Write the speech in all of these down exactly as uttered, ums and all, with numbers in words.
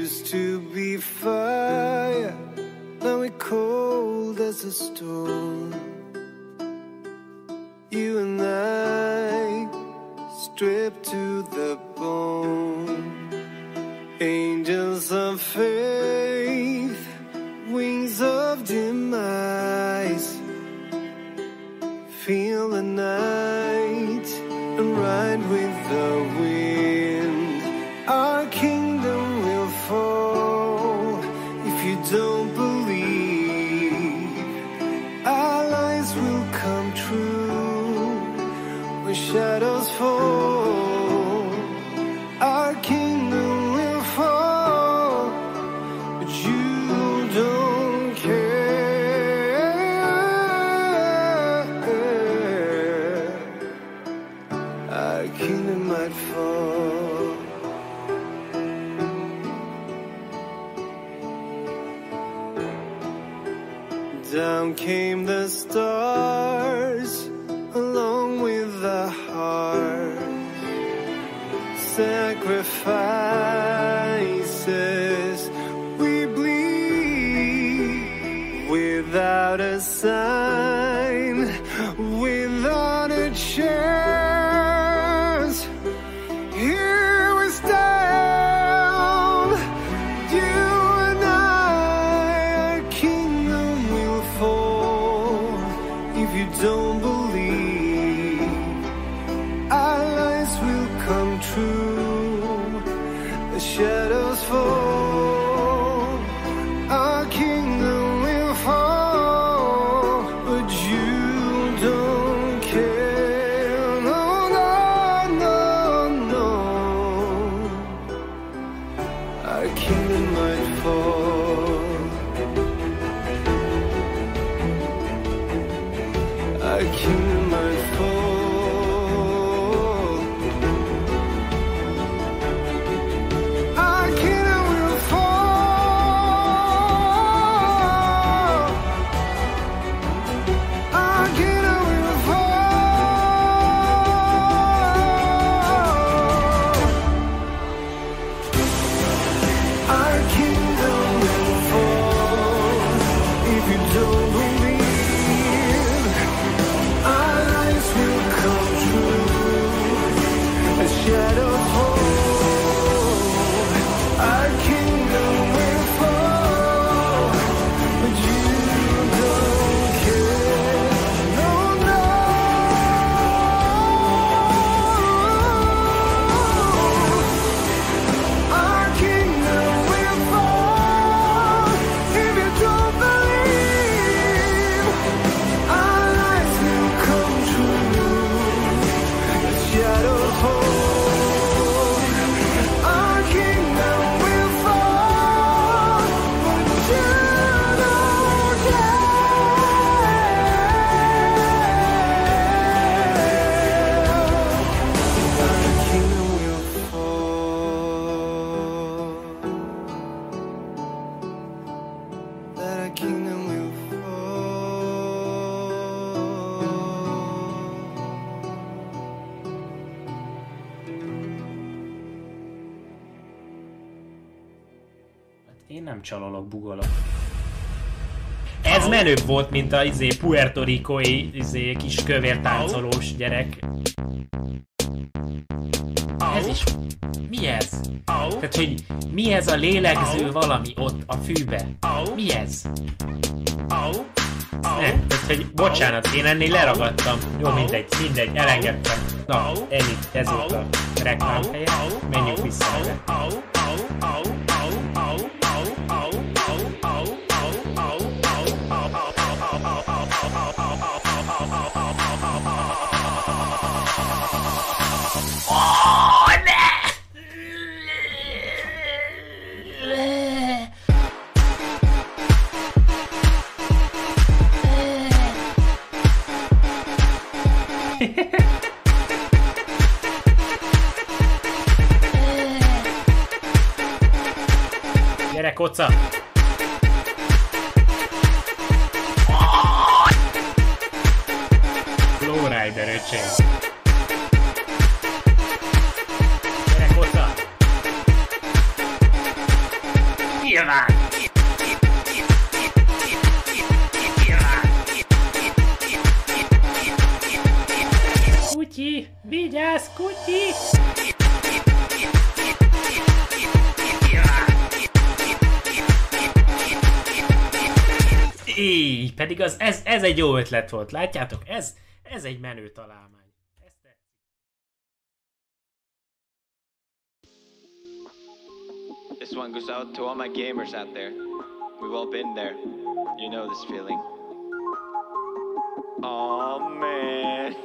used to be fire, now we're cold as a stone. You and I, stripped to the bone. Angels of faith, wings of demise. Feel the night and ride with the wind. Our kingdom will fall if you don't believe. Our lies will come true when shadows fall. Our kingdom will fall, but you don't care. Our kingdom might fall. Down came the stars along with the heart. Sacrifices we bleed without a sign, without a chance. Here we stand, you and I. Our kingdom will fall if you don't believe. Our lies will come true, the shadows fall. Our kingdom will fall, but you don't care. No, no, no, no. Our kingdom might fall. Our kingdom might fall. Our kingdom will fall. Our kingdom will fall. Our kingdom will fall if you don't believe. Our lives will come true as shadows fall. Our kingdom will fall, but you don't care. No, no. Our kingdom will fall if you don't believe. Our lives will come true as shadows fall. Our kingdom will fall, but you don't care. Our kingdom will fall. That our kingdom will Én nem csalolok, bugolok. Ez menőbb volt, mint a izé, Puerto Ricói izé, kis kövér táncolós gyerek. Ez is... Mi ez? Tehát, hogy mi ez a lélegző valami ott a fűbe? Mi ez? Nem, tehát, hogy bocsánat, én ennél leragadtam. Jó, mindegy, mindegy, elengedtem. Na, ennyi, ez volt a reklám helye. Menjünk vissza erre. Gyere, koca! Flowrider, öcsém! Gyere, koca! Kutyi! Vigyázz, kutyi! Így, pedig az, ez, ez egy jó ötlet volt, látjátok? Ez, ez egy menő találmány. This one goes out to all my gamers out there. We've all been there. You know this feeling. Oh man.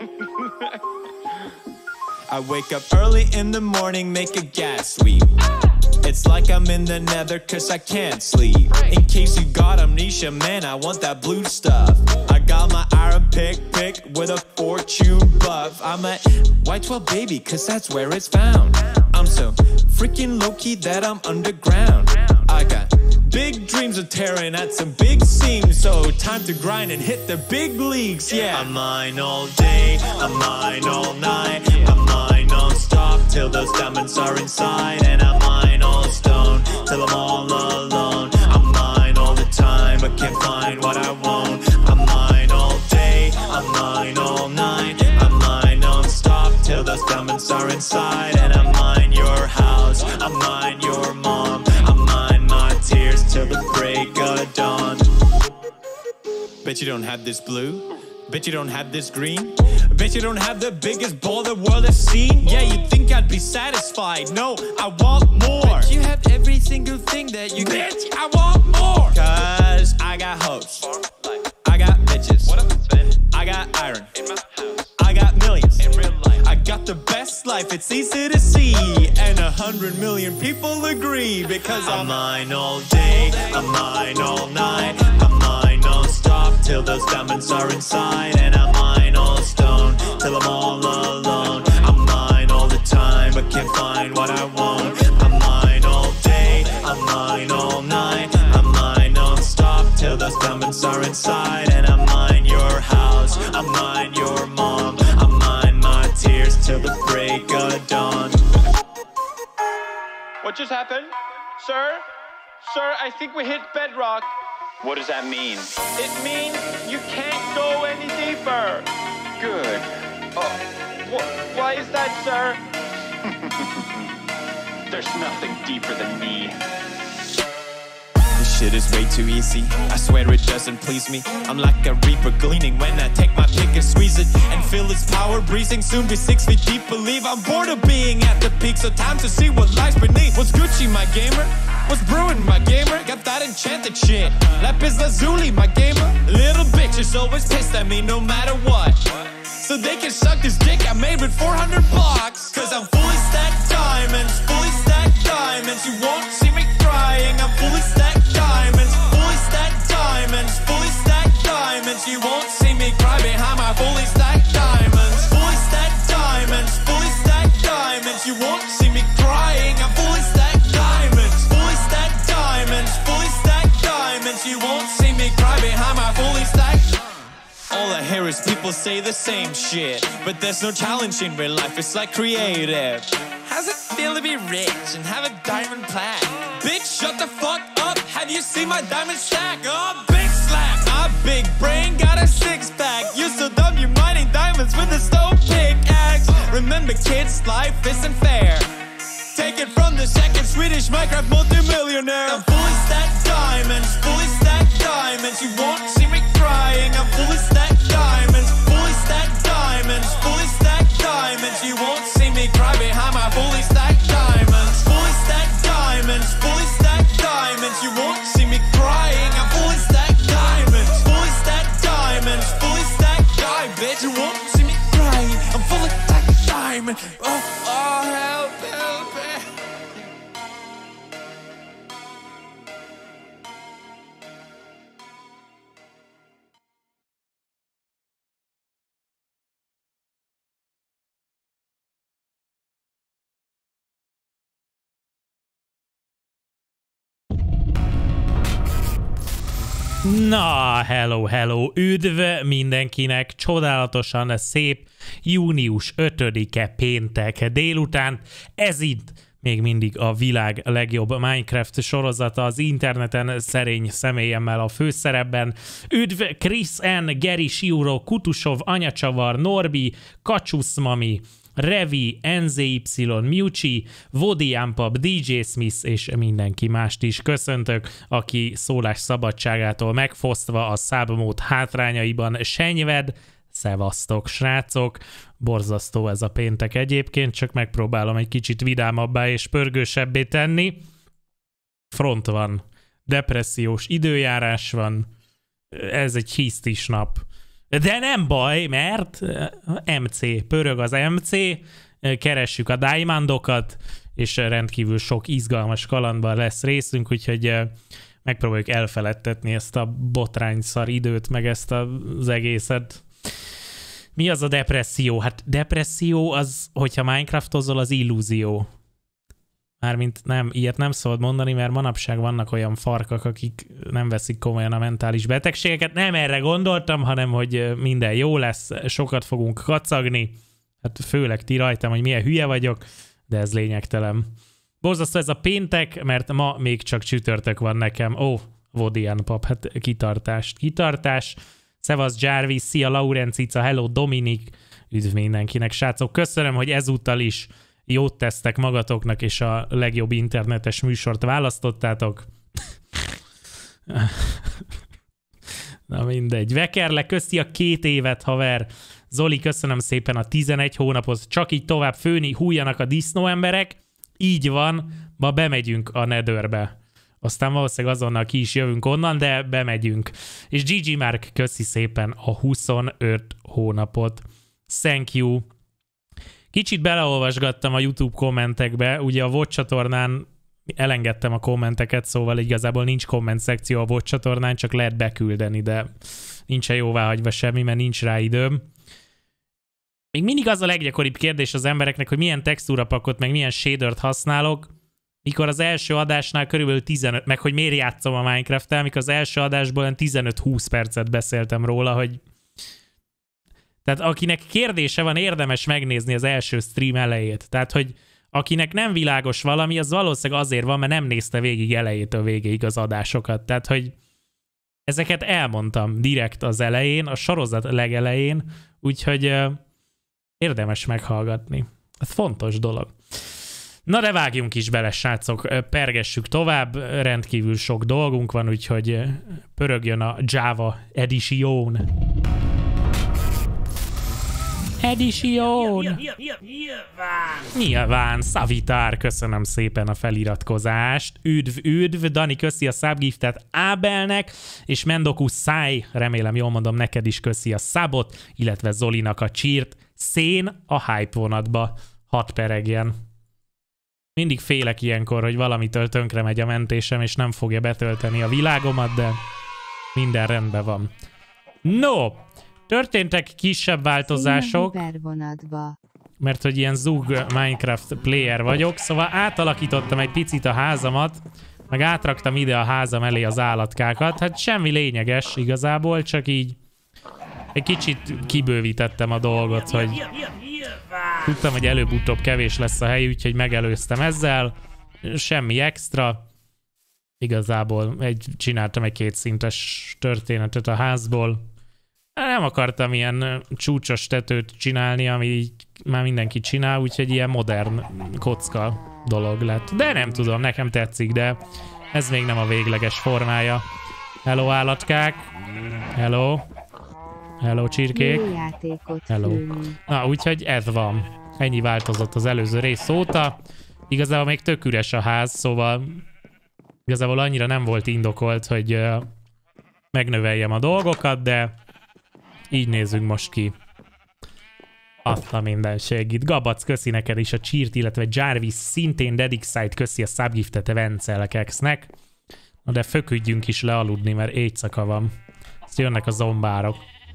I wake up early in the morning, make a gas sweep. It's like I'm in the nether cause I can't sleep. In case you got amnesia, man, I want that blue stuff. I got my iron pick, pick with a fortune buff. I'm a Y twelve baby cause that's where it's found. I'm so freaking low-key that I'm underground. I got big dreams of tearing at some big seams. So time to grind and hit the big leagues, yeah. I'm mine all day, I'm mine all night. I'm mine non-stop till those diamonds are inside. And I'm mine all stone till I'm all alone. I'm mine all the time, but can't find what I want. I'm mine all day, I'm mine all night. I'm mine non-stop till those diamonds are inside. And I'm mine your house, I'm mine your mom. I'm mine my tears till the break of dawn. Bet you don't have this blue. Bet you don't have this green. Bet you don't have the biggest ball the world has seen. Yeah, you'd think I'd be satisfied. No, I want more. Bet you have every single thing that you get. I want more. Cause I got hoes. I got bitches. What up, Sven? I got iron. In my house. I got millions. In real life. I got the best life, it's easy to see. And a hundred million people agree. Because I'm mine all day, I'm mine all night. I'm mine non-stop till those diamonds are inside. And I'm mine all stone till I'm all alone. I'm mine all the time, but can't find what I want. I'm mine all day, I'm mine all night. I'm mine non-stop till those diamonds are inside. And I'm mine your house, I'm mine your mom. I'm mine my tears till the break of dawn. What just happened? Sir? Sir, I think we hit bedrock. What does that mean? It means you can't go any deeper. Good. Oh, wh why is that, sir? There's nothing deeper than me. This shit is way too easy. I swear it doesn't please me. I'm like a reaper gleaning when I take my pick and squeeze it and feel its power breezing. Soon be six feet deep. Believe I'm bored of being at the peak. So time to see what lies beneath. What's Gucci, my gamer? What's brewing, my gamer? Got that enchanted shit. Lapis Lazuli, my gamer. Little bitch is always pissed at me no matter what. So they can suck this dick I made with four hundred bucks. Cause I'm fully stacked diamonds, fully stacked diamonds. You won't see me crying. I'm fully stacked diamonds, fully stacked diamonds, fully stacked diamonds. You won't see me cry behind my fully stacked diamonds. Fully stacked diamonds, fully stacked diamonds. You won't see me crying. I'm fully stacked diamonds, fully stacked diamonds, fully stacked diamonds. You won't see me cry behind my fully stacked. All I hear is people say the same shit, but there's no challenge in real life, it's like creative. How's it feel to be rich and have a diamond plaque? Bitch, shut the fuck up, have you seen my diamond stack? Oh, big slap, my big brain got a six pack. You're so dumb, you're mining diamonds with a stone pickaxe. Remember kids, life isn't fair. Take it from the second Swedish Minecraft multi-millionaire. I'm fully stacked diamonds, fully stacked diamonds. You won't see me crying. I'm fully stacked diamonds, fully stacked diamonds, fully stacked diamonds. You won't see me cry behind my fully stacked diamonds. Fully stacked diamonds, fully stacked diamonds. You won't see me crying. I'm fully stacked diamonds, fully stacked diamonds, fully stacked diamonds. Bitch, you won't see me crying. I'm fully stacked diamonds. Oh, oh, help, help, help. Na, hello, hello, üdv mindenkinek, csodálatosan szép június ötödike péntek délután. Ez itt még mindig a világ legjobb Minecraft sorozata, az interneten szerény személyemmel a főszerepben. Üdv Chris N, Geri Siuro, Kutusov, Anyacsavar, Norbi, Kacsusz Mami, Revi, en zé ipszilon, Miucsi, Vodi Ampab, dé dzsé Smith és mindenki mást is köszöntök, aki szólás szabadságától megfosztva a szábmód hátrányaiban senyved. Szevasztok, srácok! Borzasztó ez a péntek egyébként, csak megpróbálom egy kicsit vidámabbá és pörgősebbé tenni. Front van, depressziós időjárás van, ez egy hisztis nap. De nem baj, mert em cé, pörög az em cé, keressük a diamondokat, és rendkívül sok izgalmas kalandban lesz részünk, úgyhogy megpróbáljuk elfeledtetni ezt a botrányszar időt, meg ezt az egészet. Mi az a depresszió? Hát depresszió az, hogyha Minecraftozol, az illúzió. Mármint nem, ilyet nem szabad mondani, mert manapság vannak olyan farkak, akik nem veszik komolyan a mentális betegségeket. Nem erre gondoltam, hanem hogy minden jó lesz, sokat fogunk kacagni. Hát főleg ti rajtam, hogy milyen hülye vagyok, de ez lényegtelen. Borzasztó ez a péntek, mert ma még csak csütörtök van nekem. Ó, oh, Vodian pap, hát kitartást, kitartás. Szevasz Jarvis, szia Laurencica, hello Dominik, üdv mindenkinek, srácok. Köszönöm, hogy ezúttal is jót tesztek magatoknak, és a legjobb internetes műsort választottátok. Na mindegy. Vekerle, köszi a két évet, haver. Zoli, köszönöm szépen a tizenegy hónapot. Csak így tovább főni, hújjanak a disznó emberek. Így van, ma bemegyünk a Netherbe. Aztán valószínűleg azonnal ki is jövünk onnan, de bemegyünk. És gé gé Mark, köszi szépen a huszonöt hónapot. Thank you. Kicsit beleolvasgattam a YouTube kommentekbe, ugye a VOD csatornán elengedtem a kommenteket, szóval igazából nincs komment szekció a VOD csatornán, csak lehet beküldeni, de nincsen jóváhagyva semmi, mert nincs rá időm. Még mindig az a leggyakoribb kérdés az embereknek, hogy milyen textúrapakot, meg milyen shadert használok, mikor az első adásnál körülbelül tizenöt, meg hogy miért játszom a Minecraft-tel, mikor az első adásból tizenöt-húsz percet beszéltem róla, hogy tehát akinek kérdése van, érdemes megnézni az első stream elejét. Tehát, hogy akinek nem világos valami, az valószínűleg azért van, mert nem nézte végig elejétől végéig az adásokat. Tehát, hogy ezeket elmondtam direkt az elején, a sorozat legelején, úgyhogy uh, érdemes meghallgatni. Ez fontos dolog. Na de vágjunk is bele, srácok, pergessük tovább, rendkívül sok dolgunk van, úgyhogy pörögjön a Java Edition. Edition! Nyilván! Nyilván, Szavitár, köszönöm szépen a feliratkozást. Üdv, üdv, Dani, köszi a subgiftet Ábelnek, és Mendoku Száj, remélem jól mondom, neked is köszi a szabot, illetve Zolinak a csírt. Szén a hype vonatba, hat peregjen. Mindig félek ilyenkor, hogy valamitől tönkre megy a mentésem, és nem fogja betölteni a világomat, de minden rendben van. No! Történtek kisebb változások, mert hogy ilyen zug Minecraft player vagyok, szóval átalakítottam egy picit a házamat, meg átraktam ide a házam elé az állatkákat. Hát semmi lényeges igazából, csak így egy kicsit kibővítettem a dolgot, hogy tudtam, hogy előbb-utóbb kevés lesz a hely, úgyhogy megelőztem ezzel. Semmi extra. Igazából egy, csináltam egy kétszintes történetet a házból. Nem akartam ilyen csúcsos tetőt csinálni, ami így már mindenki csinál, úgyhogy ilyen modern kocka dolog lett. De nem tudom, nekem tetszik, de ez még nem a végleges formája. Hello állatkák! Hello! Hello csirkék! Hello! Na, úgyhogy ez van. Ennyi változott az előző rész óta. Igazából még tök üres a ház, szóval igazából annyira nem volt indokolt, hogy uh, megnöveljem a dolgokat, de így nézzünk most ki. Azt a mindenségit. Gabac, köszi neked is a csírt, illetve Jarvis szintén Dedixite köszi a subgiftet Vencelkexnek. Na de föküdjünk is le aludni, mert éjszaka van. Ezt jönnek a zombárok.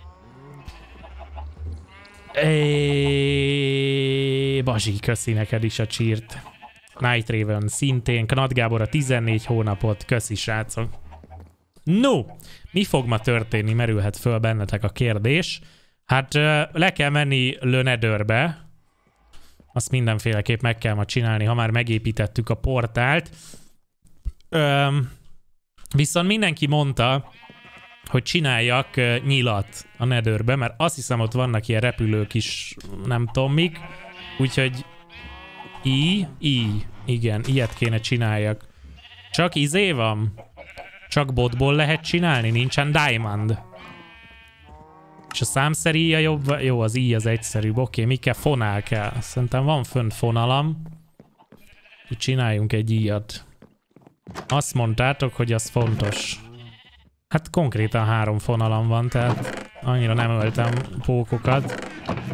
Éééé, Bazsi, köszi neked is a csírt. Night Raven szintén, Knat Gábor a tizennégy hónapot, köszi srácok. No, mi fog ma történni, merülhet föl bennetek a kérdés. Hát le kell menni Le Netherbe, Azt mindenféleképp meg kell ma csinálni, ha már megépítettük a portált. Öm, viszont mindenki mondta, hogy csináljak uh, nyilat a Netherbe, mert azt hiszem ott vannak ilyen repülők is, nem tudom mik. Úgyhogy í, í, igen, ilyet kéne csináljak. Csak izé van? Csak botból lehet csinálni? Nincsen diamond? És a számszeri a jobb? Jó, az í az egyszerűbb. Oké, mi kell? Fonál kell. Szerintem van fönt fonalam. Csináljunk egy íjat. Azt mondtátok, hogy az fontos. Hát konkrétan három fonalam van, tehát annyira nem öltem pókokat.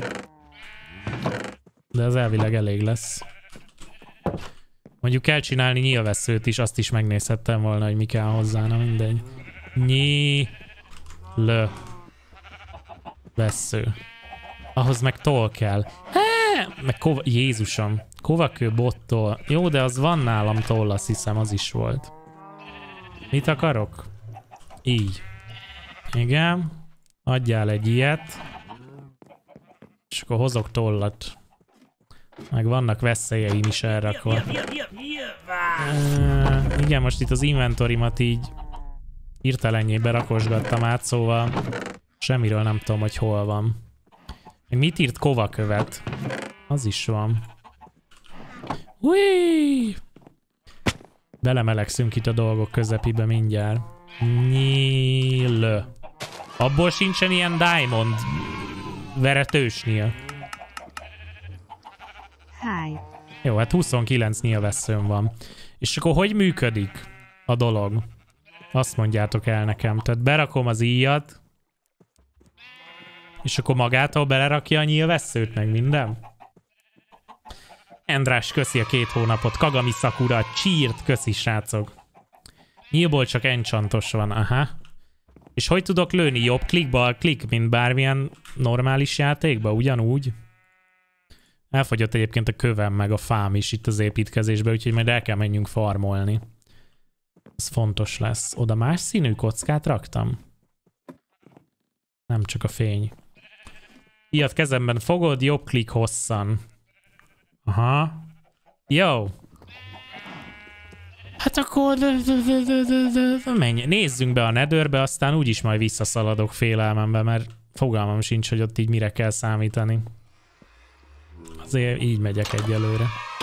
De ez elvileg elég lesz. Mondjuk kell csinálni nyílvesszőt is, azt is megnézhettem volna, hogy mi kell hozzá, na mindegy. Nyíl vesző. Ahhoz meg toll kell. Há, meg kova... Jézusom. Kovakő bottól. Jó, de az van nálam toll, azt hiszem, az is volt. Mit akarok? Így. Igen. Adjál egy ilyet. És akkor hozok tollat. Meg vannak veszélyeim is elrakva. Uh, igen, most itt az inventorimat így hirtelenjé berakosgattam át, szóval semmiről nem tudom, hogy hol van. Meg mit írt kovakövet? Az is van. Ui! Belemelegszünk itt a dolgok közepébe mindjárt. Nyíl. Abból sincsen ilyen diamond veretősnél. Hi. Jó, hát huszonkilenc nyílvesszőm van. És akkor hogy működik a dolog? Azt mondjátok el nekem. Tehát berakom az íjat, és akkor magától belerakja a nyílvesszőt, meg minden? Endrás, köszi a két hónapot. Kagami Sakura, csírt, köszi srácok. Nyílból csak enchantos van, aha. És hogy tudok lőni? Jobb klik, bal klik, mint bármilyen normális játékban? Ugyanúgy? Elfogyott egyébként a kövem meg a fám is itt az építkezésbe, úgyhogy majd el kell menjünk farmolni. Ez fontos lesz. Oda más színű kockát raktam? Nem csak a fény. Ilyet kezemben fogod, jobb klik hosszan. Aha. Jó. Hát akkor... menj. Nézzünk be a Netherbe, aztán úgyis majd visszaszaladok félelmembe, mert fogalmam sincs, hogy ott így mire kell számítani. Azért így megyek egyelőre.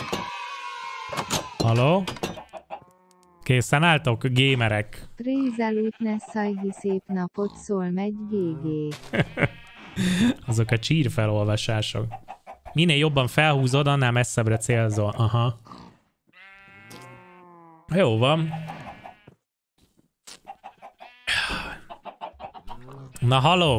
Halló? Készen álltok, gémerek? Prézelút ne szajhi, szép napot, szól megy gé gé. Azok a csír felolvasások. Minél jobban felhúzod, annál messzebbre célzol. Aha. Jó van. Na, halló?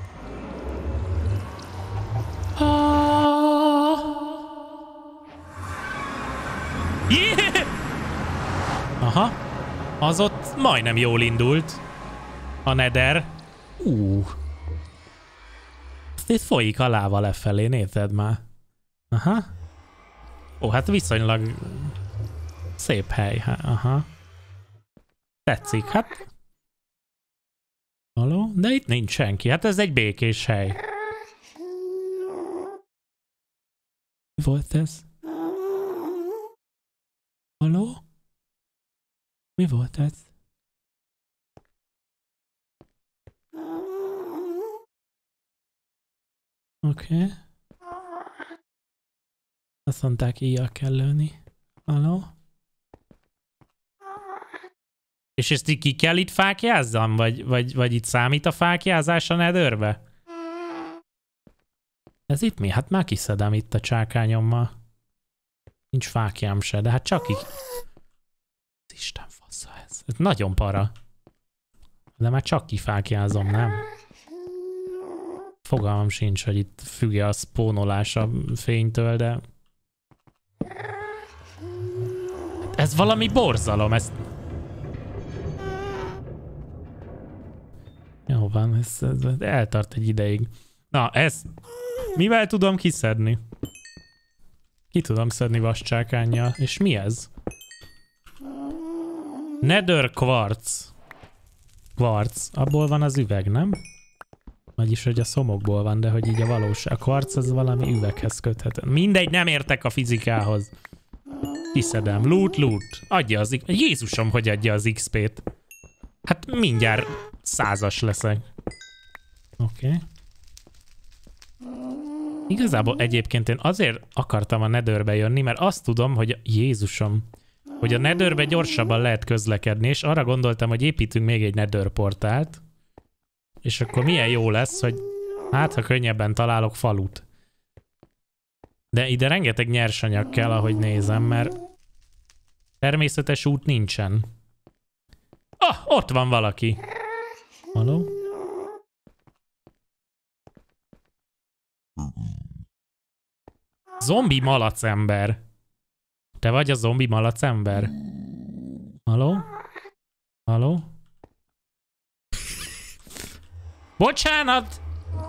Yeah! Aha. Az ott majdnem jól indult. A Nether. Ú. Itt folyik a láva lefelé, nézed már. Aha. Ó, hát viszonylag szép hely. Aha. Tetszik, hát. Halló? De itt nincs senki. Hát ez egy békés hely. Mi volt ez? Halló? Mi volt ez? Oké. Okay. Azt mondták, íjjal kell lőni. Halló? És ezt így ki kell itt fákjázzam? Vagy, vagy, vagy itt számít a fákjázás a Netherbe? Ez itt mi? Hát már kiszedem itt a csákányommal. Nincs fákjám se, de hát csak így... Az Isten fasza ez. Ez nagyon para. De már csak kifákjázom, nem? Fogalmam sincs, hogy itt függ a spónolás a fénytől, de... Ez valami borzalom, ez... Jó van, ez, ez eltart egy ideig. Na, ez... Mivel tudom kiszedni? Ki tudom szedni vascsákánnyal. És mi ez? Nether quartz. Quartz. Abból van az üveg, nem? Vagyis, hogy a szomokból van, de hogy így a valóság. A kvarc az valami üveghez köthető. Mindegy, nem értek a fizikához. Kiszedem. Loot, loot. Adja az... Jézusom, hogy adja az iksz pét. Hát mindjárt százas leszek. Oké. Okay. Igazából egyébként én azért akartam a Netherbe jönni, mert azt tudom, hogy Jézusom, hogy a Netherbe gyorsabban lehet közlekedni, és arra gondoltam, hogy építünk még egy Nether portált, és akkor milyen jó lesz, hogy hát, ha könnyebben találok falut. De ide rengeteg nyersanyag kell, ahogy nézem, mert természetes út nincsen. Ah, ott van valaki. Haló? Zombi malacember. Te vagy a zombi malacember? Haló? Haló? Bocsánat!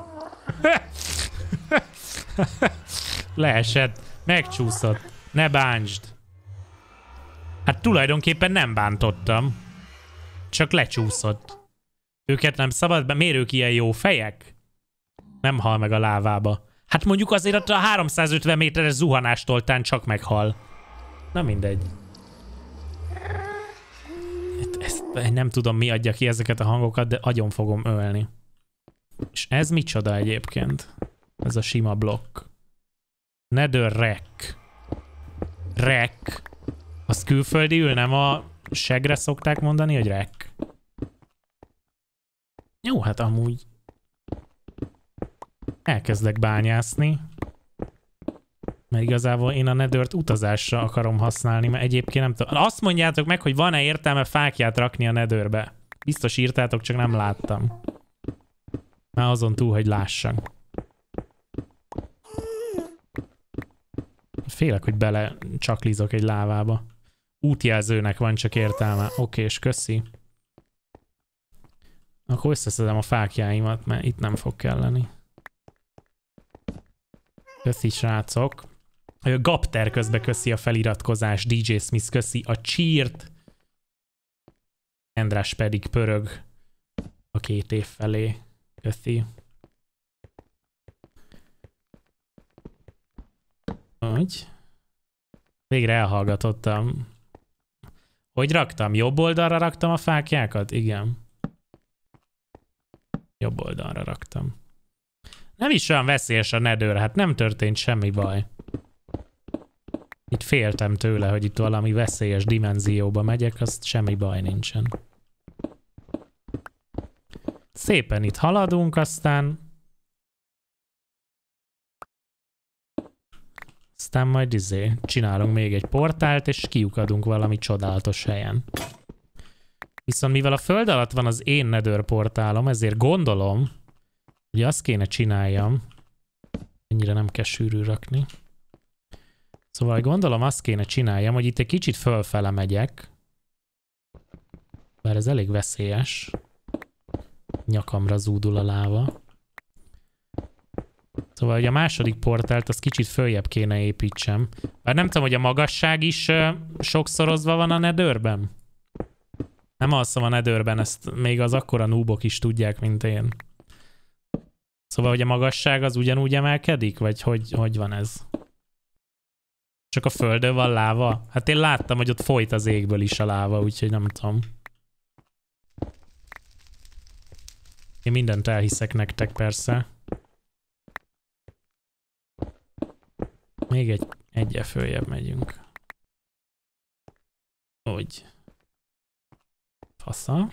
Leesett. Megcsúszott. Ne bántsd. Hát tulajdonképpen nem bántottam. Csak lecsúszott. Őket nem szabad, miért ők ilyen jó fejek? Nem hal meg a lávába. Hát mondjuk azért a háromszázötven méteres zuhanástól csak meghal. Na mindegy. Ezt, nem tudom, mi adja ki ezeket a hangokat, de agyon fogom ölni. És ez micsoda egyébként? Ez a sima blokk. Nether rack. Rack. Azt külföldiül nem a segre szokták mondani, hogy rack. Jó, hát amúgy elkezdek bányászni. Mert igazából én a Nethert utazásra akarom használni, mert egyébként nem tudom. Azt mondjátok meg, hogy van-e értelme fákját rakni a Netherbe. Biztos írtátok, csak nem láttam. Már azon túl, hogy lássam. Félek, hogy bele csaklizok egy lávába. Útjelzőnek van csak értelme. Oké, és köszi. Akkor összeszedem a fákjáimat, mert itt nem fog kelleni. Köszi, srácok. A Gapter közben köszi a feliratkozás, dé dzsé Smith köszi a cheert. András pedig pörög a két év felé. Köszi. Hogy? Végre elhallgatottam. Hogy raktam? Jobb oldalra raktam a fákjákat? Igen. Jobb oldalra raktam. Nem is olyan veszélyes a Nether, hát nem történt semmi baj. Itt féltem tőle, hogy itt valami veszélyes dimenzióba megyek, azt semmi baj nincsen. Szépen itt haladunk, aztán... Aztán majd izé, csinálunk még egy portált, és kiukadunk valami csodálatos helyen. Viszont mivel a föld alatt van az én Nether portálom, ezért gondolom, hogy azt kéne csináljam, ennyire nem kell sűrű rakni. Szóval gondolom azt kéne csináljam, hogy itt egy kicsit fölfele megyek. Bár ez elég veszélyes. Nyakamra zúdul a láva. Szóval, hogy a második portált azt kicsit följebb kéne építsem. Bár nem tudom, hogy a magasság is uh, sokszorozva van a Netherben. Nem alszom a Netherben, ezt még az akkora noobok is tudják, mint én. Szóval, hogy a magasság az ugyanúgy emelkedik? Vagy hogy, hogy van ez? Csak a földön van láva? Hát én láttam, hogy ott folyt az égből is a láva, úgyhogy nem tudom. Én mindent elhiszek nektek persze. Még egy, egyel följebb megyünk. Hogy? Fasza.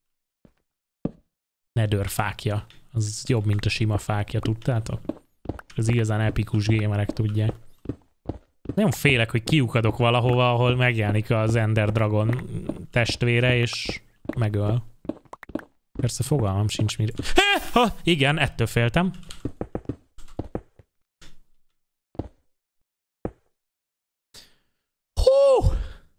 Nether fákja. Az jobb, mint a sima fákja, tudtátok? Ez igazán epikus gamerek tudják. Nagyon félek, hogy kiukadok valahova, ahol megjelenik az Ender Dragon testvére, és megöl. Persze fogalmam sincs mire. Ha, igen, ettől féltem. Hú!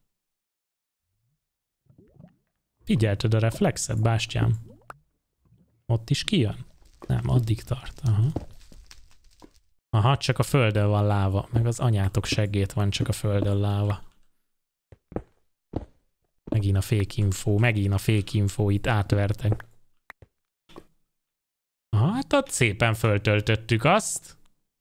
Figyelted a reflexet, bástyám? Ott is kijön? Nem, addig tart. Aha. Aha, csak a földön van láva. Meg az anyátok seggét van, csak a földön láva. Megint a fake info, megint a fake info, itt átvertek. Aha, hát ott szépen föltöltöttük azt.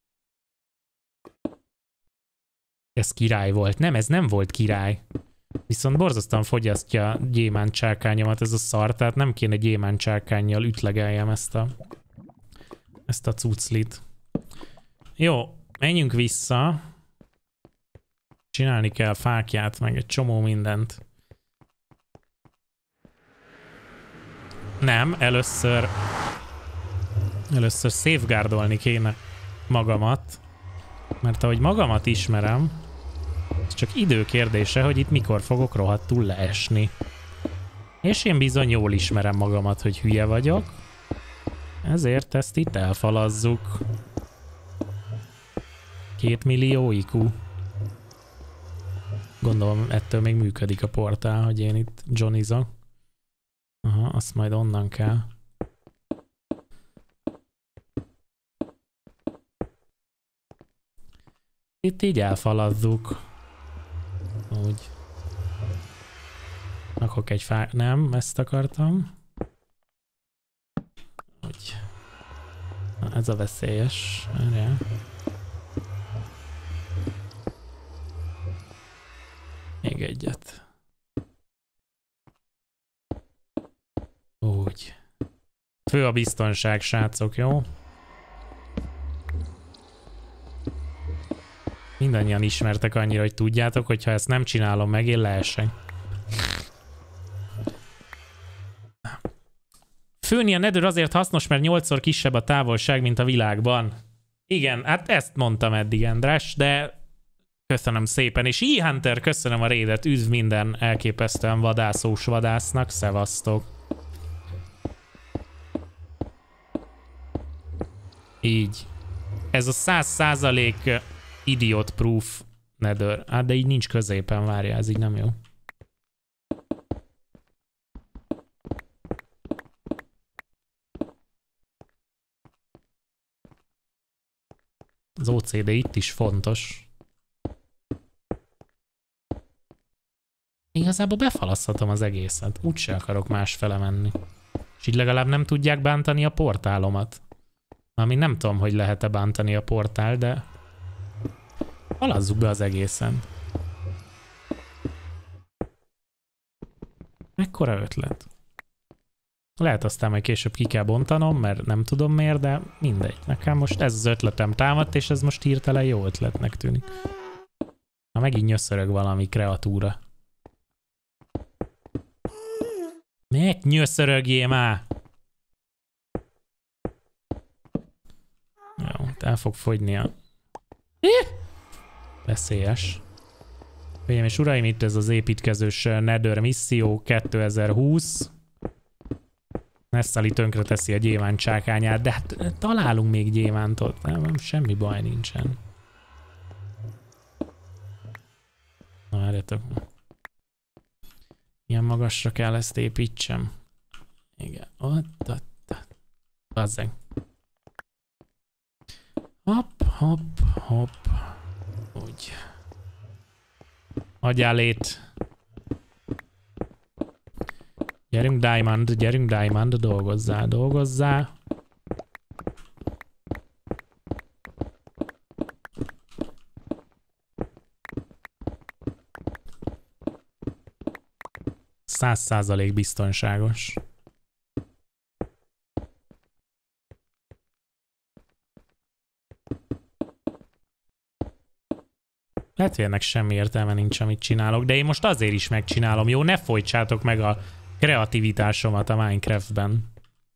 Ez király volt. Nem, ez nem volt király. Viszont borzasztóan fogyasztja gyémánt csákányomat ez a szar, tehát nem kéne gyémánt csákánnyal ütlegeljem ezt a ezt a cuclit. Jó, menjünk vissza. Csinálni kell fákját, meg egy csomó mindent. Nem, először először safeguardolni kéne magamat, mert ahogy magamat ismerem, ez csak idő kérdése, hogy itt mikor fogok rohadtul leesni. És én bizony jól ismerem magamat, hogy hülye vagyok, ezért ezt itt elfalazzuk. Két millió I Q. Gondolom ettől még működik a portál, hogy én itt johnizok. Aha, azt majd onnan kell. Itt így elfalazzuk. Úgy. Rakok egy fá... Nem, ezt akartam. Úgy. Na, ez a veszélyes. Erre. Még egyet. Úgy. Fő a biztonság, srácok, jó? Mindannyian ismertek annyira, hogy tudjátok, hogy ha ezt nem csinálom meg, én leesek. Főni a Nether azért hasznos, mert nyolcszor kisebb a távolság, mint a világban. Igen, hát ezt mondtam eddig, András, de köszönöm szépen. És E-Hunter, köszönöm a raidet, üdv minden elképesztően vadászós vadásznak, szevasztok. Így. Ez a száz százalék idiot proof Nether. Hát de így nincs középen, várja, ez így nem jó. Az O C D itt is fontos. Igazából befalaszthatom az egészet. Úgyse akarok másfele menni. És így legalább nem tudják bántani a portálomat. Ami nem tudom, hogy lehet-e bántani a portál, de falazzuk be az egészen. Mekkora ötlet? Lehet aztán majd később ki kell bontanom, mert nem tudom miért, de mindegy. Nekem most ez az ötletem támadt, és ez most hirtelen jó ötletnek tűnik. Na megint nyöszörög valami kreatúra. Meg nyöszörögjél már! Jó, el fog fogyni a... Veszélyes. Hölgyeim és uraim, itt ez az építkezős Nether misszió kétezer-húsz. Nessali tönkre teszi a gyémánt csákányát, de hát találunk még gyémántot. Nem, semmi baj nincsen. Na, várjatok. Milyen magasra kell ezt építsem? Igen, ott, ott, ott. Bazzeg. Hopp, hopp, hopp. Úgy. Adjál lét. Gyerünk Diamond, gyerünk Diamond, dolgozzál, dolgozzál. Száz százalék biztonságos. Lehet, hogy ennek semmi értelme nincs, amit csinálok, de én most azért is megcsinálom, jó? Ne folytsátok meg a kreativitásomat a Minecraftben.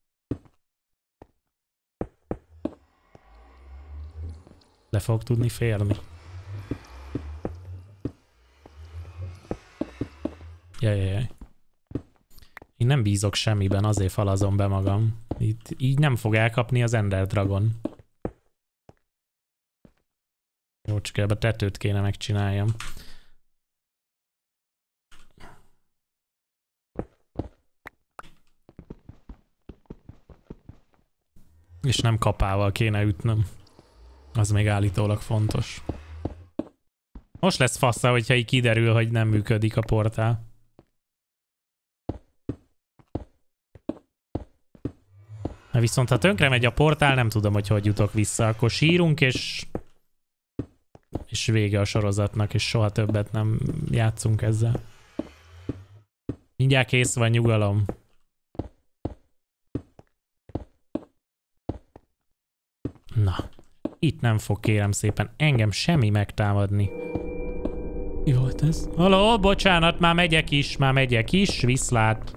Le fog tudni férni. Jajjajjaj. Én nem bízok semmiben, azért falazom be magam. Itt, így nem fog elkapni az Ender Dragon. Jó, csak ebbe tetőt kéne megcsináljam. És nem kapával kéne ütnöm. Az még állítólag fontos. Most lesz fassa, hogyha így kiderül, hogy nem működik a portál. Na viszont ha tönkre megy a portál, nem tudom, hogy hogy jutok vissza. Akkor sírunk, és... És vége a sorozatnak, és soha többet nem játszunk ezzel. Mindjárt kész van, nyugalom. Na. Itt nem fog, kérem szépen, engem semmi megtámadni. Mi volt ez? Haló, bocsánat, már megyek is, már megyek is, viszlát.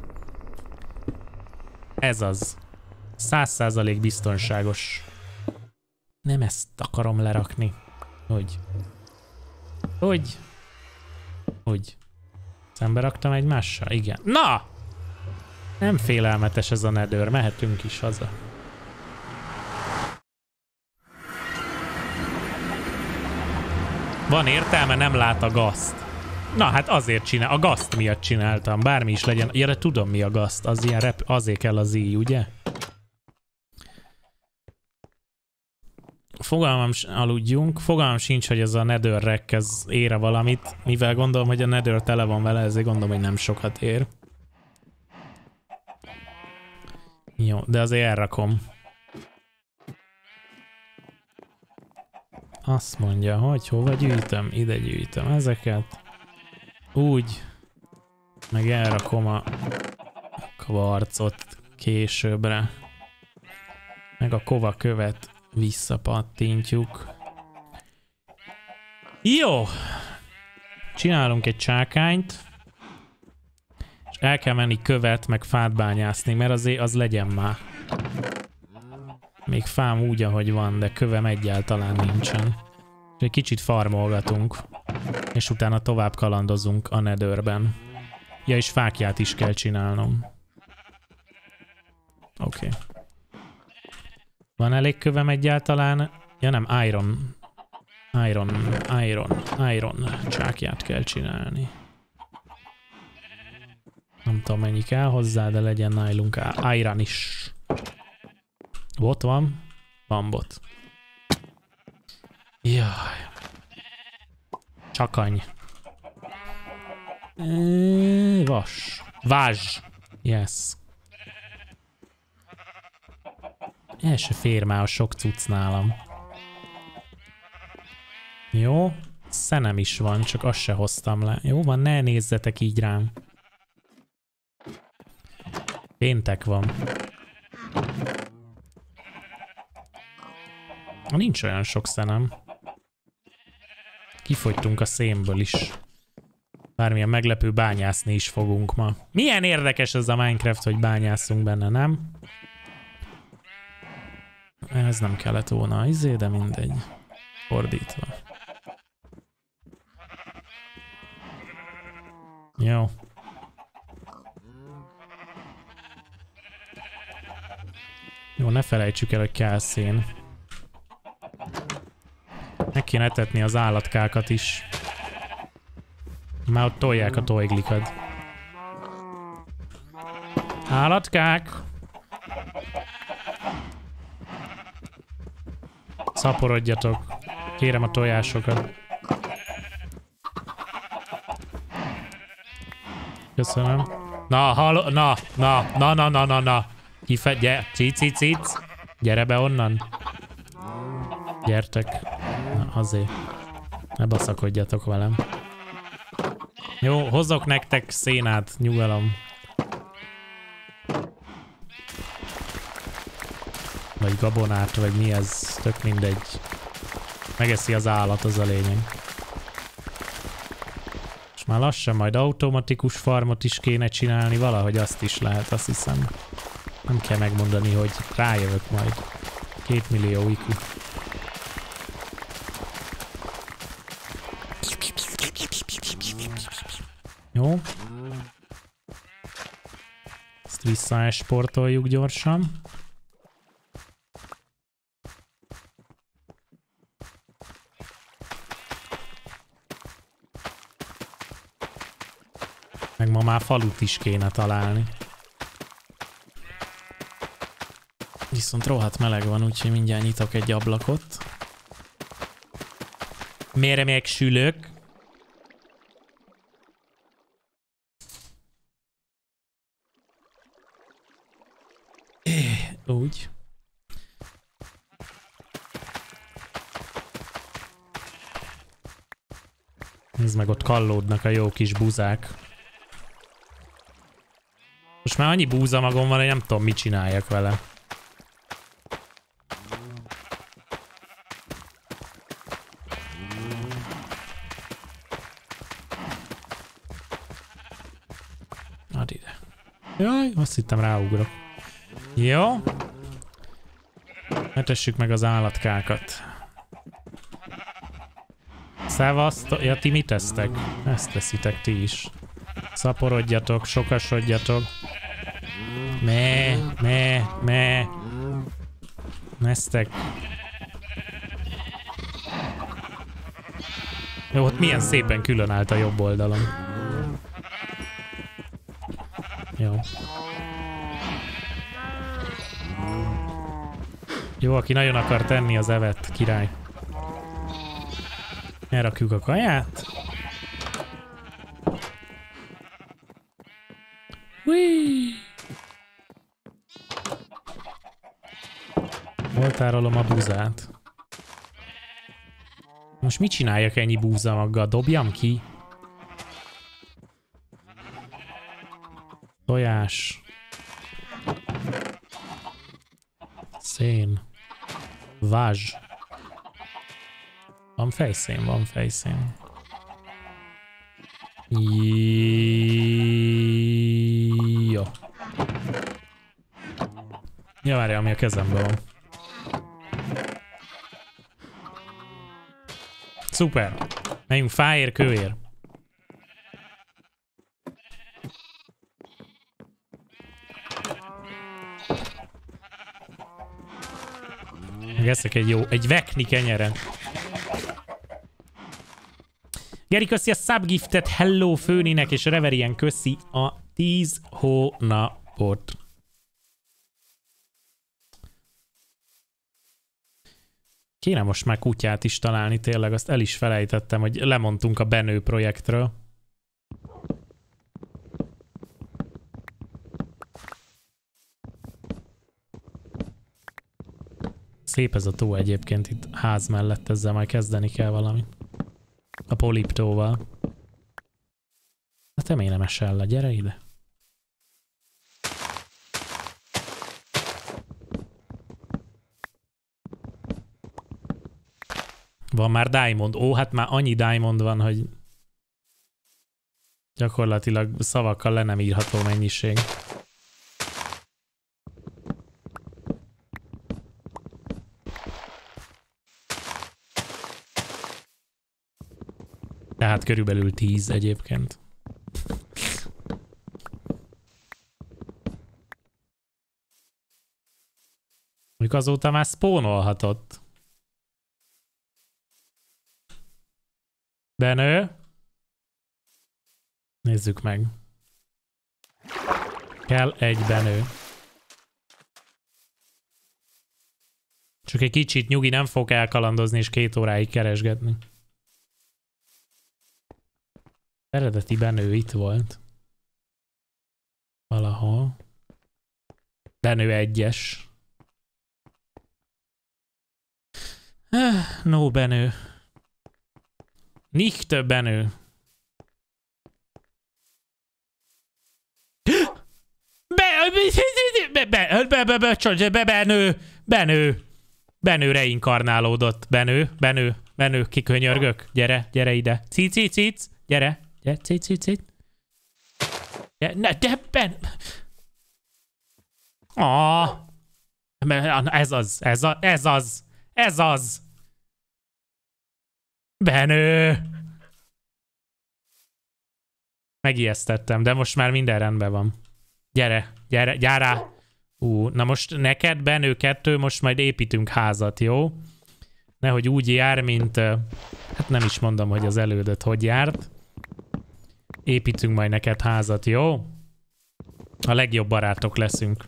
Ez az. Száz százalék biztonságos. Nem ezt akarom lerakni. Hogy? Hogy? Hogy? Szembe raktam egymással? Igen. Na! Nem félelmetes ez a Nether, mehetünk is haza. Van értelme, nem lát a gazt. Na hát azért csinál, a gazt miatt csináltam, bármi is legyen. Ja, de tudom mi a gazt, az ilyen rep, azért kell az íj, ugye? Fogalmam, aludjunk, fogalmam sincs, hogy ez a Nether rack ez ére valamit, mivel gondolom, hogy a Nether tele van vele, ezért gondolom, hogy nem sokat ér. Jó, de azért elrakom. Azt mondja, hogy hova gyűjtöm, ide gyűjtöm ezeket. Úgy. Meg elrakom a kvarcot későbbre. Meg a kova követ visszapattintjuk. Jó! Csinálunk egy csákányt. És el kell menni követ, meg fát bányászni, mert azért az legyen már. Még fám úgy, ahogy van, de kövem egyáltalán nincsen. És egy kicsit farmolgatunk. És utána tovább kalandozunk a Netherben. Ja, és fákját is kell csinálnom. Oké. Okay. Van elég kövem egyáltalán? Ja nem, iron. Iron, iron, iron csákját kell csinálni. Nem tudom mennyi kell hozzá, de legyen nálunk iron is. Bot van? Van bot. Jaj. Csakany. E, vas. Vázs. Yes. El se fér már a sok cucc nálam. Jó. Szenem is van, csak azt se hoztam le. Jó van, ne nézzetek így rám. Péntek van. Nincs olyan sok szenem. Kifogytunk a szénből is. Bármilyen meglepő, bányászni is fogunk ma. Milyen érdekes ez a Minecraft, hogy bányászunk benne, nem? Ez nem kellett volna izé, de mindegy. Fordítva. Jó. Jó, ne felejtsük el, hogy kell szén. Meg kéne etetni az állatkákat is. Már ott tolják a tojglikat. Állatkák! Szaporodjatok. Kérem a tojásokat. Köszönöm. Na, halló, na, na, na, na, na, na, na. Kife, gyere, cic, cic, cic. Gyere be onnan. Gyertek. Na, azért. Ne baszakodjatok velem. Jó, hozzak nektek szénát, nyugalom. Vagy gabonát, vagy mi ez, tök mindegy. Megeszi az állat, az a lényeg. És már lassan majd automatikus farmot is kéne csinálni, valahogy azt is lehet, azt hiszem. Nem kell megmondani, hogy rájövök majd. Két millió i kú. Jó. Ezt visszaesportoljuk gyorsan. Meg ma már falut is kéne találni. Viszont rohadt meleg van, úgyhogy mindjárt nyitok egy ablakot. Mire még sülök? Úgy. Nézd meg, ott kallódnak a jó kis búzák. Most már annyi búza magam van, hogy nem tudom, mit csináljak vele. Add ide. Jaj, azt hittem ráugrok. Jó. Etessük meg az állatkákat. Szevaszt... Ja, ti mit tesztek? Ezt teszitek ti is. Szaporodjatok, sokasodjatok. Me, me, me. Neztek. Jó, ott milyen szépen külön állt a jobb oldalon. Jó. Jó, aki nagyon akar tenni, az evett, király. Elrakjuk a kaját. Hui! Hol tárolom a búzát? Most mit csináljak ennyi búzamaggal? Dobjam ki? Tojás. Szén. Vázs. Van fejszén, van fejszén. Jó. Ja, várjál, ami a kezemben van. Szuper. Menjünk fáér, kőér. Megeszek egy jó, egy vekni kenyeret. Geri, köszi a subgiftet, hello Főninek, és Reverien köszi a tíz hónapot. Kéne most már kutyát is találni, tényleg, azt el is felejtettem, hogy lemondtunk a Benő projektről. Szép ez a tó egyébként itt ház mellett, ezzel majd kezdeni kell valamit. A poliptóval. Hát te miért nem esel le? Gyere ide. Van már diamond. Ó, hát már annyi diamond van, hogy gyakorlatilag szavakkal le nem írható mennyiség. Tehát körülbelül tíz egyébként. Mondjuk azóta már spawnolhatott. Benő? Nézzük meg. Kell egy Benő. Csak egy kicsit nyugi, nem fog elkalandozni és két óráig keresgetni. Eredeti Benő itt volt. Valahol. Benő egyes. No Benő. Nicht Benő. Be, be, be, be, be, be, Benő, Benő, Benő reinkarnálódott. Benő, Benő, Benő, kikönyörgök. Gyere, gyere ide. Cic, cic, cic. Gyere, gyere, cic, cic, cic. Ne, de, Ben. Ah. Ez az, ez az, ez az, ez az. Benő. Megijesztettem, de most már minden rendben van. Gyere, gyere, gyere. Ú, na most neked, Benő kettő, most majd építünk házat, jó? Nehogy úgy jár, mint... Hát nem is mondom, hogy az elődöt hogy járt. Építünk majd neked házat, jó? A legjobb barátok leszünk.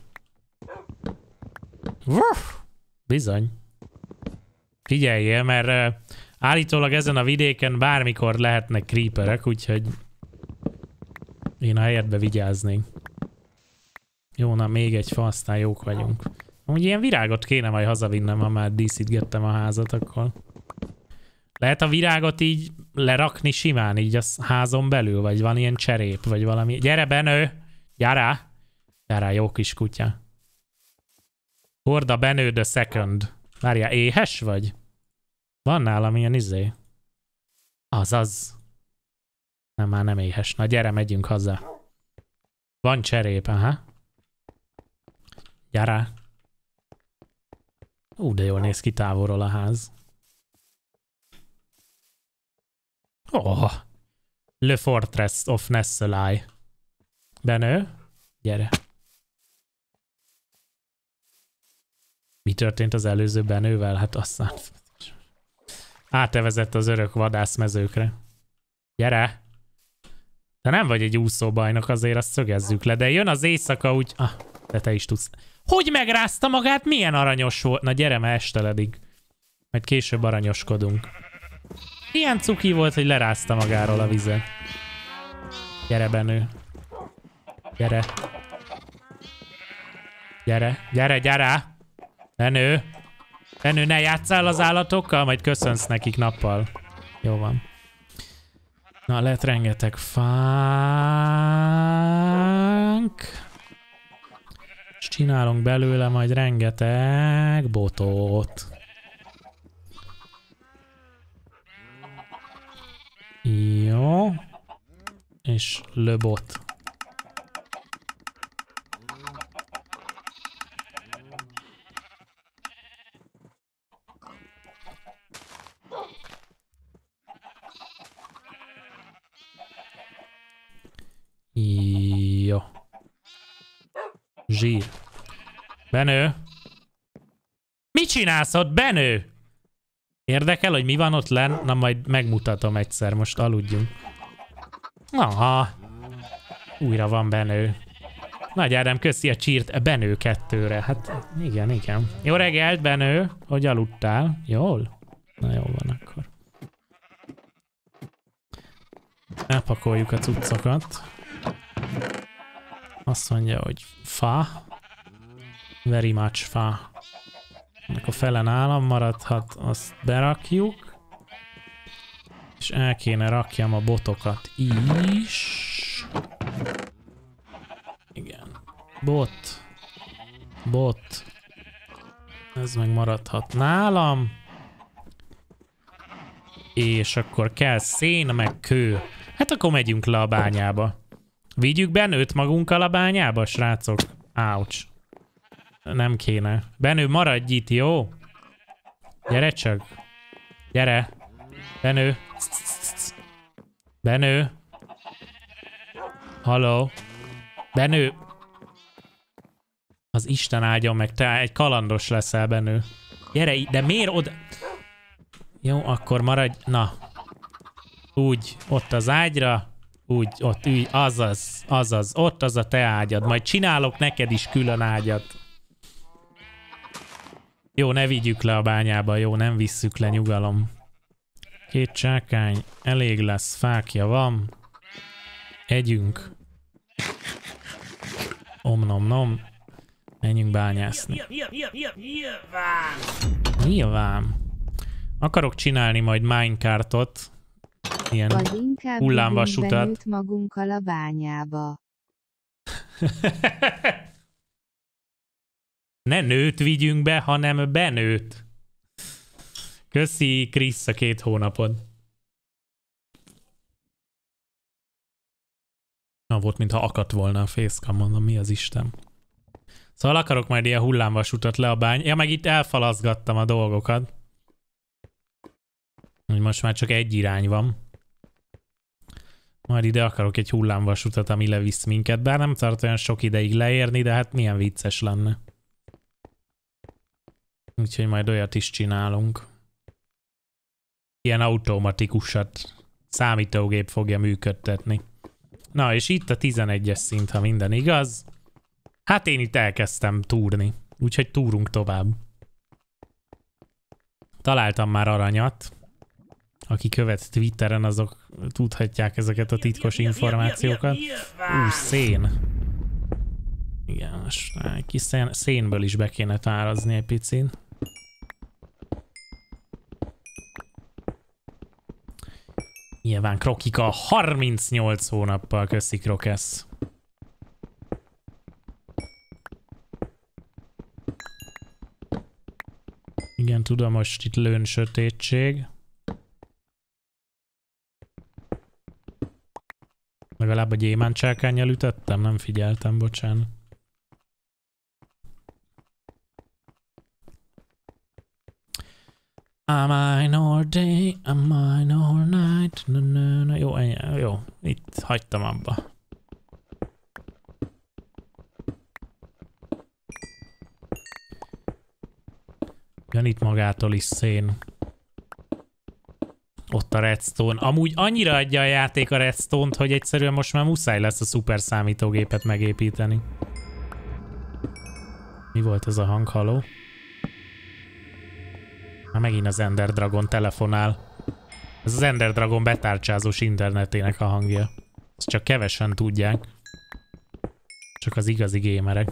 Uff, bizony. Figyeljél, mert állítólag ezen a vidéken bármikor lehetnek creeperek, úgyhogy én a helyedbe vigyáznék. Jó, na még egy fa, aztán jók vagyunk. Amúgy ilyen virágot kéne majd hazavinnem, ha már díszítgettem a házat, akkor Lehet a virágot így lerakni simán, így a házon belül, vagy van ilyen cserép, vagy valami. Gyere, Benő! Gyere! Gyere, jó kis kutya. Horda Benő the second. Várjál, éhes vagy? Van nálam ilyen izé? Azaz. Nem, már nem éhes. Na gyere, megyünk haza. Van cserép, aha. Gyere. Ú, de jól néz ki távolról a ház. Oh. Le Fortress of Nesselai. Benő? Gyere. Mi történt az előző Benővel? Hát aztán... Átevezett az örök vadászmezőkre. Gyere! De nem vagy egy úszóbajnok, azért azt szögezzük le. De jön az éjszaka úgy... Ah, de te is tudsz. Hogy megrázta magát? Milyen aranyos volt? Na gyere, mert esteledik. Majd később aranyoskodunk. Ilyen cuki volt, hogy lerázta magáról a vizet. Gyere, Benő. Gyere. Gyere, gyere, gyere! Benő! Benő, ne játsszál az állatokkal, majd köszönsz nekik nappal. Jó van. Na, lett rengeteg fánk. És csinálunk belőle majd rengeteg botot. Jó. És löbot. Jó. Zsír. Benő? Mit csinálsz ott, Benő? Érdekel, hogy mi van ott lenn? Na, majd megmutatom egyszer, most aludjunk. Aha. Újra van Benő. Nagy Ádám, köszi a csírt Benő kettőre. Hát igen, igen. Jó reggelt, Benő. Hogy aludtál? Jól? Na jó van akkor. Elpakoljuk a cuccokat. Azt mondja, hogy fa. Very much fa. Ennek a fele nálam maradhat, azt berakjuk. És el kéne rakjam a botokat is. Igen. Bot. Bot. Ez meg maradhat nálam. És akkor kell szén meg kő. Hát akkor megyünk le a bányába. Vigyük Benőt magunkkal a bányába, srácok? Ouch. Nem kéne. Benő, maradj itt, jó? Gyere csak. Gyere. Benő. Benő. Halló. Benő. Az Isten áldjon meg, te egy kalandos leszel, Benő. Gyere, de miért oda... Jó, akkor maradj. Na. Úgy, ott az ágyra. Úgy, ott ülj, azaz, azaz, ott az a te ágyad. Majd csinálok neked is külön ágyat. Jó, ne vigyük le a bányába, jó, nem visszük le, nyugalom. Két csákány, elég lesz, fákja van. Együnk. Om-nom-nom. Menjünk bányászni. Nyilván. Akarok csinálni majd minecartot. Ilyen hullámvasutat. Magunkkal a bányába. Ne nőt vigyünk be, hanem Benőt. Köszi, Krisz, a két hónapod. Na, volt, mintha akadt volna a facecam, mondom, mi az Isten. Szóval akarok majd ilyen hullámvasutat le a bány. Ja, meg itt elfalazgattam a dolgokat. Hogy most már csak egy irány van. Majd ide akarok egy hullámvasutat, ami levisz minket. Bár nem tart olyan sok ideig leérni, de hát milyen vicces lenne. Úgyhogy majd olyat is csinálunk. Ilyen automatikusat. Számítógép fogja működtetni. Na, és itt a tizenegyes szint, ha minden igaz. Hát én itt elkezdtem túrni. Úgyhogy túrunk tovább. Találtam már aranyat. Aki követ Twitteren, azok tudhatják ezeket a titkos információkat. Ú, szén. Igen, most egy kis szén, szénből is be kéne tárazni egy picit. Nyilván Krokika harmincnyolc hónappal, köszi Krokesz. Igen, tudom, most itt lőn sötétség. Legalább a gyémánt csákánnyal ütöttem, nem figyeltem, bocsánat. I'm mine all day, I'm mine all night. Na, na, na. Jó, ennyi, jó, itt hagytam abba. Jön itt magától is szén. Ott a redstone. Amúgy annyira adja a játék a redstone-t, hogy egyszerűen most már muszáj lesz a szuper számítógépet megépíteni. Mi volt ez a hang, haló? Már megint az Ender Dragon telefonál. Ez az Ender Dragon betárcsázós internetének a hangja. Ezt csak kevesen tudják. Csak az igazi gémerek.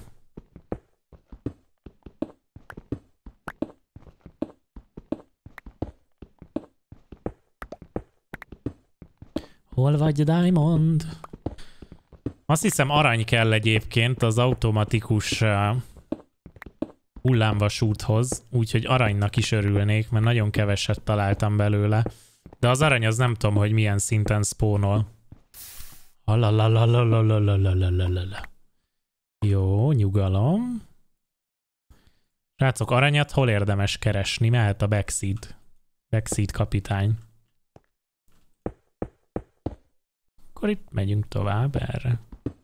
Hol vagy, Diamond? Azt hiszem arany kell egyébként az automatikus uh, hullámvasúthoz, úgyhogy aranynak is örülnék, mert nagyon keveset találtam belőle. De az arany az nem tudom, hogy milyen szinten spawnol. Jó, nyugalom. Srácok, aranyat hol érdemes keresni? Mehet a Backseat. Backseat kapitány. Akkor itt megyünk tovább erre.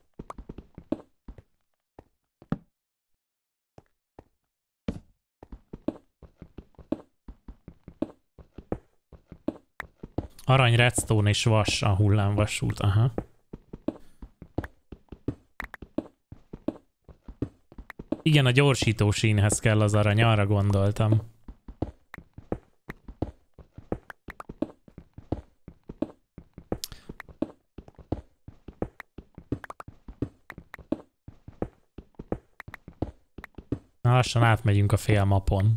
Arany, redstone és vas a hullámvasút, aha. Igen, a gyorsító sínhez kell az arany, arra gondoltam. Na, lassan átmegyünk a fél mapon.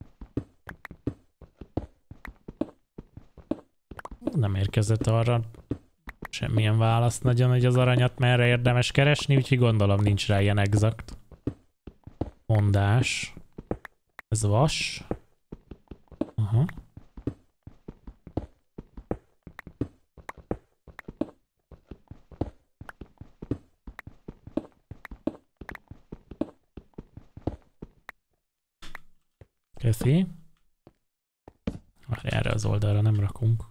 Nem érkezett arra semmilyen válasz nagyon, hogy az aranyat merre érdemes keresni, úgyhogy gondolom nincs rá ilyen exakt mondás. Ez vas. Aha. Köszi. Várj, erre az oldalra nem rakunk.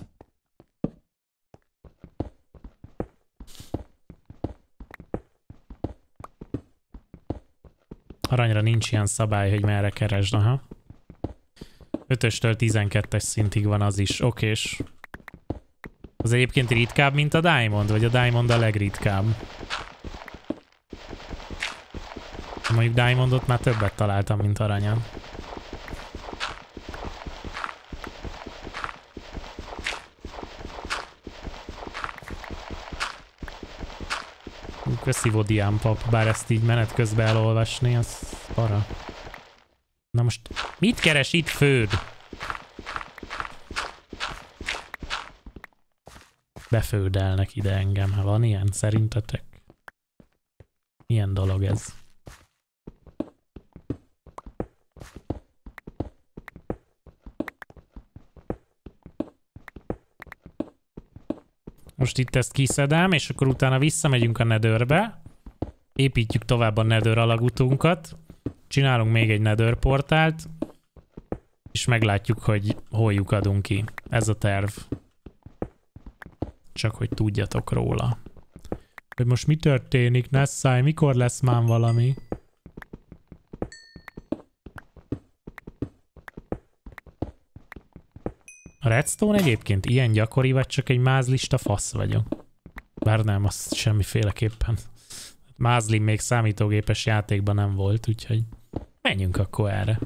Aranyra nincs ilyen szabály, hogy merre keresd, aha. ötöstől tizenkettes szintig van az is, okés. Az egyébként ritkább, mint a Diamond, vagy a Diamond a legritkább? Mondjuk Diamondot már többet találtam, mint aranyat. Köszi Vodián pap, bár ezt így menet közben elolvasni, az para. Na most mit keres itt főd? Befődelnek ide engem, ha van ilyen szerintetek? Milyen dolog ez? Most itt ezt kiszedem, és akkor utána visszamegyünk a Netherbe. Építjük tovább a Nether alagutunkat. Csinálunk még egy Nether portált. És meglátjuk, hogy hol lyukadunk ki. Ez a terv. Csak hogy tudjatok róla. Hogy most mi történik, Nessai? Mikor lesz már valami? A redstone egyébként ilyen gyakori, vagy csak egy mázlista fasz vagyok? Bár nem, az semmiféleképpen. Mázlim még számítógépes játékban nem volt, úgyhogy menjünk akkor erre.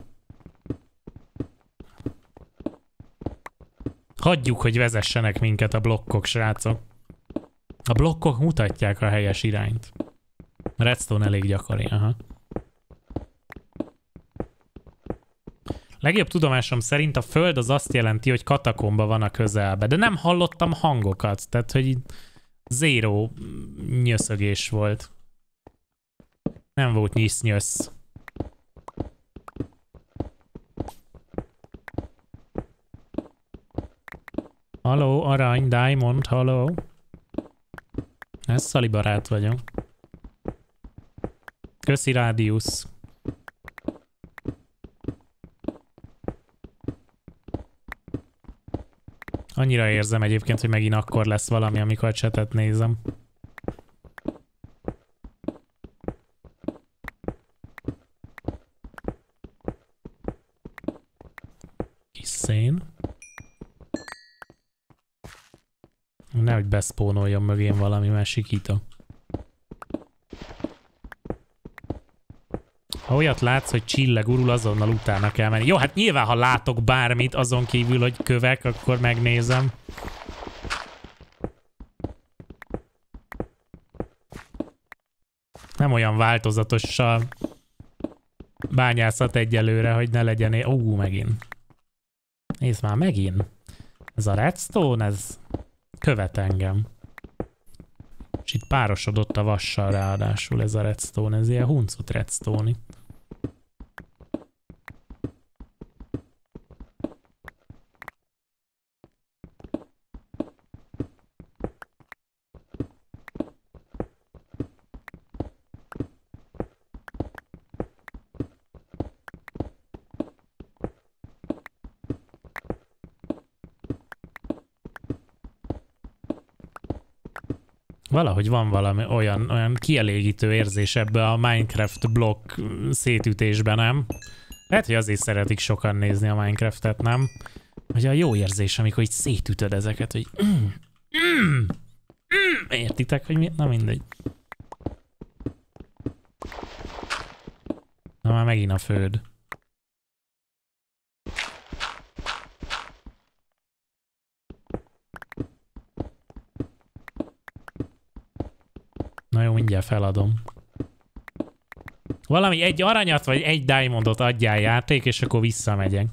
Hagyjuk, hogy vezessenek minket a blokkok, srácok. A blokkok mutatják a helyes irányt. A redstone elég gyakori, aha. Legjobb tudomásom szerint a föld az azt jelenti, hogy katakomba van a közelbe, de nem hallottam hangokat, tehát hogy zero nyöszögés volt. Nem volt nyisz-nyösz. Halló, arany, diamond, halló. Ez Szali barát vagyok. Köszi, Rádiusz. Annyira érzem egyébként, hogy megint akkor lesz valami, amikor a chatet nézem. Kis szén. Nehogy beszpónoljon mögém valami, mert sikítok. Ha olyat látsz, hogy csillag urul, azonnal utána kell menni. Jó, hát nyilván, ha látok bármit azon kívül, hogy kövek, akkor megnézem. Nem olyan változatos a bányászat egyelőre, hogy ne legyen... Ó, uh, megint. Nézd már, megint. Ez a redstone, ez követ engem. És itt párosodott a vassal ráadásul ez a redstone, ez ilyen huncut redstone-i. Valahogy van valami olyan, olyan kielégítő érzés ebbe a Minecraft blokk szétütésben, nem? Lehet, hogy azért szeretik sokan nézni a Minecraftet, nem? Hogy a jó érzés, amikor így szétütöd ezeket, hogy... Mm, mm, mm, értitek, hogy mi? Na mindegy. Na már megint a föld. Na jó, mindjárt feladom. Valami egy aranyat vagy egy diamondot adjál játék, és akkor visszamegyek.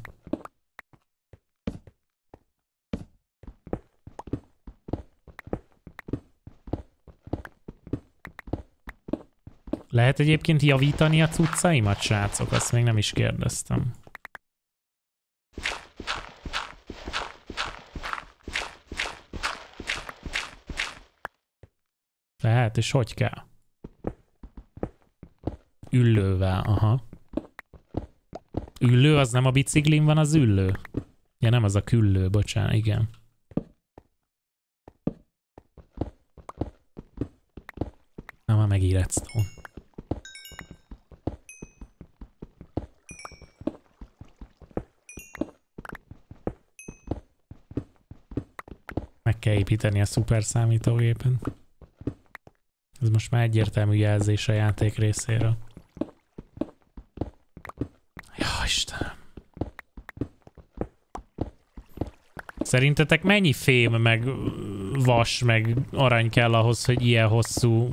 Lehet egyébként javítani a cuccaimat, srácok? Azt még nem is kérdeztem. Lehet, és hogy kell? Üllővel, aha. Üllő, az nem a biciklin van, az üllő. Ja, nem, az a küllő, bocsánat, igen. Na, már megint redstone. Meg kell építeni a szuper számítógépen. Ez most már egyértelmű jelzés a játék részéről. Ja, Istenem. Szerintetek mennyi fém, meg vas, meg arany kell ahhoz, hogy ilyen hosszú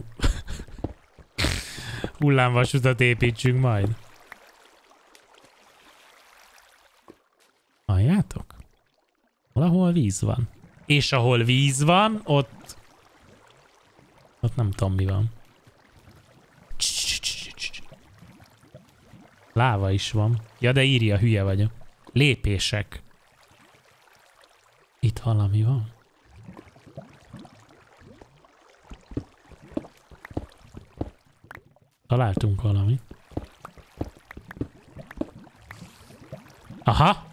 hullámvasutat építsünk majd? Halljátok? Valahol víz van. És ahol víz van, ott... Ott nem tudom, mi van. Láva is van. Ja, de írja, hülye vagyok. Lépések. Itt valami van. Találtunk valamit. Aha!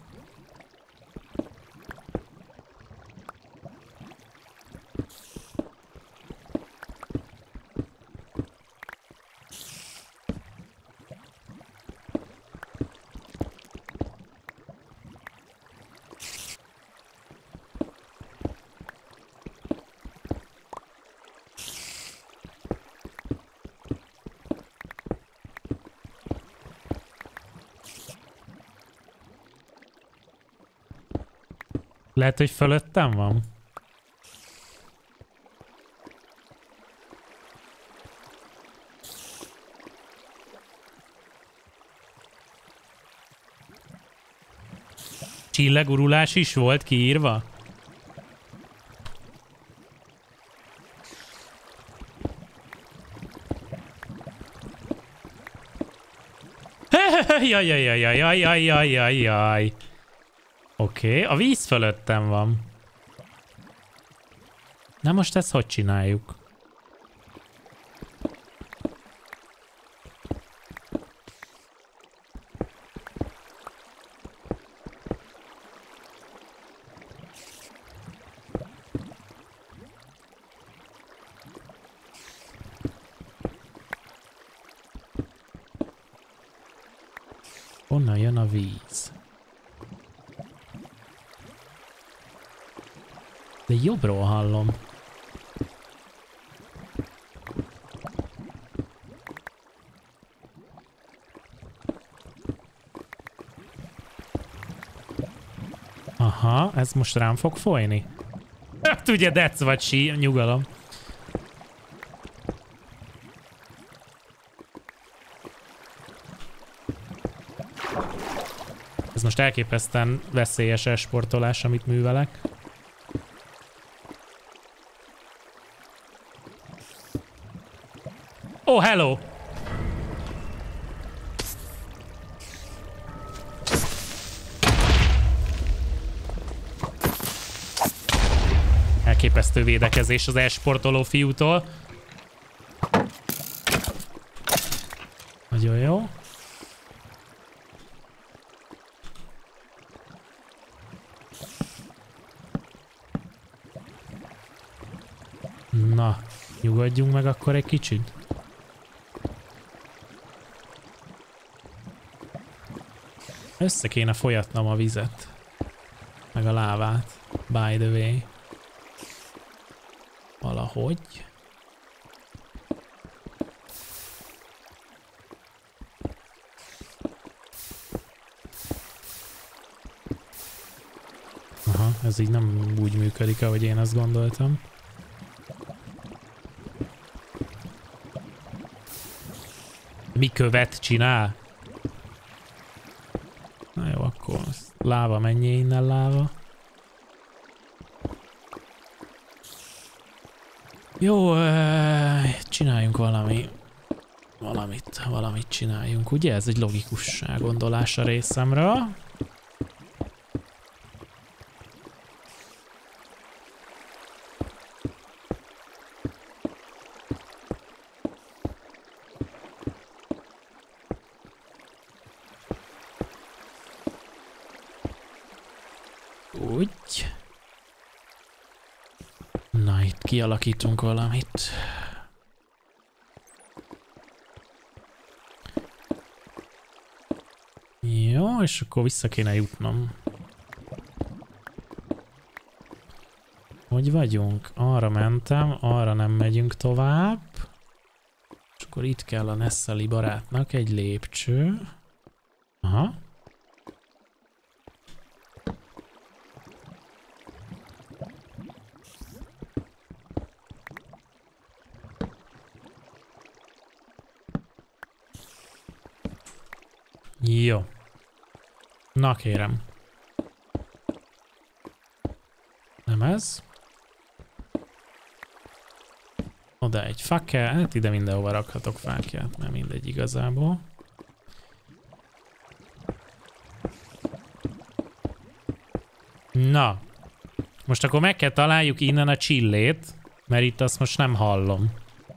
Lehet, hogy fölöttem van? Csillagurulás is volt kiírva? Jaj, jaj, jaj, jaj, jaj, jaj, jaj, jaj. Oké, a víz fölöttem van. Na most ezt hogy csináljuk? Honnan jön a víz? De jobbról hallom. Aha, ez most rám fog folyni? Hát ugye, that's what she, nyugalom. Ez most elképesztően veszélyes esportolás, amit művelek. Oh, hello! Elképesztő védekezés az esportoló fiútól. Nagyon jó. Na, nyugodjunk meg akkor egy kicsit. Össze kéne folyatnom a vizet. Meg a lávát. By the way. Valahogy. Aha, ez így nem úgy működik, ahogy én azt gondoltam. Mi követ csinál? Na jó, akkor láva, menjél innen láva. Jó, csináljunk valami, valamit, valamit csináljunk, ugye? Ez egy logikus elgondolás a részemről. Úgy. Na, itt kialakítunk valamit. Jó, és akkor vissza kéne jutnom. Hogy vagyunk? Arra mentem, arra nem megyünk tovább. És akkor itt kell a Nessali barátnak egy lépcső. Aha. Jó. Na kérem. Nem ez. Oda egy fakel. Hát ide mindenhova rakhatok fákját, nem mindegy igazából. Na. Most akkor meg kell találjuk innen a csillét, mert itt azt most nem hallom.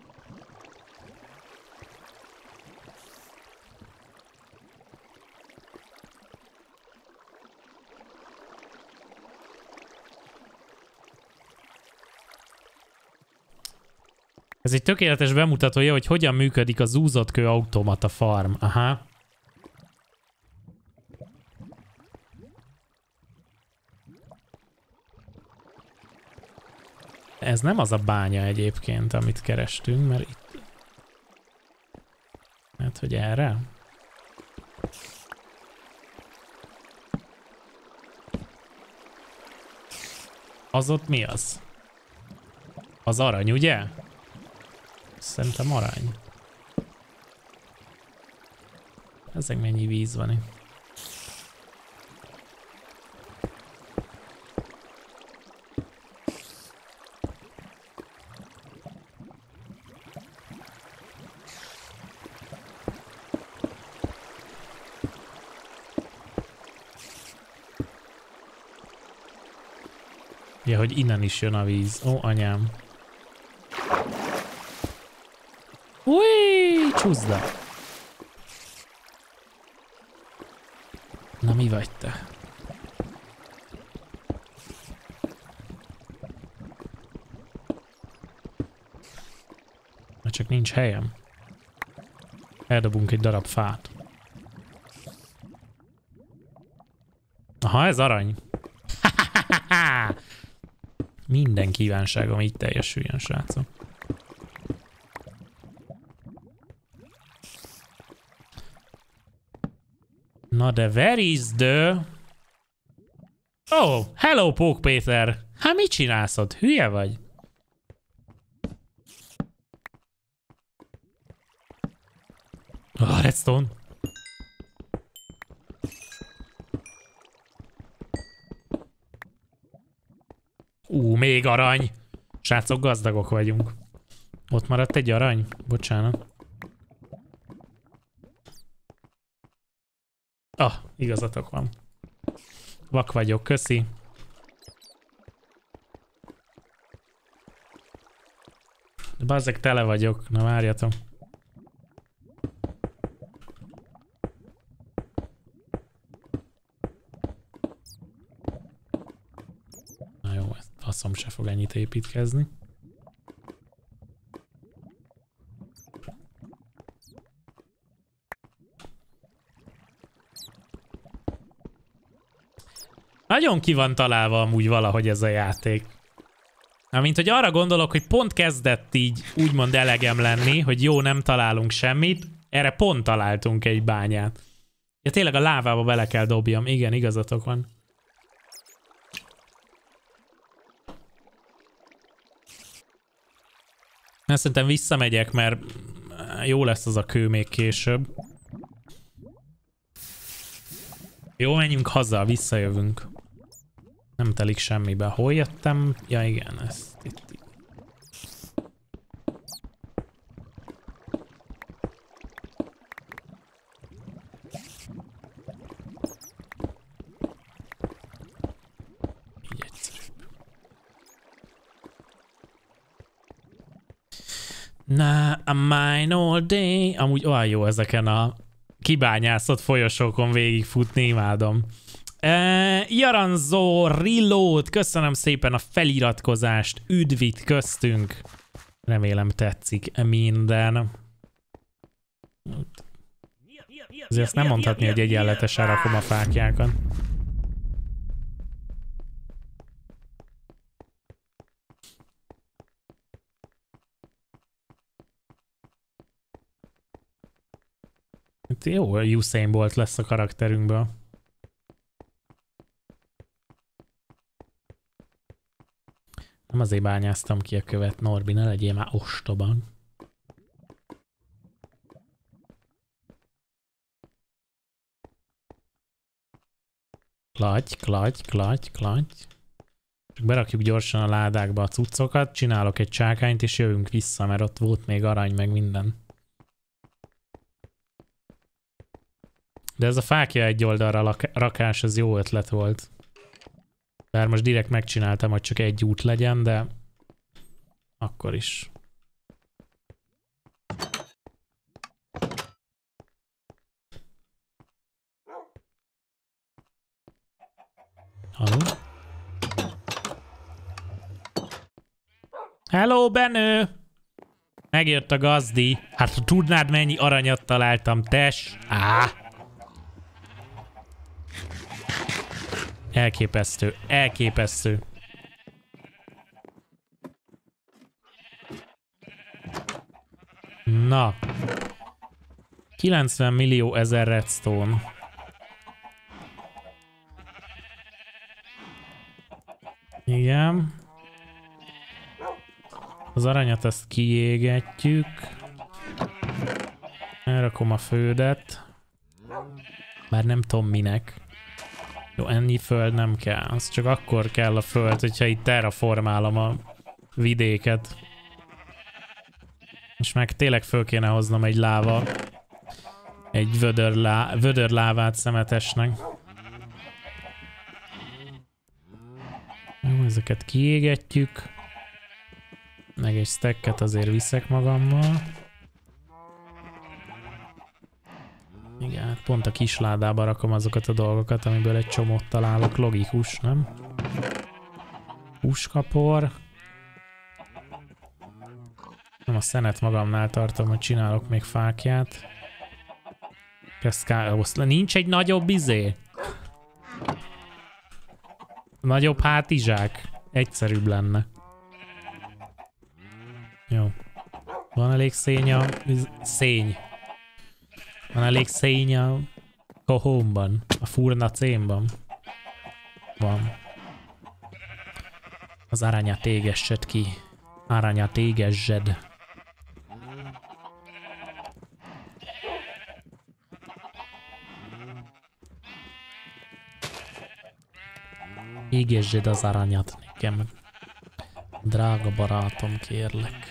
Ez egy tökéletes bemutatója, hogy hogyan működik a zúzott kő automata farm. Aha. Ez nem az a bánya egyébként, amit kerestünk, mert itt... Hát, hogy erre? Az ott mi az? Az arany, ugye? Szerintem arany. Ezek mennyi víz van itt? Ja, hogy innen is jön a víz. Ó, anyám. Új, csúszda. Na, mi vagy te? Na, csak nincs helyem. Eldobunk egy darab fát. Aha, ez arany. Minden kívánságom így teljesüljön, srácok. Na de where is the... Oh, hello, Pók Péter! Hát mit csinálsz ott? Hülye vagy? Oh, redstone. Ú, még arany. Srácok, gazdagok vagyunk. Ott maradt egy arany? Bocsánat. Ah, igazatok van. Vak vagyok, köszi. De bazzeg, tele vagyok. Na várjatok. Na jó, ezt faszom se fog ennyit építkezni. Nagyon ki van találva amúgy valahogy ez a játék. Amint, hogy arra gondolok, hogy pont kezdett így úgymond elegem lenni, hogy jó, nem találunk semmit, erre pont találtunk egy bányát. Ja, tényleg a lávába bele kell dobjam. Igen, igazatok van. Ezt szerintem visszamegyek, mert jó lesz az a kő még később. Jó, menjünk haza, visszajövünk. Nem telik semmibe. Hol jöttem? Ja igen, ezt itt. Így egyszerűbb. Na, a mine all day. Amúgy olyan jó ezeken a kibányászott folyosókon végigfutni, imádom. Uh, Jaranzó Reload, köszönöm szépen a feliratkozást, üdvít köztünk. Remélem tetszik minden. Azért ezt nem mondhatni, hogy egyenletesen rakom a fákjákat. Itt jó, a Usain Bolt lesz a karakterünkből. Nem azért bányáztam ki a követ, Norbi, ne legyél már ostoban. Klagy, klagy, klagy, klagy. Csak berakjuk gyorsan a ládákba a cuccokat, csinálok egy csákányt és jövünk vissza, mert ott volt még arany meg minden. De ez a fákja egy oldalra rakás, az jó ötlet volt. Bár most direkt megcsináltam, hogy csak egy út legyen, de akkor is. Halló? Hello, Benő! Megjött a gazdi. Hát ha tudnád, mennyi aranyat találtam, tes? Á! Elképesztő, elképesztő. Na. kilencven millió ezer redstone. Igen. Az aranyat ezt kiégetjük. Elrakom a földet. Bár nem tudom minek. Jó, ennyi föld nem kell. Az csak akkor kell a föld, hogyha itt terraformálom a vidéket. És meg tényleg föl kéne hoznom egy láva. Egy vödör, lá, vödör lávát szemetesnek. Jó, ez Ezeket kiégetjük. Meg egy stacket azért viszek magammal. Igen, pont a kisládába rakom azokat a dolgokat, amiből egy csomót találok. Logikus, nem? Puskapor. Nem, a szenet magamnál tartom, hogy csinálok még fákját. Nincs egy nagyobb izé? Nagyobb hátizsák? Egyszerűbb lenne. Jó. Van elég szény a... Szény. Van elég szény a kohómban. A furnacémban. Van. Az aranyat égessed ki. Aranyat égessed. Égessed az aranyat nekem. Drága barátom, kérlek.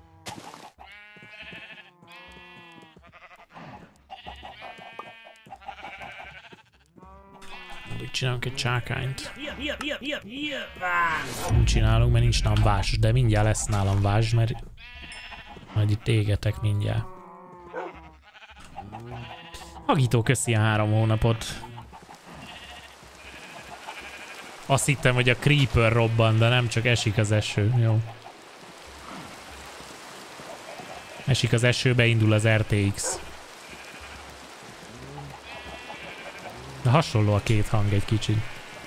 Úgy csinálunk egy csákányt. Nem csinálunk, mert nincs nálam vás, de mindjárt lesz nálam vás, mert majd itt égetek mindjárt. Agító, köszi a három hónapot. Azt hittem, hogy a creeper robban, de nem, csak esik az eső. Jó. Esik az eső, beindul az er té iksz. De hasonló a két hang egy kicsit.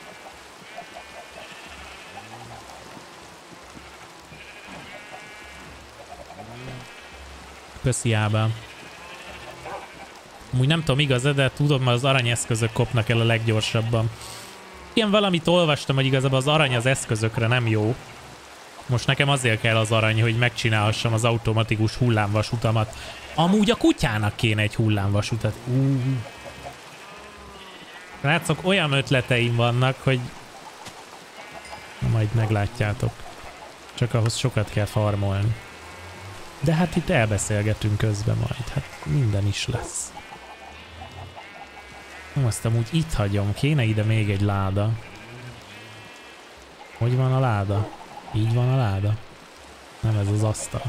Köszi Ábel. Úgy nem tudom igaz, de tudom, mert az aranyeszközök kopnak el a leggyorsabban. Ilyen valamit olvastam, hogy igazából az arany az eszközökre nem jó. Most nekem azért kell az arany, hogy megcsinálhassam az automatikus hullámvasutamat. Amúgy a kutyának kéne egy hullámvasutat. Uh. Látszok, olyan ötleteim vannak, hogy majd meglátjátok. Csak ahhoz sokat kell farmolni. De hát itt elbeszélgetünk közben majd. Hát minden is lesz. Nem, azt amúgy itt hagyom. Kéne ide még egy láda. Hogy van a láda? Így van a láda? Nem, ez az asztal.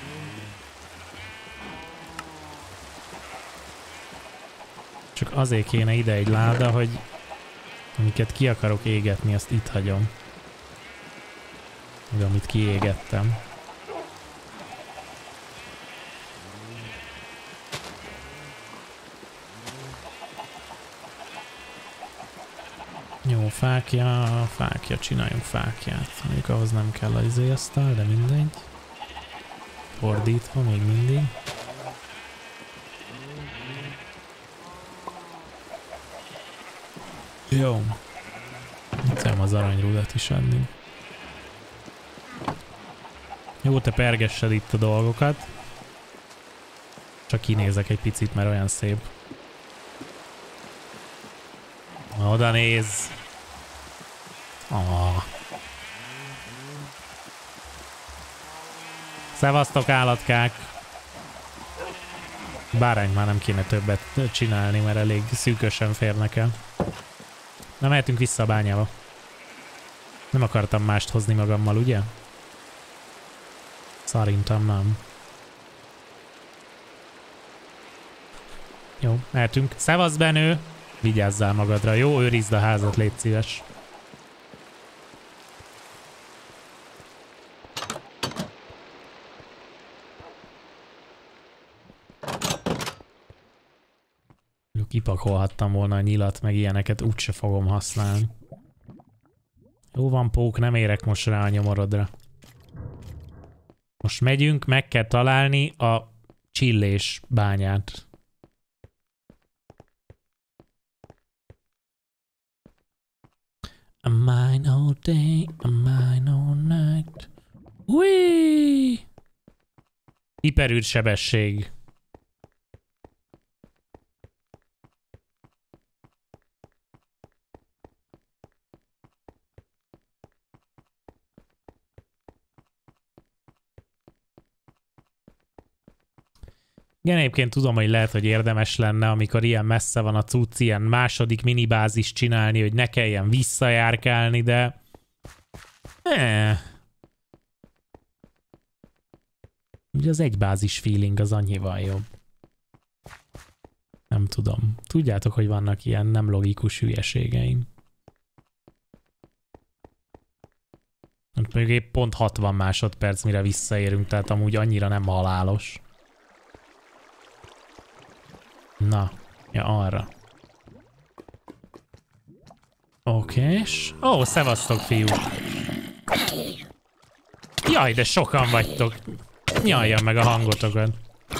Csak azért kéne ide egy láda, hogy amiket ki akarok égetni, azt itt hagyom. De amit kiégettem. Jó, fákja, fákja, csináljunk fákját. Mondjuk ahhoz nem kell az izé asztal, de mindegy. Fordítva még mindig. Jó. Szerintem az aranyrudat is adni. Jó, te pergessed itt a dolgokat. Csak kinézek egy picit, mert olyan szép. Oda néz. Oh. Szevasztok állatkák. Bárányt már nem kéne többet csinálni, mert elég szűkösen férnek el. Na, mehetünk vissza a bányába. Nem akartam mást hozni magammal, ugye? Szerintem nem. Jó, mehetünk. Szevasz, Benő! Vigyázzál magadra, jó? Őrizd a házat, légy szíves. Kipakolhattam volna a nyilat, meg ilyeneket úgyse fogom használni. Jó van, Pók, nem érek most rá a nyomorodra. Most megyünk, meg kell találni a csillés bányát. A mine all day, a mine all night. Ui! Hiperűr sebesség. Igen, egyébként tudom, hogy lehet, hogy érdemes lenne, amikor ilyen messze van a cucc, ilyen második minibázist csinálni, hogy ne kelljen visszajárkálni, de Eh. Ugye az egybázis feeling az annyival jobb. Nem tudom. Tudjátok, hogy vannak ilyen nem logikus hülyeségeim. Még épp pont hatvan másodperc, mire visszaérünk, tehát amúgy annyira nem halálos. Na, ja arra. Okés. Ó, oh, szevasztok, fiúk. Jaj, de sokan vagytok. Nyaljam meg a hangotokat.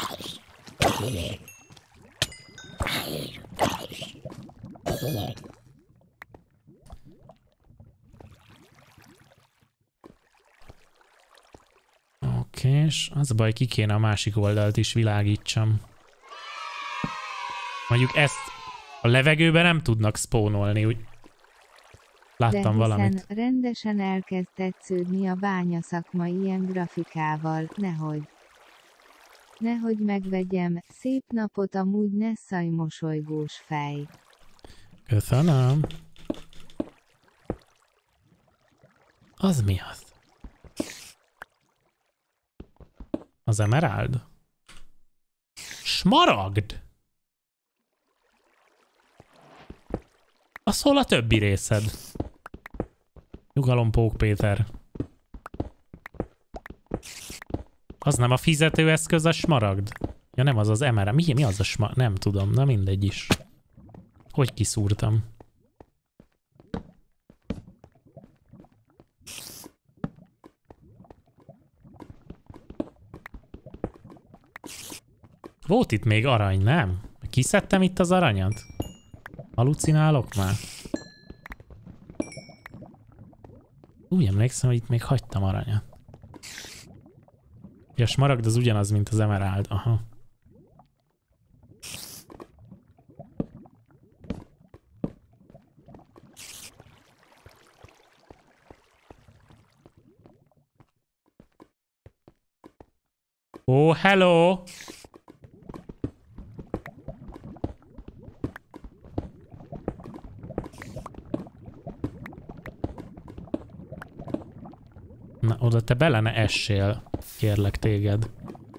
Okés. Az a baj, ki kéne a másik oldalt is világítsam. Mondjuk ezt a levegőben nem tudnak spónolni, úgy. Láttam de valamit. Rendesen elkezd tetsződni a bányaszakma ilyen grafikával, nehogy. Nehogy megvegyem, szép napot amúgy ne szaj mosolygós fej. Köszönöm. Az mi az? Az emerald? Smaragd? Az hol a többi részed? Nyugalom, Pók Péter. Az nem a fizetőeszköz, a smaragd? Ja nem, az az emerald. Mi, mi az a smaragd? Nem tudom, na mindegy is. Hogy kiszúrtam? Volt itt még arany, nem? Kiszedtem itt az aranyat? Halucinálok már? Úgy emlékszem, hogy itt még hagytam aranyat. Ja, a smaragd az ugyanaz, mint az emerald. Aha. Ó, oh, hello! Na, oda te bele ne essél, kérlek téged.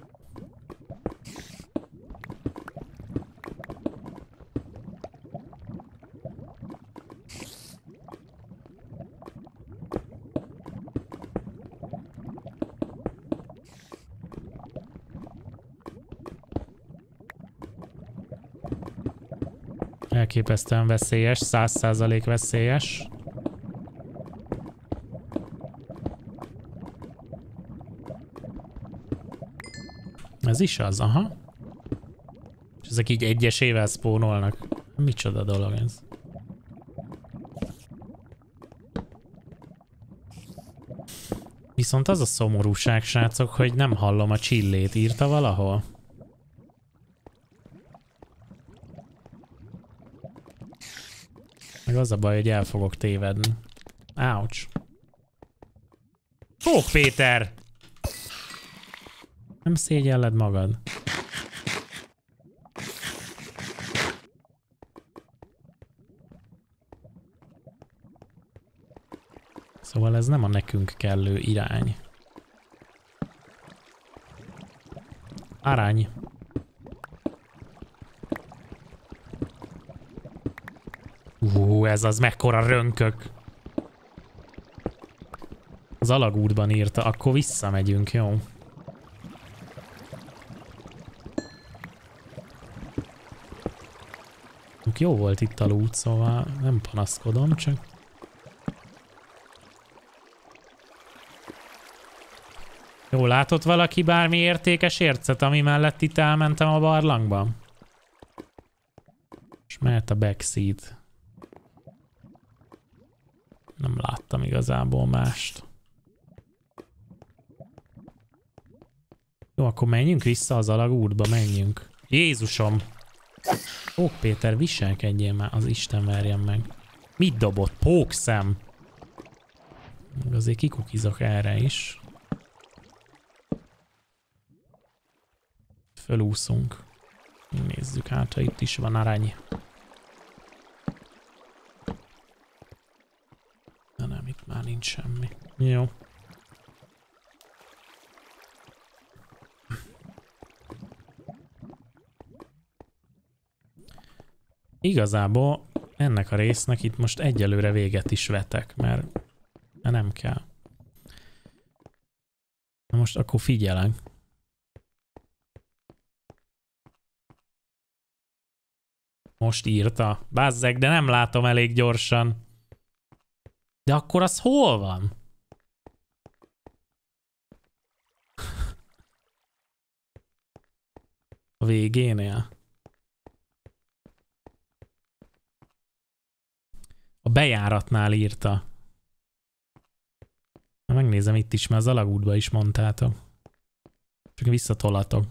Elképesztően veszélyes, száz százalék veszélyes. Ez is az, aha. És ezek így egyesével spónolnak. Micsoda dolog ez? Viszont az a szomorúság, srácok, hogy nem hallom a csillét. Írta valahol? Meg az a baj, hogy el fogok tévedni. Ouch. Ó, Péter! Nem szégyelled magad. Szóval ez nem a nekünk kellő irány. Arany. Ú, ez az mekkora rönkök. Az alagútban írta, akkor visszamegyünk, jó? Jó volt itt a loot, szóval nem panaszkodom, csak... Jó, látott valaki bármi értékes ércet, ami mellett itt elmentem a barlangba? És mehet a backseat. Nem láttam igazából mást. Jó, akkor menjünk vissza az alagútba, menjünk. Jézusom! Ó, Péter, viselkedjél már, az Isten verjen meg. Mit dobott? Pókszem! Azért kikukizok erre is. Fölúszunk. Nézzük hát, ha itt is van arany. De nem, itt már nincs semmi. Jó. Igazából ennek a résznek itt most egyelőre véget is vetek, mert, mert nem kell. Na most akkor figyelek. Most írta. Bázzeg, de nem látom elég gyorsan. De akkor az hol van? A végénél. A bejáratnál írta. Na, megnézem itt is, mert az alagútba is mondtátok. Csak visszatolatok.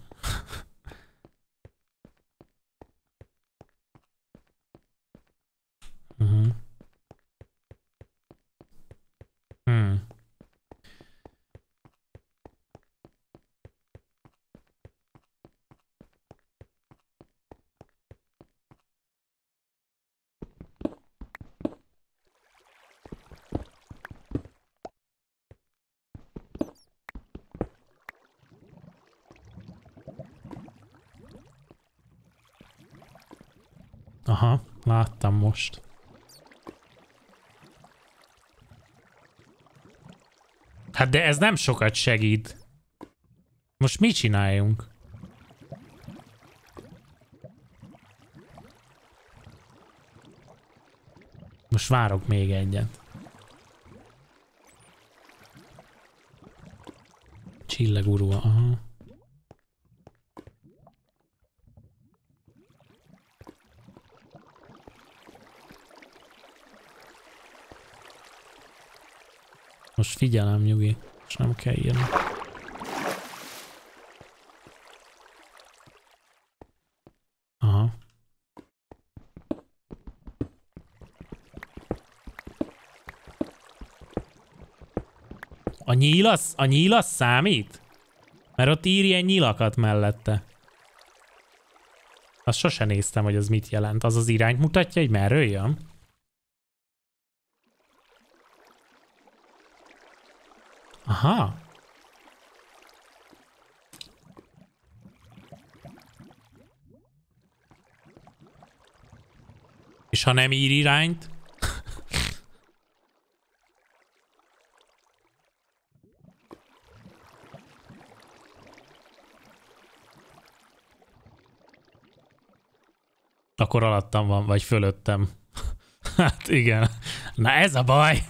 uh-huh. Hmm. Aha, láttam most. Hát de ez nem sokat segít. Most mit csináljunk? Most várok még egyet. Csillagurva, aha. Most figyelem, nyugi, és nem kell írni. Aha. A nyíl az, a nyíl az számít? Mert ott ír ilyen nyilakat mellette. Azt sose néztem, hogy az mit jelent. Az az irányt mutatja, hogy merről jön? Aha. És ha nem ír irányt? Akkor alattam van, vagy fölöttem. Hát igen. Na ez a baj.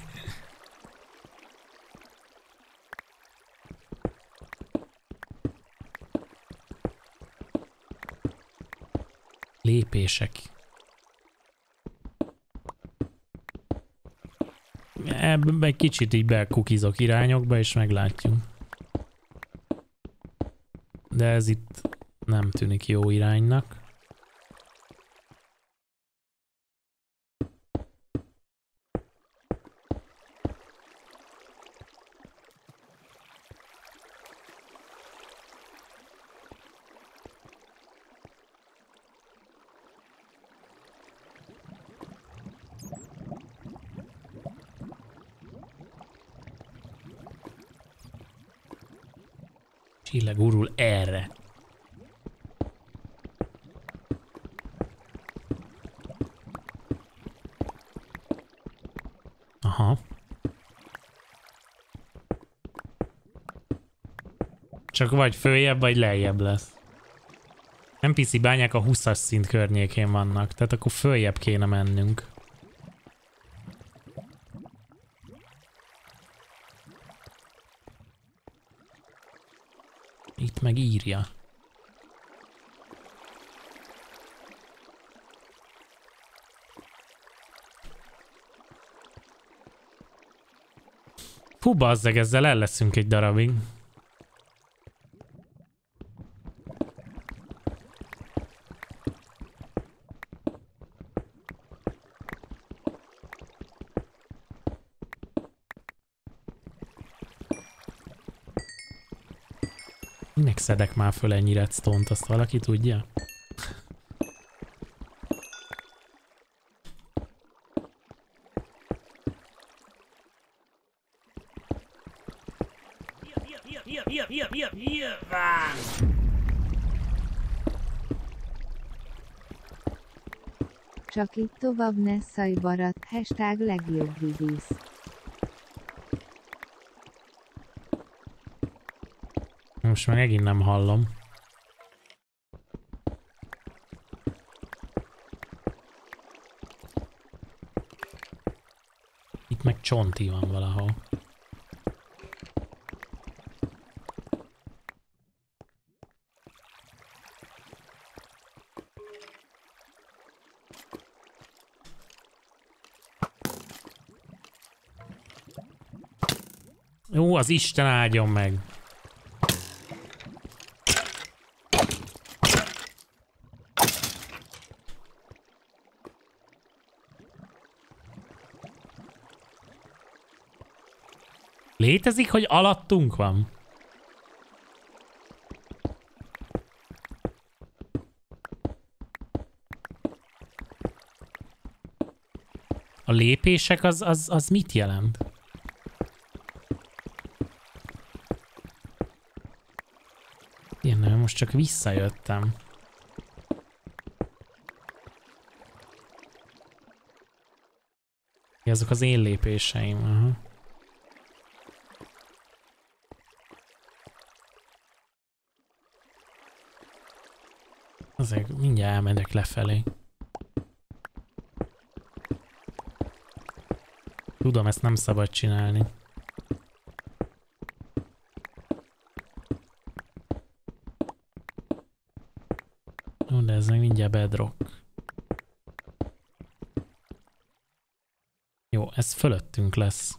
Lépések. Ebben egy kicsit így bekukizok irányokba, és meglátjuk. De ez itt nem tűnik jó iránynak. Csillag urul erre. Aha. Csak vagy följebb, vagy lejjebb lesz. en pé cé bányák a huszas szint környékén vannak, tehát akkor följebb kéne mennünk. Itt meg írja. Fú, bazzeg, ezzel el leszünk egy darabig. Minek szedek már föl ennyi redstone-t, azt valaki tudja? Csak itt tovább Nesszai barat, hashtag legjobb vidisz. Most már megint nem hallom. Itt meg csonti van valahol. Jó, az Isten áldjon meg. Létezik, hogy alattunk van? A lépések az, az, az mit jelent? Én nem, most csak visszajöttem. Azok az én lépéseim, aha. Azért mindjárt elmegyek lefelé. Tudom, ezt nem szabad csinálni. Jó, de ez meg mindjárt bedrock. Jó, ez fölöttünk lesz.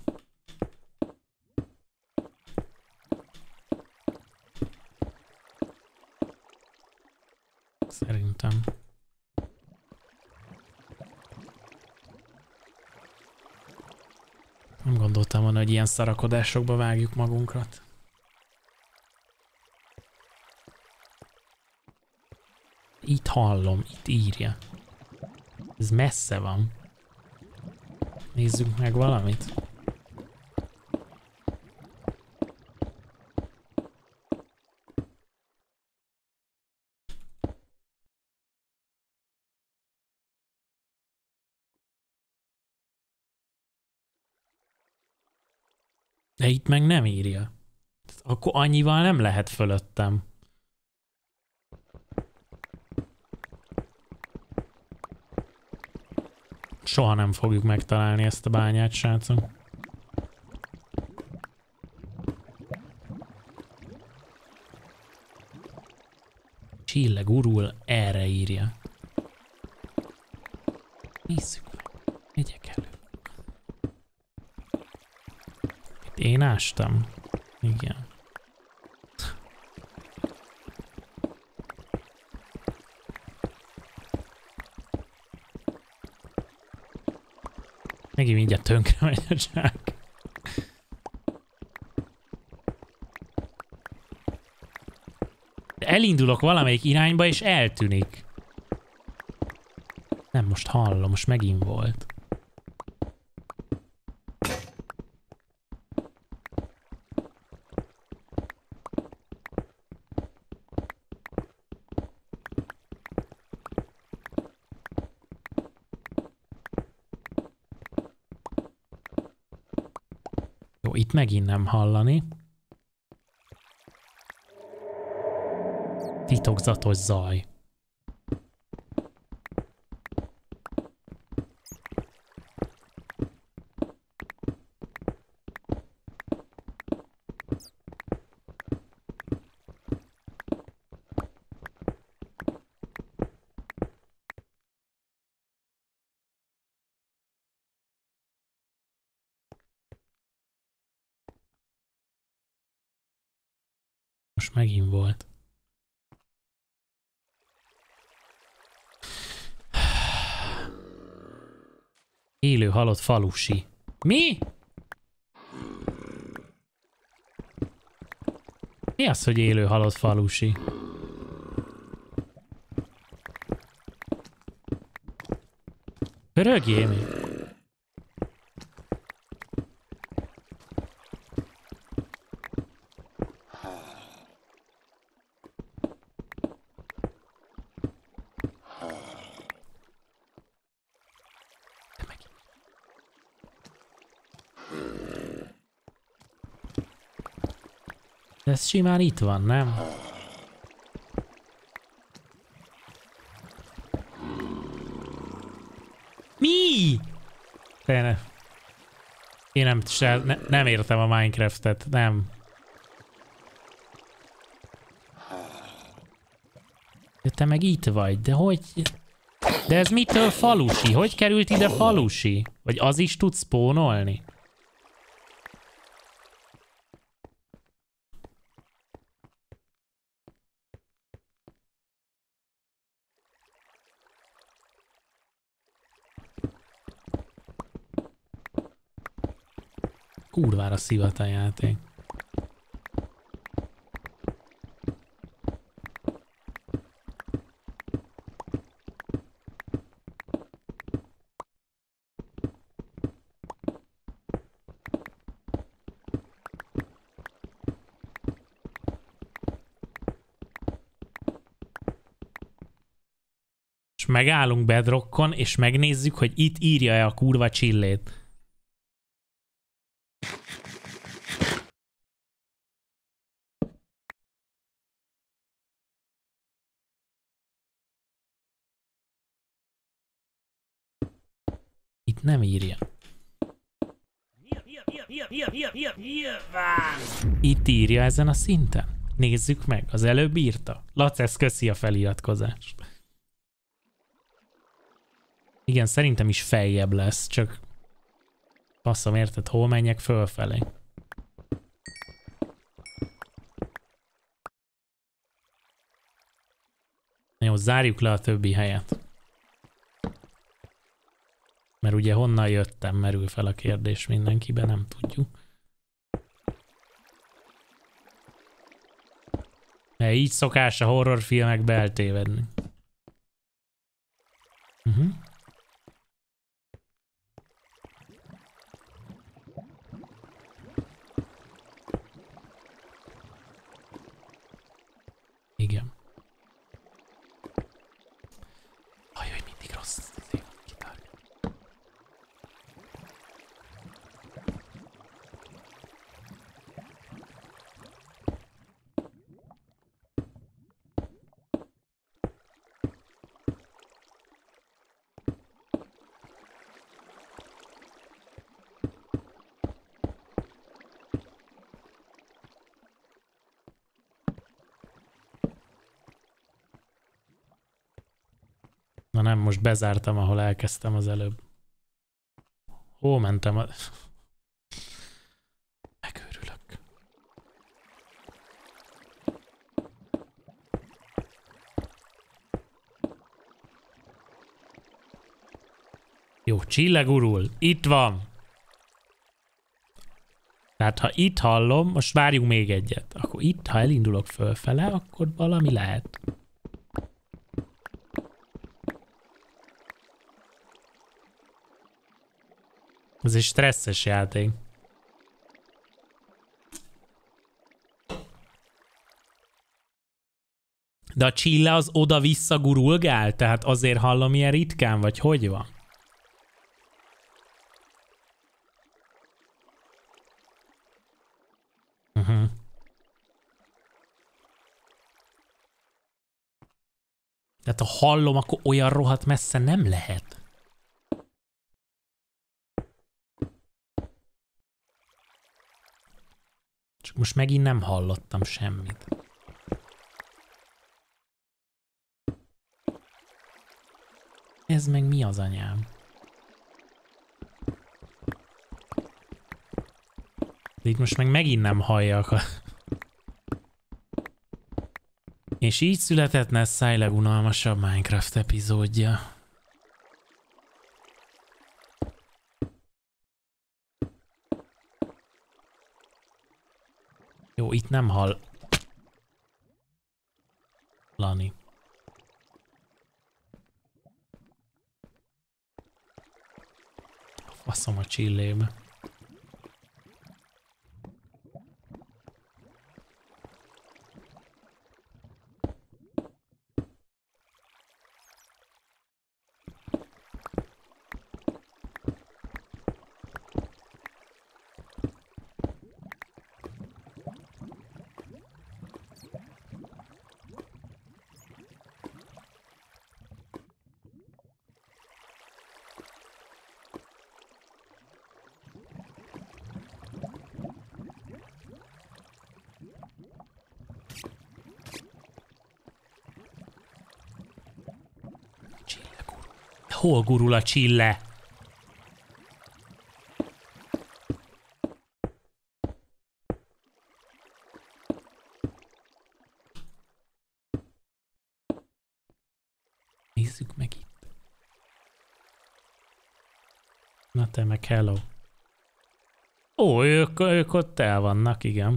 Szerintem. Nem gondoltam volna, hogy ilyen szarakodásokba vágjuk magunkat. Itt hallom, itt írja. Ez messze van. Nézzük meg valamit. De itt meg nem írja. Akkor annyival nem lehet fölöttem. Soha nem fogjuk megtalálni ezt a bányát, srácok. Csillag urul, erre írja. Nézzük meg. Megyek elő. Itt én ástam. Igen. Megint mindjárt tönkre megy a zsák. Elindulok valamelyik irányba és eltűnik. Nem, most hallom, most megint volt. Jó, itt megint nem hallani. Titokzatos zaj. Most megint volt. Élő halott falusi. Mi? Mi az, hogy élő halott falusi? Pörögjél mi? De ez simán itt van, nem? Mi? Tényleg. Én nem, se, ne, nem értem a Minecraftet, nem. De te meg itt vagy, de hogy... De ez mitől falusi? Hogy került ide falusi? Vagy az is tud spónolni? Kurvára szivat a játék. És megállunk Bedrockon, és megnézzük, hogy itt írja-e a kurva csillét. Itt nem írja. Itt írja ezen a szinten. Nézzük meg, az előbb írta. Lacesz, köszi a feliratkozást. Igen, szerintem is feljebb lesz, csak passzom, érted, hol menjek fölfelé. Jó, zárjuk le a többi helyet. Mert ugye honnan jöttem, merül fel a kérdés mindenkiben, nem tudjuk. De így szokás a horrorfilmekbe eltévedni. Uh-huh. Igen. Ajaj, mindig rossz. Na nem, most bezártam, ahol elkezdtem az előbb. Hol mentem a... Megőrülök. Jó, csillagurul. Itt van. Tehát ha itt hallom, most várjunk még egyet. Akkor itt, ha elindulok fölfele, akkor valami lehet. Ez egy stresszes játék. De a csilla az oda-vissza gurulgál? Tehát azért hallom ilyen ritkán, vagy hogy van? Uh-huh. Tehát ha hallom, akkor olyan rohadt messze nem lehet. Csak most megint nem hallottam semmit. Ez meg mi az anyám? De itt most meg megint nem halljak. A... És így született Nessai legunalmasabb Minecraft epizódja. Jó, itt nem hall... Lani. Faszom a csillébe. Hol gurul a csille? Nézzük meg itt. Na te meg hello. Ó, ők, ők ott el vannak, igen.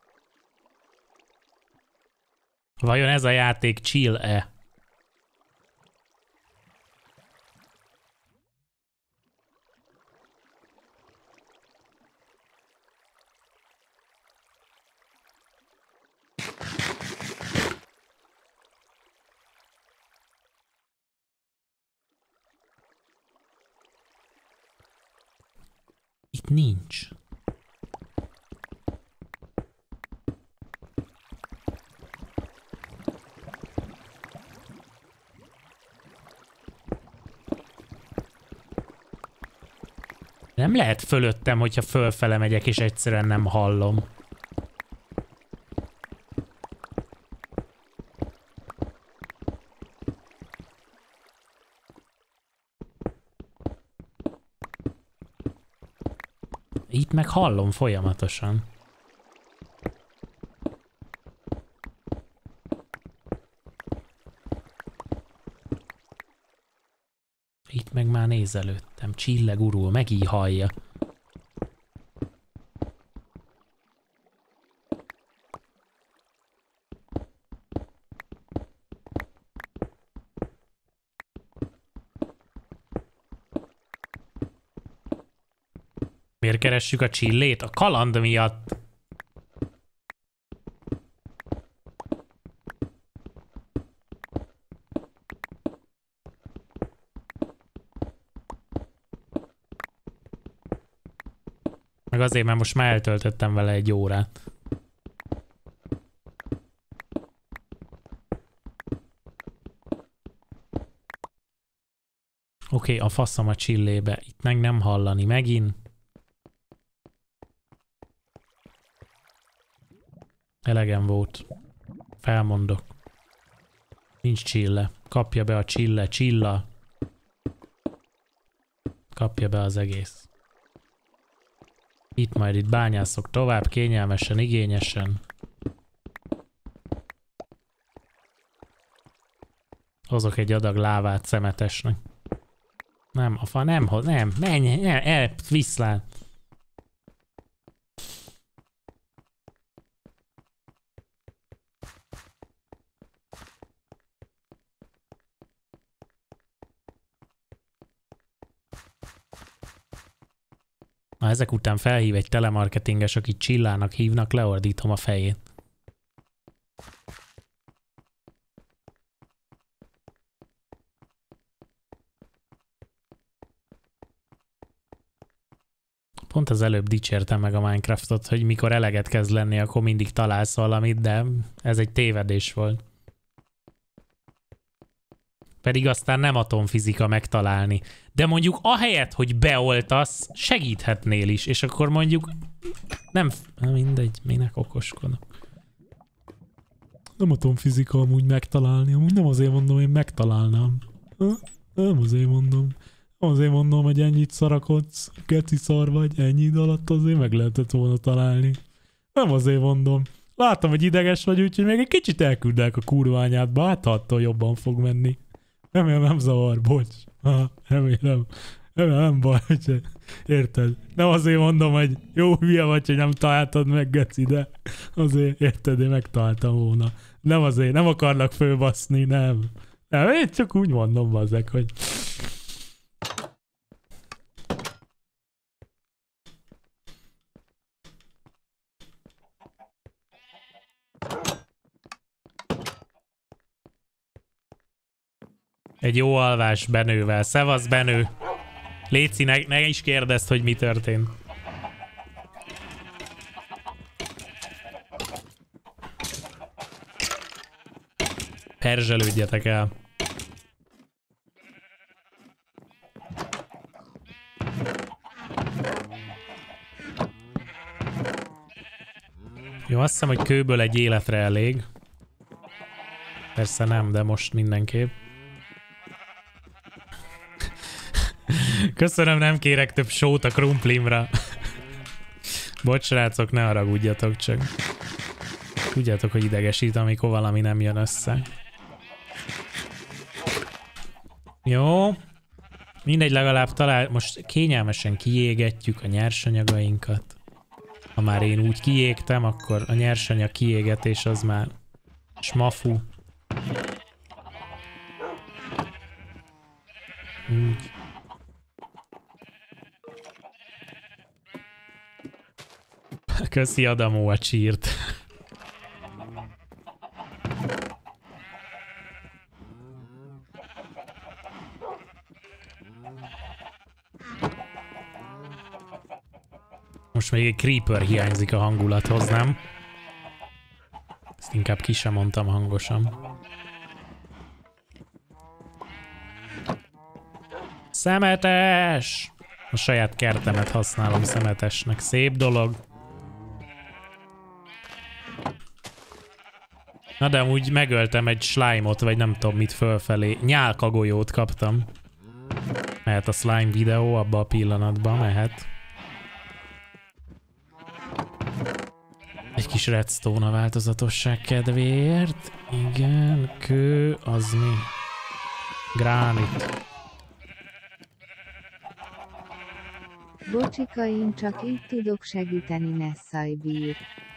Vajon ez a játék chill-e? Itt nincs. Nem lehet fölöttem, hogyha fölfele megyek, és egyszerűen nem hallom. Itt meg hallom folyamatosan. Itt meg már néz előttem. Csillag urul, megíhallja. Miért keressük a csillét? A kaland miatt. Meg azért, mert most már eltöltöttem vele egy órát. Oké, okay, a faszom a csillébe. Itt meg nem hallani megint. Elegem volt. Felmondok. Nincs csille. Kapja be a csille. Csilla. Kapja be az egész. Itt majd itt bányászok tovább, kényelmesen, igényesen. Hozok egy adag lávát szemetesnek. Nem, a fa nem hoz, nem, menj, el, el viszlát. Na ezek után felhív egy telemarketinges, akit Csillának hívnak, leordítom a fejét. Pont az előbb dicsértem meg a Minecraftot, hogy mikor eleget kezd lenni, akkor mindig találsz valamit, de ez egy tévedés volt. Pedig aztán nem atomfizika megtalálni. De mondjuk ahelyett, hogy beoltasz, segíthetnél is, és akkor mondjuk nem... Na mindegy, minek okoskodom. Nem atomfizika amúgy megtalálni, amúgy nem azért mondom, én megtalálnám. Ha? Nem azért mondom. Azért mondom, hogy ennyit szarakodsz, geci szar vagy, ennyi idő alatt azért meg lehetett volna találni. Nem azért mondom. Látom, hogy ideges vagy, úgyhogy még egy kicsit elküldek a kurványádba, hát attól jobban fog menni. Remélem nem zavar, bocs. Ha, remélem. Remélem nem baj, hogy érted. Nem azért mondom, hogy jó hülye vagy, hogy nem találtad meg, geci, de azért érted, én megtaláltam volna. Nem azért, nem akarnak fölbaszni, nem. Nem, én csak úgy mondom bazzek, hogy... Egy jó alvás Benővel. Szevasz, Benő! Léci, ne, ne is kérdezd, hogy mi történt. Perzselődjetek el. Jó, azt hiszem, hogy kőből egy életre elég. Persze nem, de most mindenképp. Köszönöm, nem kérek több sót a krumplimra. Bocs, srácok, ne haragudjatok csak. Tudjátok, hogy idegesít, amikor valami nem jön össze. Jó. Mindegy, legalább talál... Most kényelmesen kiégetjük a nyersanyagainkat. Ha már én úgy kiégtem, akkor a nyersanyag kiégetés az már smafu. Úgy. Köszi Adamó a csírt. Most még egy creeper hiányzik a hangulathoz, nem? Ezt inkább ki sem mondtam hangosan. Szemetes! A saját kertemet használom szemetesnek. Szép dolog. Na de amúgy megöltem egy slime-ot, vagy nem tudom mit fölfelé. Nyálkagolyót kaptam. Mehet a slime videó abba a pillanatban, mehet. Egy kis redstone a változatosság kedvéért. Igen, kő, az mi? Gránit. Bocsika, én csak így tudok segíteni, Nessai bír.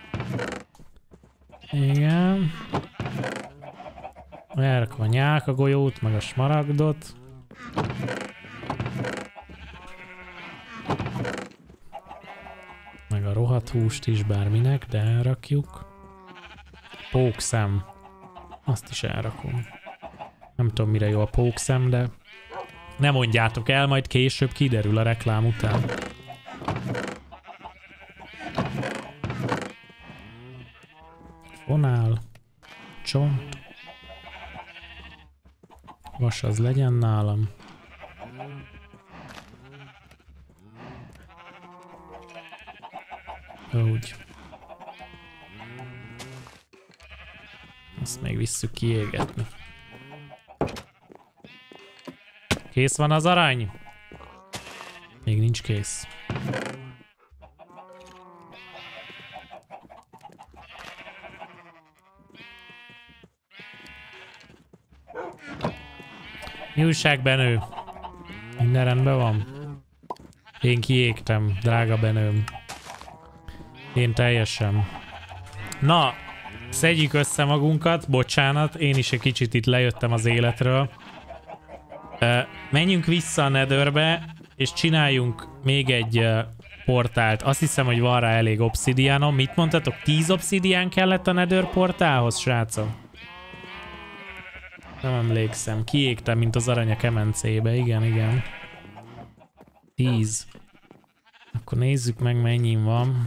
Igen. Elrakom a nyálkagolyót, meg a smaragdot. Meg a rohadt húst is bárminek, de elrakjuk. Pókszem. Azt is elrakom. Nem tudom, mire jó a pókszem, de ne mondjátok el, majd később kiderül a reklám után. Fonál. Csont. Vas az legyen nálam. Úgy. Azt még visszük kiégetni. Kész van az arany? Még nincs kész. Mi újság, Benő? Minden rendben van? Én kiégtem, drága Benőm. Én teljesen. Na, szedjük össze magunkat, bocsánat, én is egy kicsit itt lejöttem az életről. Uh, menjünk vissza a Netherbe, és csináljunk még egy uh, portált. Azt hiszem, hogy van rá elég obszidiánom. Mit mondtatok? tíz obszidián kellett a Nether portálhoz, srácok? Nem emlékszem. Kiégtem, mint az arany a kemencébe. Igen, igen. tíz. Akkor nézzük meg, mennyi van.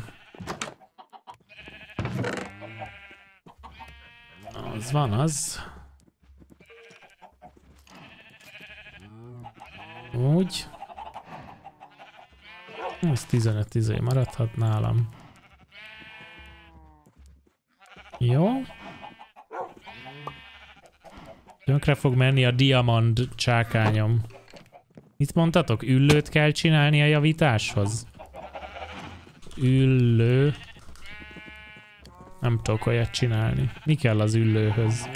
Az van, az. Úgy. Ez tizenöt izé maradhat nálam. Jó. Tönkre fog menni a diamond csákányom. Mit mondtatok? Üllőt kell csinálni a javításhoz? Üllő. Nem tudok olyat csinálni. Mi kell az üllőhöz?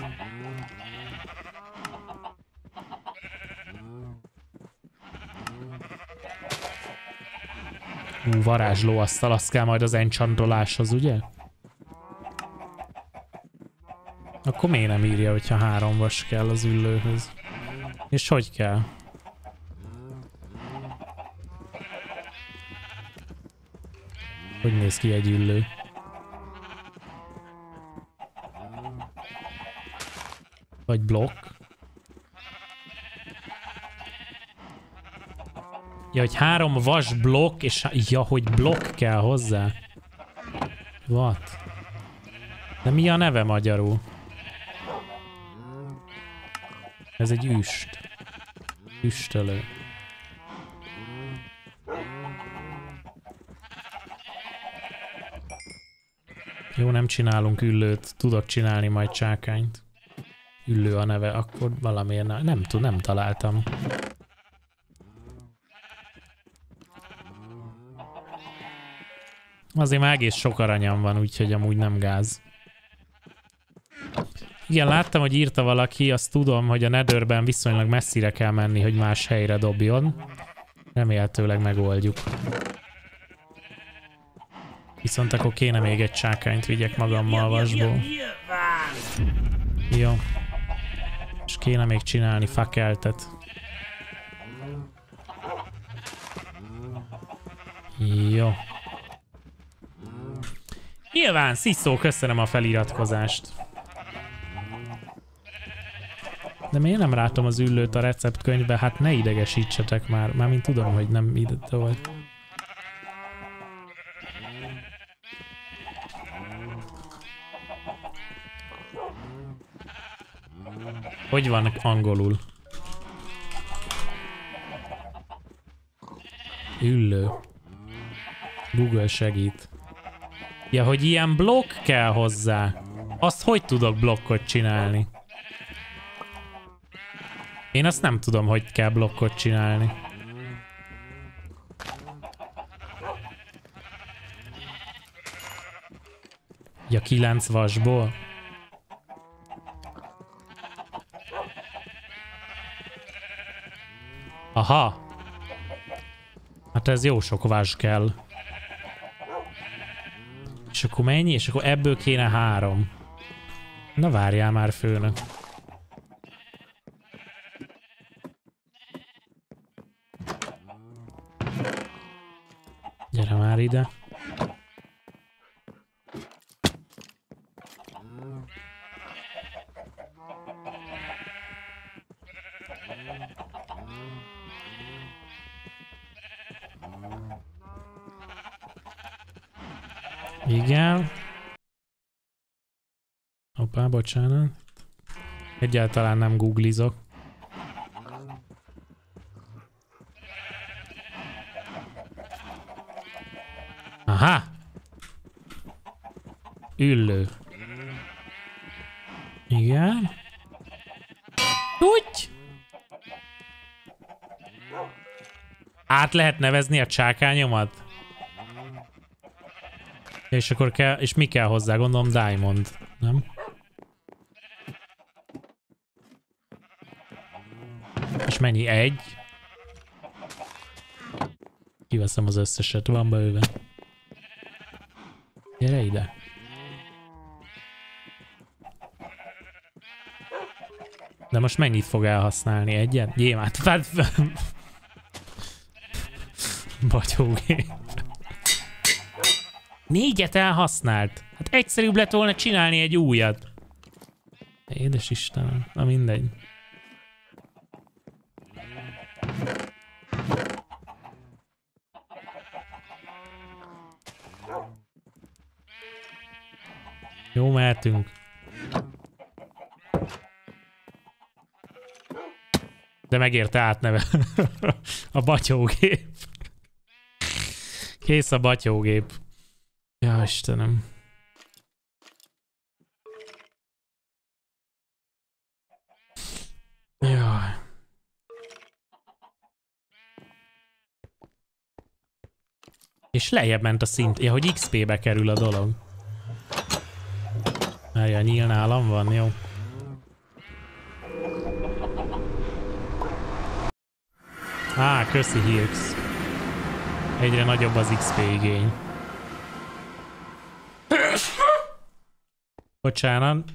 Ú, varázslóasztal, azt kell majd az enchantoláshoz, ugye? Akkor miért nem írja, hogyha három vas kell az üllőhöz? És hogy kell? Hogy néz ki egy üllő? Vagy blokk? Ja, hogy három vas blokk, és ja, hogy blokk kell hozzá. What? De mi a neve magyarul? Ez egy üst. Üstölő. Jó, nem csinálunk üllőt. Tudok csinálni majd csákányt. Üllő a neve, akkor valamiért nem, nem, nem találtam. Azért már egész sok aranyam van, úgyhogy amúgy nem gáz. Igen, láttam, hogy írta valaki, azt tudom, hogy a Netherben viszonylag messzire kell menni, hogy más helyre dobjon. Remélhetőleg megoldjuk. Viszont akkor kéne még egy csákányt vigyek magammal vasból. Jó. És kéne még csinálni fakeltet. Jó. Nyilván, Sziszó, köszönöm a feliratkozást. De miért nem látom az üllőt a receptkönyvbe? Hát ne idegesítsetek már. Mármint tudom, hogy nem ide volt. Hogy van angolul? Üllő. Google segít. Ja, hogy ilyen blokk kell hozzá. Azt hogy tudok blokkot csinálni? Én azt nem tudom, hogy kell blokkot csinálni. Ja, kilenc vasból. Aha. Hát ez jó sok vas kell. És akkor mennyi? És akkor ebből kéne három. Na várjál már, főnök. Gyere már ide. Igen. Hoppá, bocsánat. Egyáltalán nem googlizok. Aha! Üllő. Igen. Úgy! Át lehet nevezni a csákányomat? És akkor kell, és mi kell hozzá? Gondolom Diamond, nem? És mennyi? Egy? Kiveszem az összeset, van bőven. Gyere ide. De most mennyit fog elhasználni? Egyet? Jémát. Batyógép. Négyet elhasznált. Hát egyszerűbb lett volna csinálni egy újat. Édes Istenem. Na mindegy. Jó, mehetünk. De megérte átneve. A batyógép. Kész a batyógép. Ja, Istenem. Jaj. És lejjebb ment a szint. Ja, hogy iksz pé-be kerül a dolog. Várja, a nyíl nálam van, jó. Á, köszi Hirx. Egyre nagyobb az iksz pé igény. Bocsánat.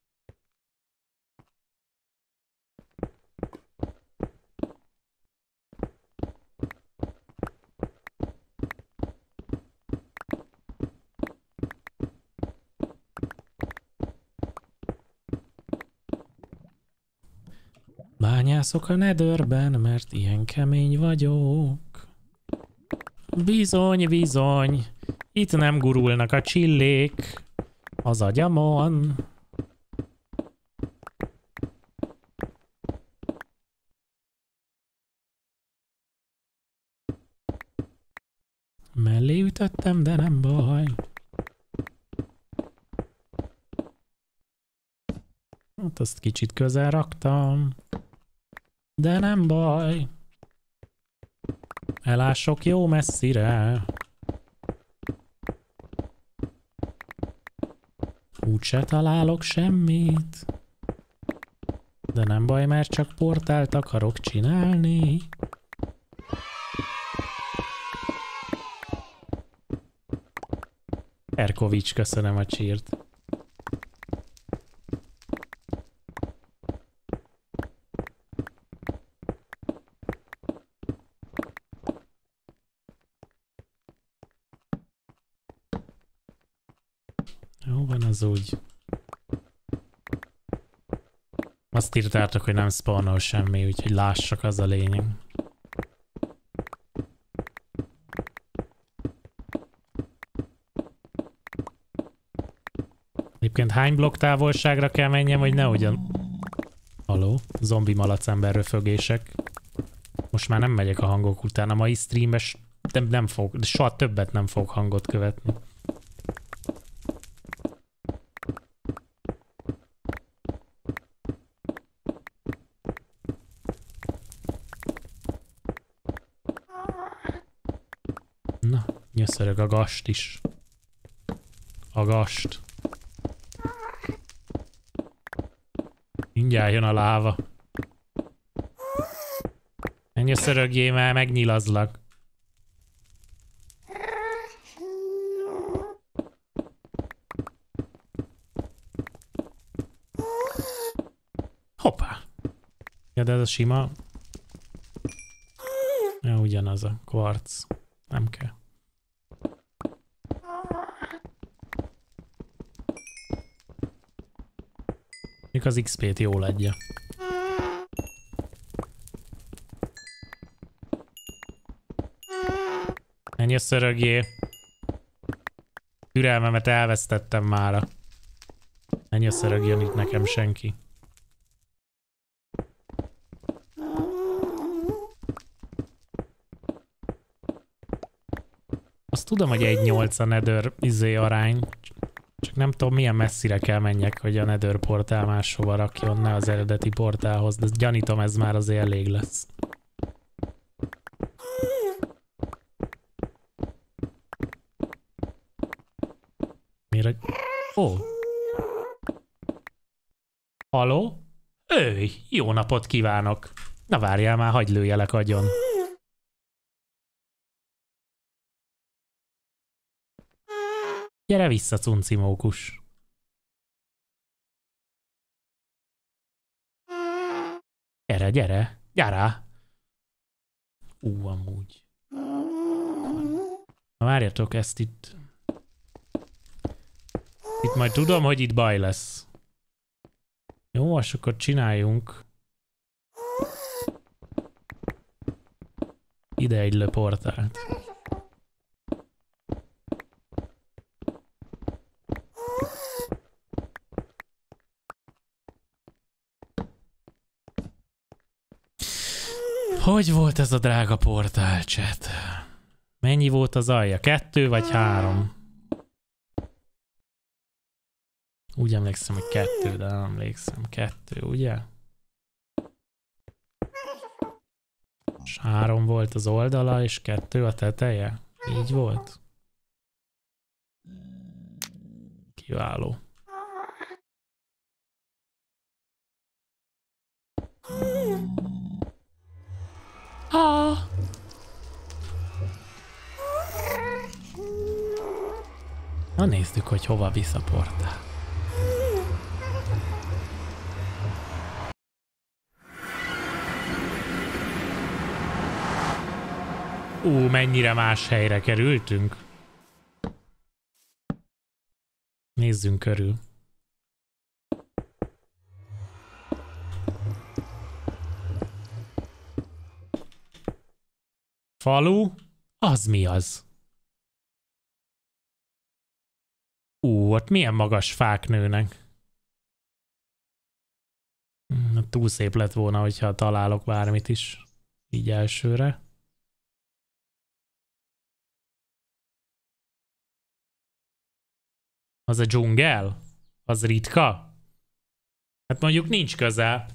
Bányászok a Netherben, mert ilyen kemény vagyok. Bizony, bizony. Itt nem gurulnak a csillék az agyamon. Mellé ütöttem, de nem baj. Hát azt kicsit közel raktam. De nem baj. Elások jó messzire. Úgyse találok semmit. De nem baj, mert csak portált akarok csinálni. Erkovics, köszönöm a csírt. Jó van az úgy. Azt írtátok, hogy nem spawnol semmi, úgyhogy lássak, az a lényeg. Egyébként hány blokk távolságra kell menjem, hogy ne ugyan... Haló? Zombi malacember röfögések. Most már nem megyek a hangok után. A mai streamben nem, nem fog, de soha többet nem fog hangot követni. Na, nyöszörög a gast is. A gast. Mindjárt jön a láva. Ennyi szörögjél, mert megnyilazlak. Hoppá. Ja, de ez a sima... Ja, ugyanaz a kvarc. Nem kell. Még az iksz pét jól adja. Ennyi szörögjé. Türelmemet elvesztettem mára. Ennyi szörögjön itt nekem senki. Azt tudom, hogy egy nyolc a Nether izé arány. Csak nem tudom, milyen messzire kell menjek, hogy a Nether portál máshova rakjon, ne az eredeti portálhoz, de gyanítom, ez már azért elég lesz. Miért? Ó! Oh. Haló? Őj! Jó napot kívánok! Na várjál már, hagyj lőjelek agyon. Gyere vissza, cuncimókus. Gyere, gyere, gyere. Ú, amúgy. Na várjatok, ezt itt... Itt majd tudom, hogy itt baj lesz. Jó, és akkor csináljunk. Ide egy leportált. Hogy volt ez a drága portál, chat? Mennyi volt az alja? Kettő vagy három? Úgy emlékszem, hogy kettő, de nem emlékszem. Kettő, ugye? És három volt az oldala, és kettő a teteje? Így volt? Kiváló. Ah. Na nézzük, hogy hova visz a portál. Ú, mennyire más helyre kerültünk. Nézzünk körül. Falu? Az mi az? Ú, ott milyen magas fák nőnek. Túl szép lett volna, hogyha találok bármit is. Így elsőre. Az a dzsungel? Az ritka? Hát mondjuk nincs közel.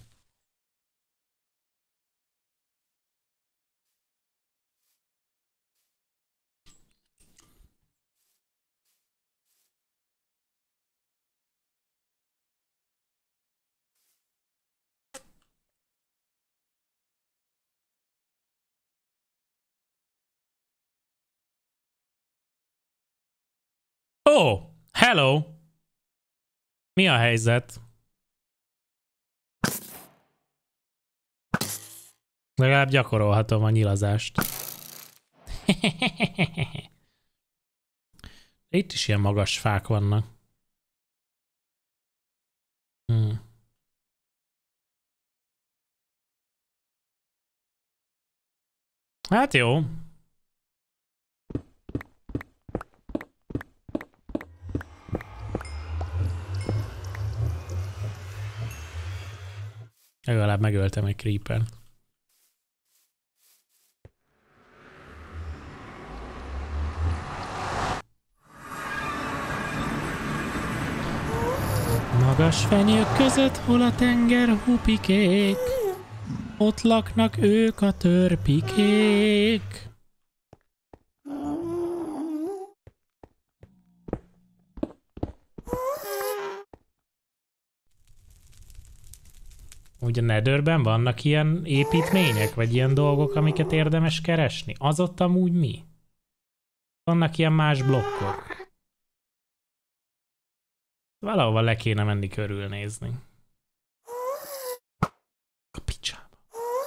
Ó, hello! Mi a helyzet? Legalább gyakorolhatom a nyilazást. Itt is ilyen magas fák vannak. Hmm. Hát jó. Legalább megöltem egy creeper. Magas fenyők között, hol a tenger hupikék, ott laknak ők a törpikék. Ugye Netherben vannak ilyen építmények, vagy ilyen dolgok, amiket érdemes keresni? Az ott amúgy mi? Vannak ilyen más blokkok. Valahova le kéne menni körülnézni. A picsába.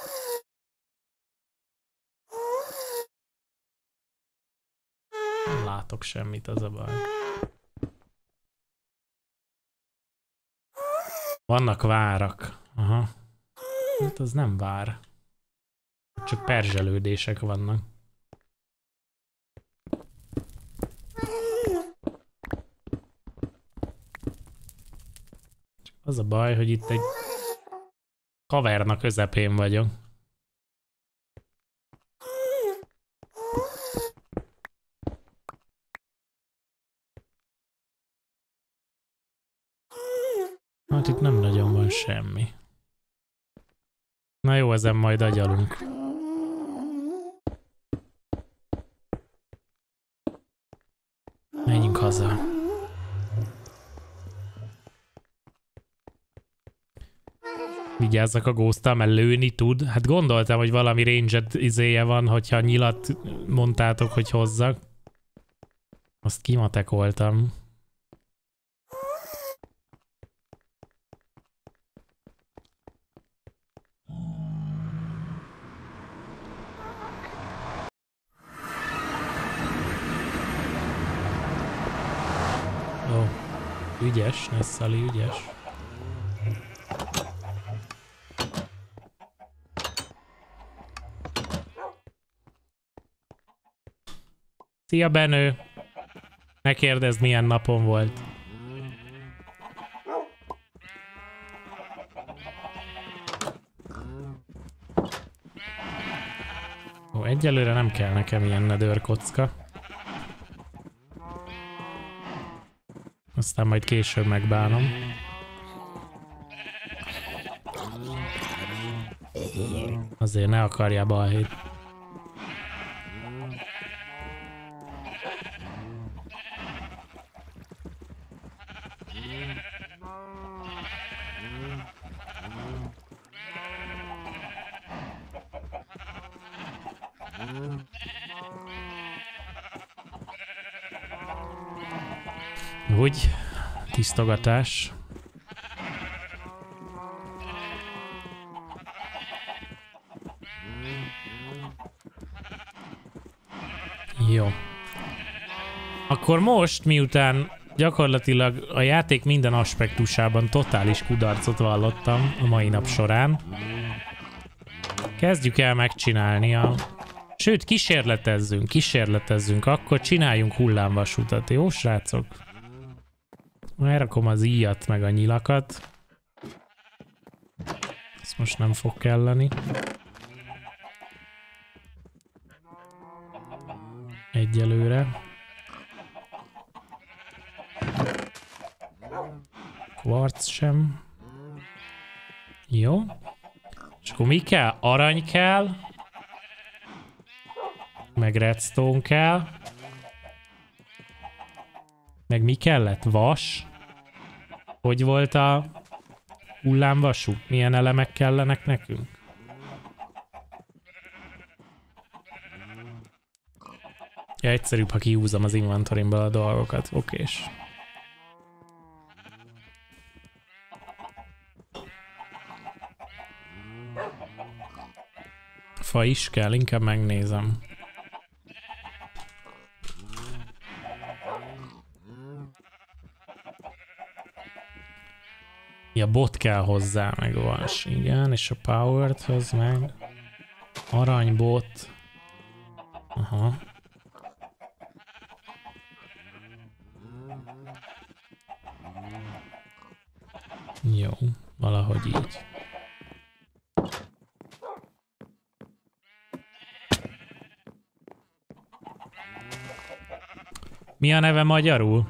Nem látok semmit, az a baj. Vannak várak. Aha. Hát az nem vár. Csak perzselődések vannak. Csak az a baj, hogy itt egy kaverna közepén vagyok. Hát itt nem nagyon van semmi. Na jó, ezen majd agyalunk. Menjünk haza. Vigyázzak a ghosttal, mert lőni tud. Hát gondoltam, hogy valami ranged izéje van, hogyha nyilat mondtátok, hogy hozzak. Azt kimatekoltam. Ügyes, Nessali, ügyes. Szia, Benő! Ne kérdezd, milyen napon volt. Ó, egyelőre nem kell nekem ilyen nether kocka. Aztán majd később megbánom. Azért ne akarja balhét. Úgy, tisztogatás. Jó. Akkor most, miután gyakorlatilag a játék minden aspektusában totális kudarcot vallottam a mai nap során, kezdjük el megcsinálni a... Sőt, kísérletezzünk, kísérletezzünk, akkor csináljunk hullámvasutat, jó srácok? Elrakom az íjat meg a nyilakat. Ezt most nem fog kelleni. Egyelőre. Quartz sem. Jó. És akkor mi kell? Arany kell. Meg redstone kell. Meg mi kellett? Vas. Hogy volt a hullámvasú? Milyen elemek kellenek nekünk? egyszerűbb, ha kihúzom az inventorimból a dolgokat. Okés. Fa is kell, inkább megnézem. Ja, bot kell hozzá, meg vas. Igen, és a power-t hoz meg. Aranybot. Aha. Jó, valahogy így. Mi a neve magyarul?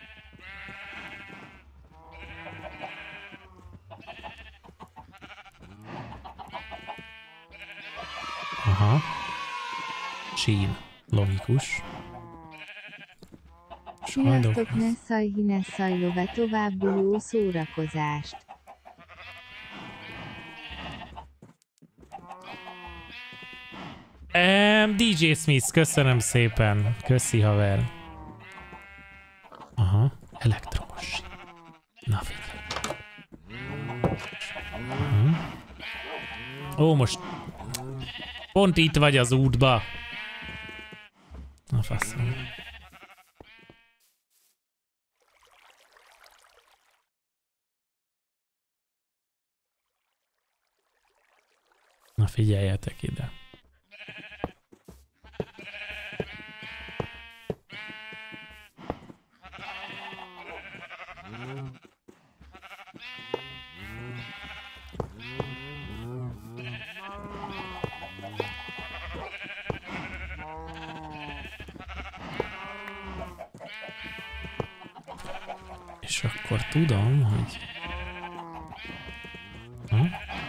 Aha. Sín. Logikus. Sziasztok, ne szajhi, ne szajlove, továbbuló szórakozást. Um, dé jé Smith, köszönöm szépen. Köszi, haver. Aha, elektromos. Na figyelj. Uh-huh. Ó, most pont itt vagy az útba. Na faszom. Na figyeljetek ide. És akkor tudom, hogy... Ha?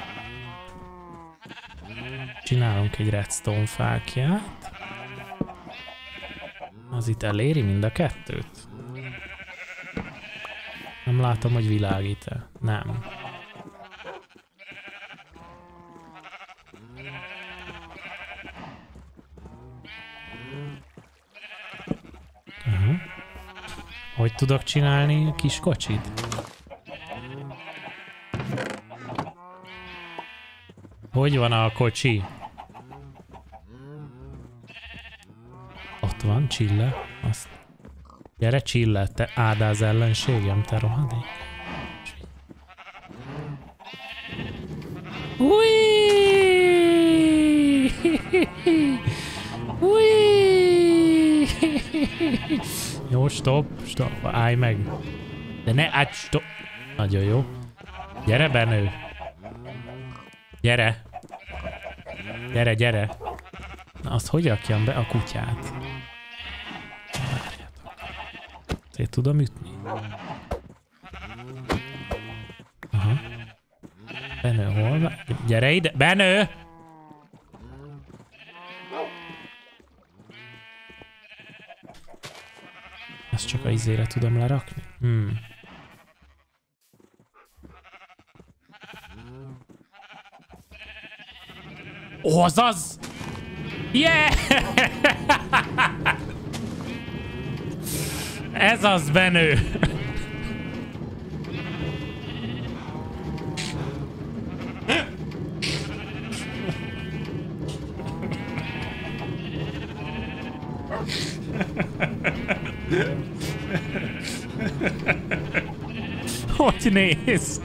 Csinálunk egy redstone fákját. Az itt eléri mind a kettőt? Nem látom, hogy világít-e. Nem. Uh-huh. Hogy tudok csinálni kis kocsit? Hogy van a kocsi? Ott van, Csille. Azt. Gyere, Csille, te ádáz ellenségem, te rohadék. Ui! Ui! Jó, stop, stop, állj meg. De ne, át, stop. Nagyon jó. Gyere, Benő. Gyere. Gyere, gyere. Na, azt hogy rakjam be a kutyát? Várjátok. Szét tudom ütni? Aha. Benő, hol van? Gyere ide. Benő! Ezt csak a izére tudom lerakni? Hmm. Ó, az az! Yeah! Ez az, Benő! Hogy néz?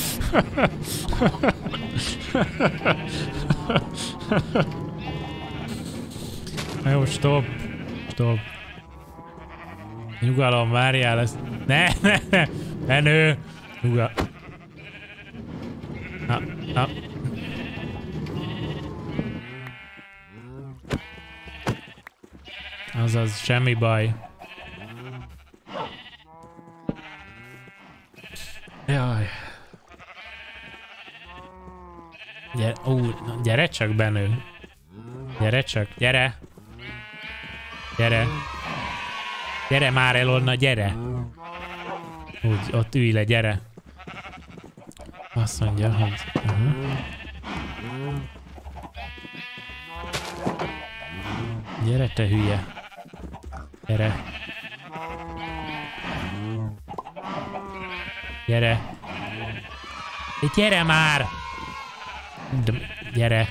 Jó, stop. Stop. Nyugalom, várjál ezt. Ne, ne, ne. Benő. Nyugal. Na, na. Azaz, semmi baj. Jaj. Gyere, ó, gyere csak, Benő. Gyere csak, gyere. Gyere. Gyere már el onnan, gyere. Úgy, ott ülj le, gyere. Azt mondja, hogy... Uh-huh. Gyere, te hülye. Gyere. Gyere. Itt gyere már! De, gyere.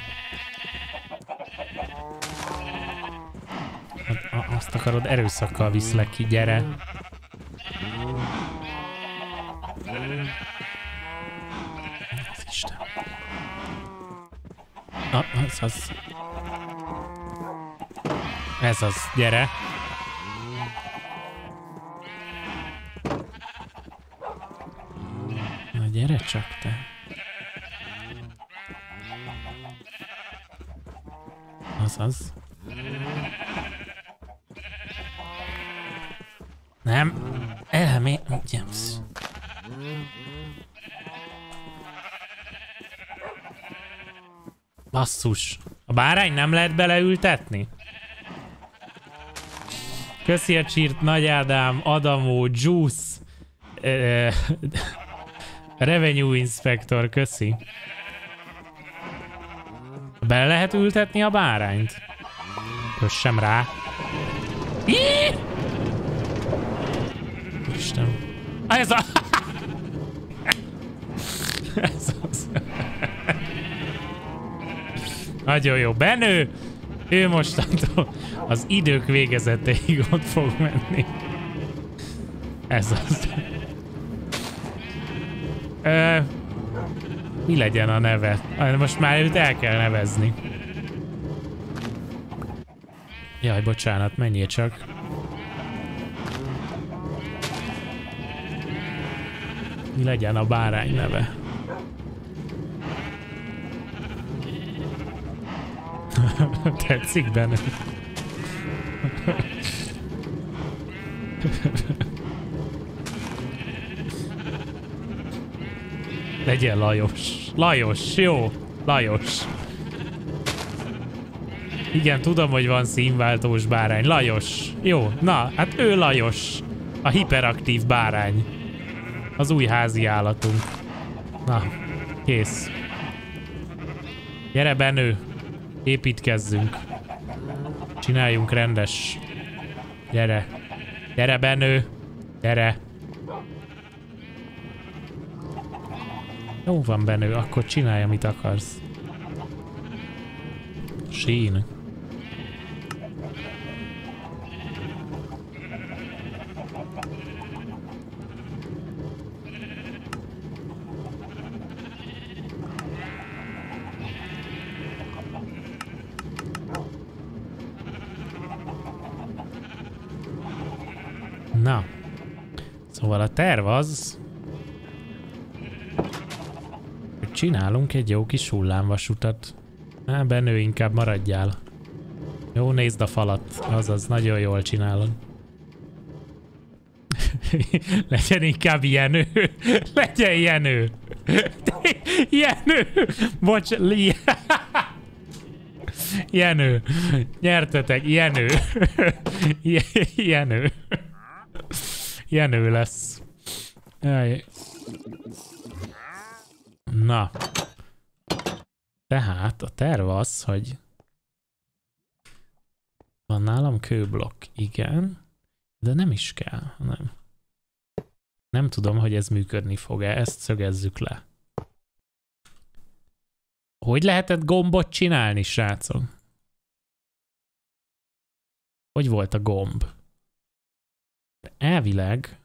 Azt akarod, erőszakkal viszlek ki, gyere. Az Isten. Ah, az az. Ez az, gyere. Na gyere csak te. Az az. Nem. Elmé... Basszus. A bárány nem lehet beleültetni? Köszi a csírt, Nagy Ádám, Adamó, Juice, uh, Revenue Inspector, köszi. Bele lehet ültetni a bárányt? Kössem rá. Iii! Isten. Ah, ez a... ez az. Nagyon jó. Benő! Ő mostantól az idők végezetéig ott fog menni. Ez az. Ö, mi legyen a neve? Most már őt el kell nevezni. Jaj, bocsánat, menjél csak. Mi legyen a bárány neve? Tetszik benne. Legyen Lajos. Lajos, jó. Lajos. Igen, tudom, hogy van színváltós bárány. Lajos. Jó, na, hát ő Lajos. A hiperaktív bárány. Az új házi állatunk. Na, kész. Gyere, Benő. Építkezzünk. Csináljunk rendes. Gyere. Gyere, Benő. Gyere. Jó van, Benő, akkor csinálj, amit akarsz. Sín. Na. Szóval a terv az, hogy csinálunk egy jó kis hullámvasutat. Á, Benő, inkább maradjál. Jó, nézd a falat. Azaz, nagyon jól csinálod. Legyen inkább Jenő. Legyen Jenő. Jenő. Bocs. Jenő. Nyertetek. Jenő. Jenő. Jenő lesz. Jaj. Na. Tehát a terv az, hogy van nálam kőblokk, igen, de nem is kell, nem. Nem tudom, hogy ez működni fog-e, ezt szögezzük le. Hogy lehetett gombot csinálni, srácok? Hogy volt a gomb? Elvileg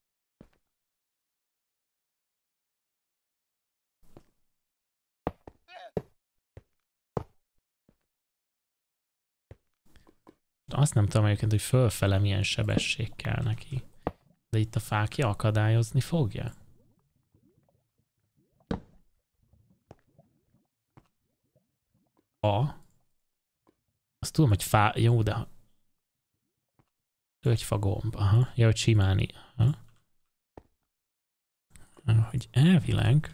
azt nem tudom egyébként, hogy fölfele milyen sebesség kell neki. De itt a fákja akadályozni fogja? A. Azt tudom, hogy fá... Jó, de... Tölgyfa gomb. Aha. Ja, hogy simán... Aha. Hogy elvileg...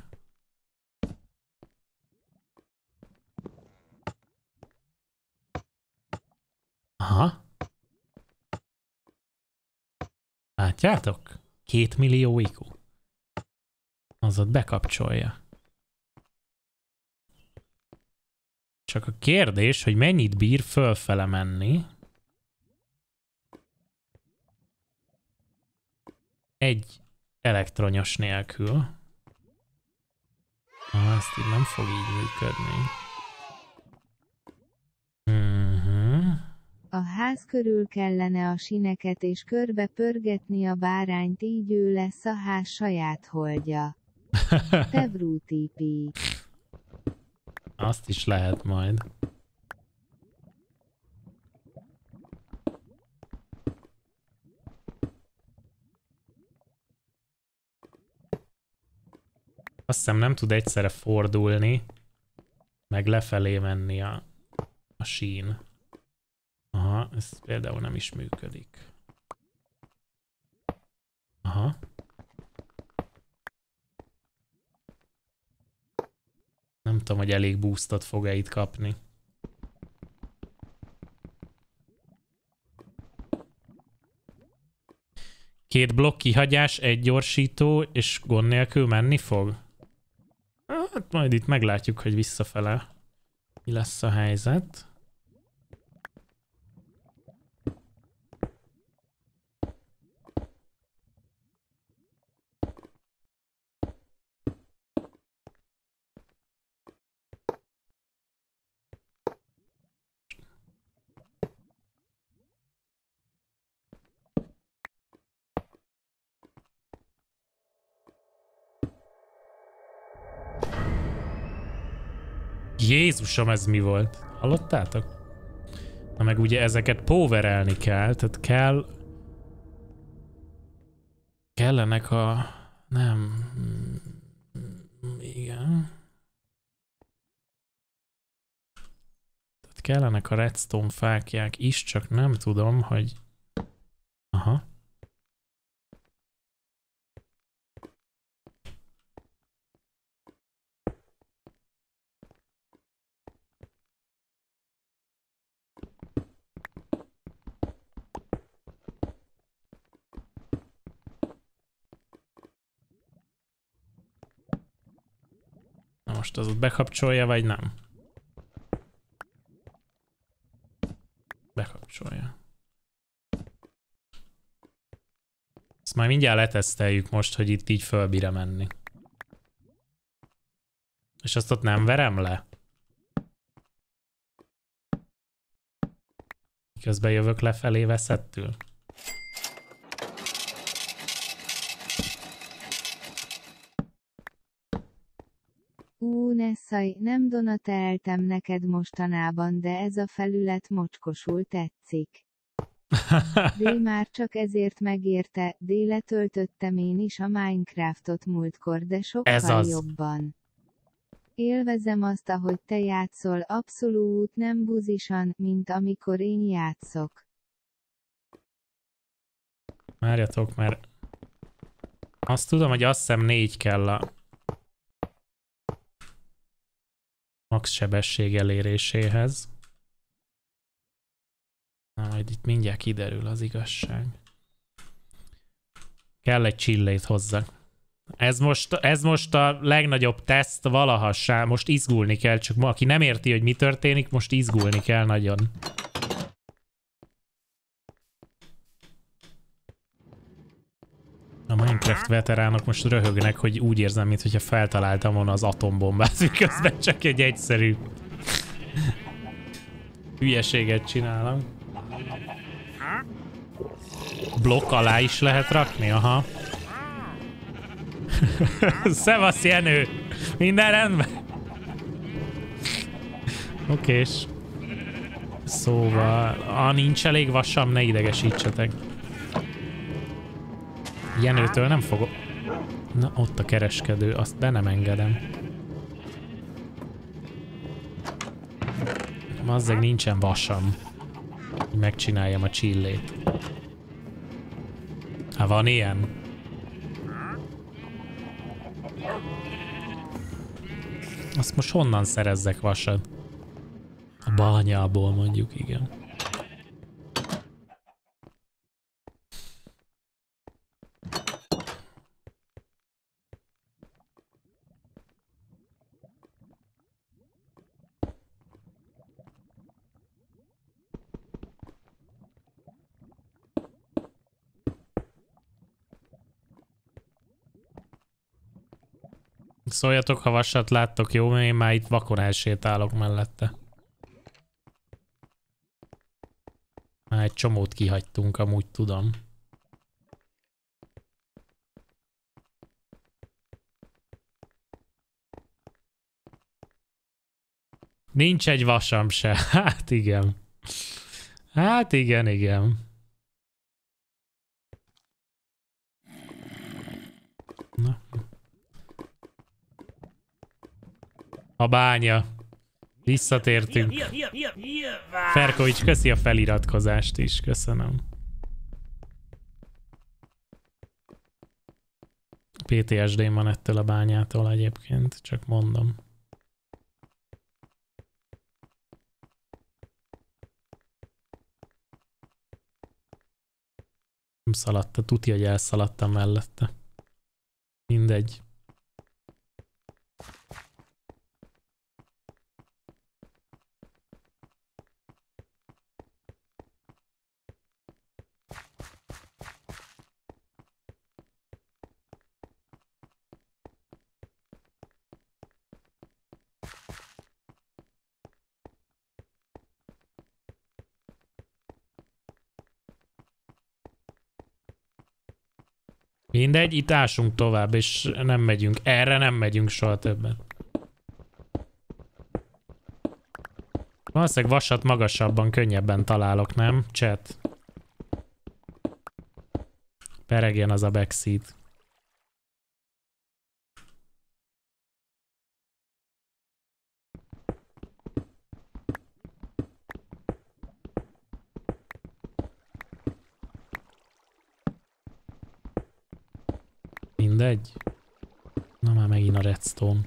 Aha. Látjátok? Két millió i kú. Az ott bekapcsolja. Csak a kérdés, hogy mennyit bír fölfele menni. egy elektronyos nélkül. Ah, ezt így nem fog így működni. Uh-huh. A ház körül kellene a sineket és körbe pörgetni a bárányt, így ő lesz a ház saját holdja. Tevrú té pé. Azt is lehet majd. Azt hiszem nem tud egyszerre fordulni, meg lefelé menni a, a sín. Aha, ez például nem is működik. Aha. Nem tudom, hogy elég boostot fog-e itt kapni. Két blokk kihagyás, egy gyorsító, és gond nélkül menni fog? Hát majd itt meglátjuk, hogy visszafele mi lesz a helyzet. Jézusom, ez mi volt? Hallottátok? Na meg ugye ezeket powerelni kell, tehát kell... Kellenek a... Nem... Igen... Tehát kellenek a redstone fákják is, csak nem tudom, hogy... Aha. Most az ott bekapcsolja, vagy nem? Bekapcsolja. Ezt majd mindjárt leteszteljük most, hogy itt így fölbír menni. És azt ott nem verem le? Közben jövök lefelé veszettül. Ú, Nessai, nem donateltem neked mostanában, de ez a felület mocskosul tetszik. D már csak ezért megérte, D letöltöttem én is a Minecraftot múltkor, de sokkal jobban. Élvezem azt, ahogy te játszol, abszolút nem buzisan, mint amikor én játszok. Várjatok, mert azt tudom, hogy azt hiszem négy kell a max sebesség eléréséhez. Na, majd itt mindjárt kiderül az igazság. Kell egy csillét hozzá. Ez most, ez most a legnagyobb teszt valaha. Most izgulni kell, csak ma, aki nem érti, hogy mi történik, most izgulni kell nagyon. A Minecraft veteránok most röhögnek, hogy úgy érzem, mintha feltaláltam volna az atombombát, miközben csak egy egyszerű hülyeséget csinálom. Blokk alá is lehet rakni, aha. Szevasz, Jenő! Minden rendben? Okés. Szóval, ha nincs elég vasam, ne idegesítsetek. Jenőtől nem fogok... Na, ott a kereskedő, azt be nem engedem. Mazzeg nincsen vasam. Megcsináljam a csillét. Ha van ilyen? Azt most honnan szerezzek vasat? A bányából mondjuk, igen. Szóljatok, ha vasat láttok, jó? Mert én már itt vakon elsétálok mellette. Már egy csomót kihagytunk, amúgy tudom. Nincs egy vasam se. Hát igen. Hát igen, igen. Na. A bánya. Visszatértünk. Ferkovics, köszi a feliratkozást is. Köszönöm. pé té es dé-n van ettől a bányától egyébként. Csak mondom. Nem szaladta. Tuti, hogy elszaladtam mellette. Mindegy. Mindegy, itt ásunk tovább, és nem megyünk. Erre nem megyünk soha többet. Valószínűleg vasat magasabban, könnyebben találok, nem? Chat. Peregjen az a backseat. Mindegy. Na már megint a redstone.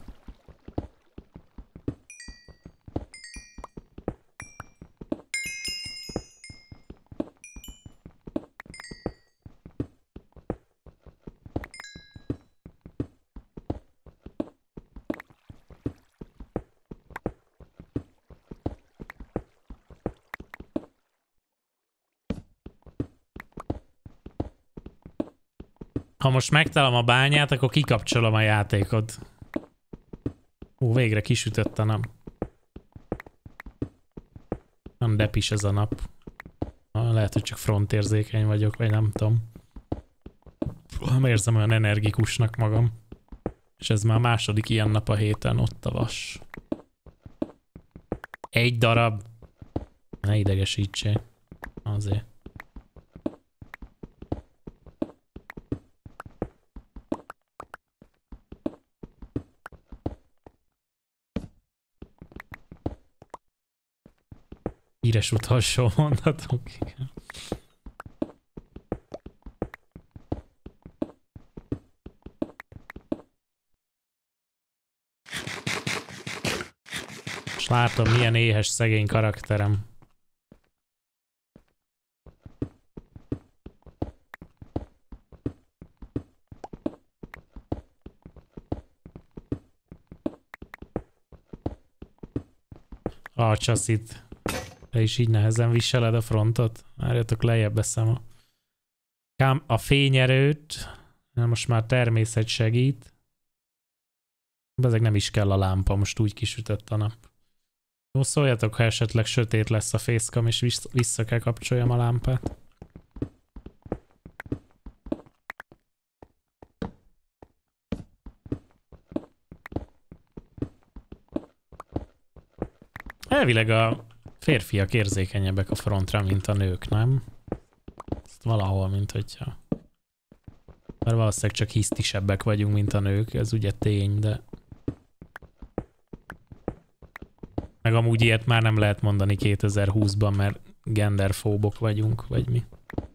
Ha most megtalálom a bányát, akkor kikapcsolom a játékot. Ó, végre kisütött a nap. Nem depis ez a nap. Lehet, hogy csak frontérzékeny vagyok, vagy nem tudom. Nem érzem olyan energikusnak magam. És ez már a második ilyen nap a héten, ott a vas. Egy darab. Ne idegesítsél. Azért. Híres utolsó mondatok, igen. És látom, milyen éhes szegény karakterem. A csaszit. Te is így nehezen viseled a frontot? Várjatok, lejjebb veszem a... Kám a fényerőt. Most már természet segít. Ezek nem is kell a lámpa, most úgy kisütött a nap. Jó, szóljatok, ha esetleg sötét lesz a facecam, és vissza, vissza kell kapcsoljam a lámpát. Elvileg a férfiak érzékenyebbek a frontra, mint a nők, nem? Ezt valahol, mint hogyha... Mert valószínűleg csak hisztisebbek vagyunk, mint a nők, ez ugye tény, de... Meg amúgy ilyet már nem lehet mondani kétezer-húszban, mert genderfóbok vagyunk, vagy mi.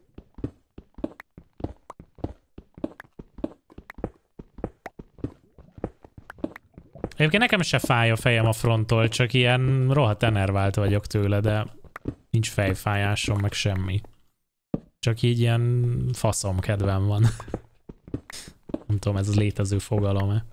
Egyébként nekem se fáj a fejem a fronttól, csak ilyen rohadt enervált vagyok tőle, de nincs fejfájásom, meg semmi. Csak így ilyen faszom kedvem van. Nem tudom, ez az létező fogalom-e.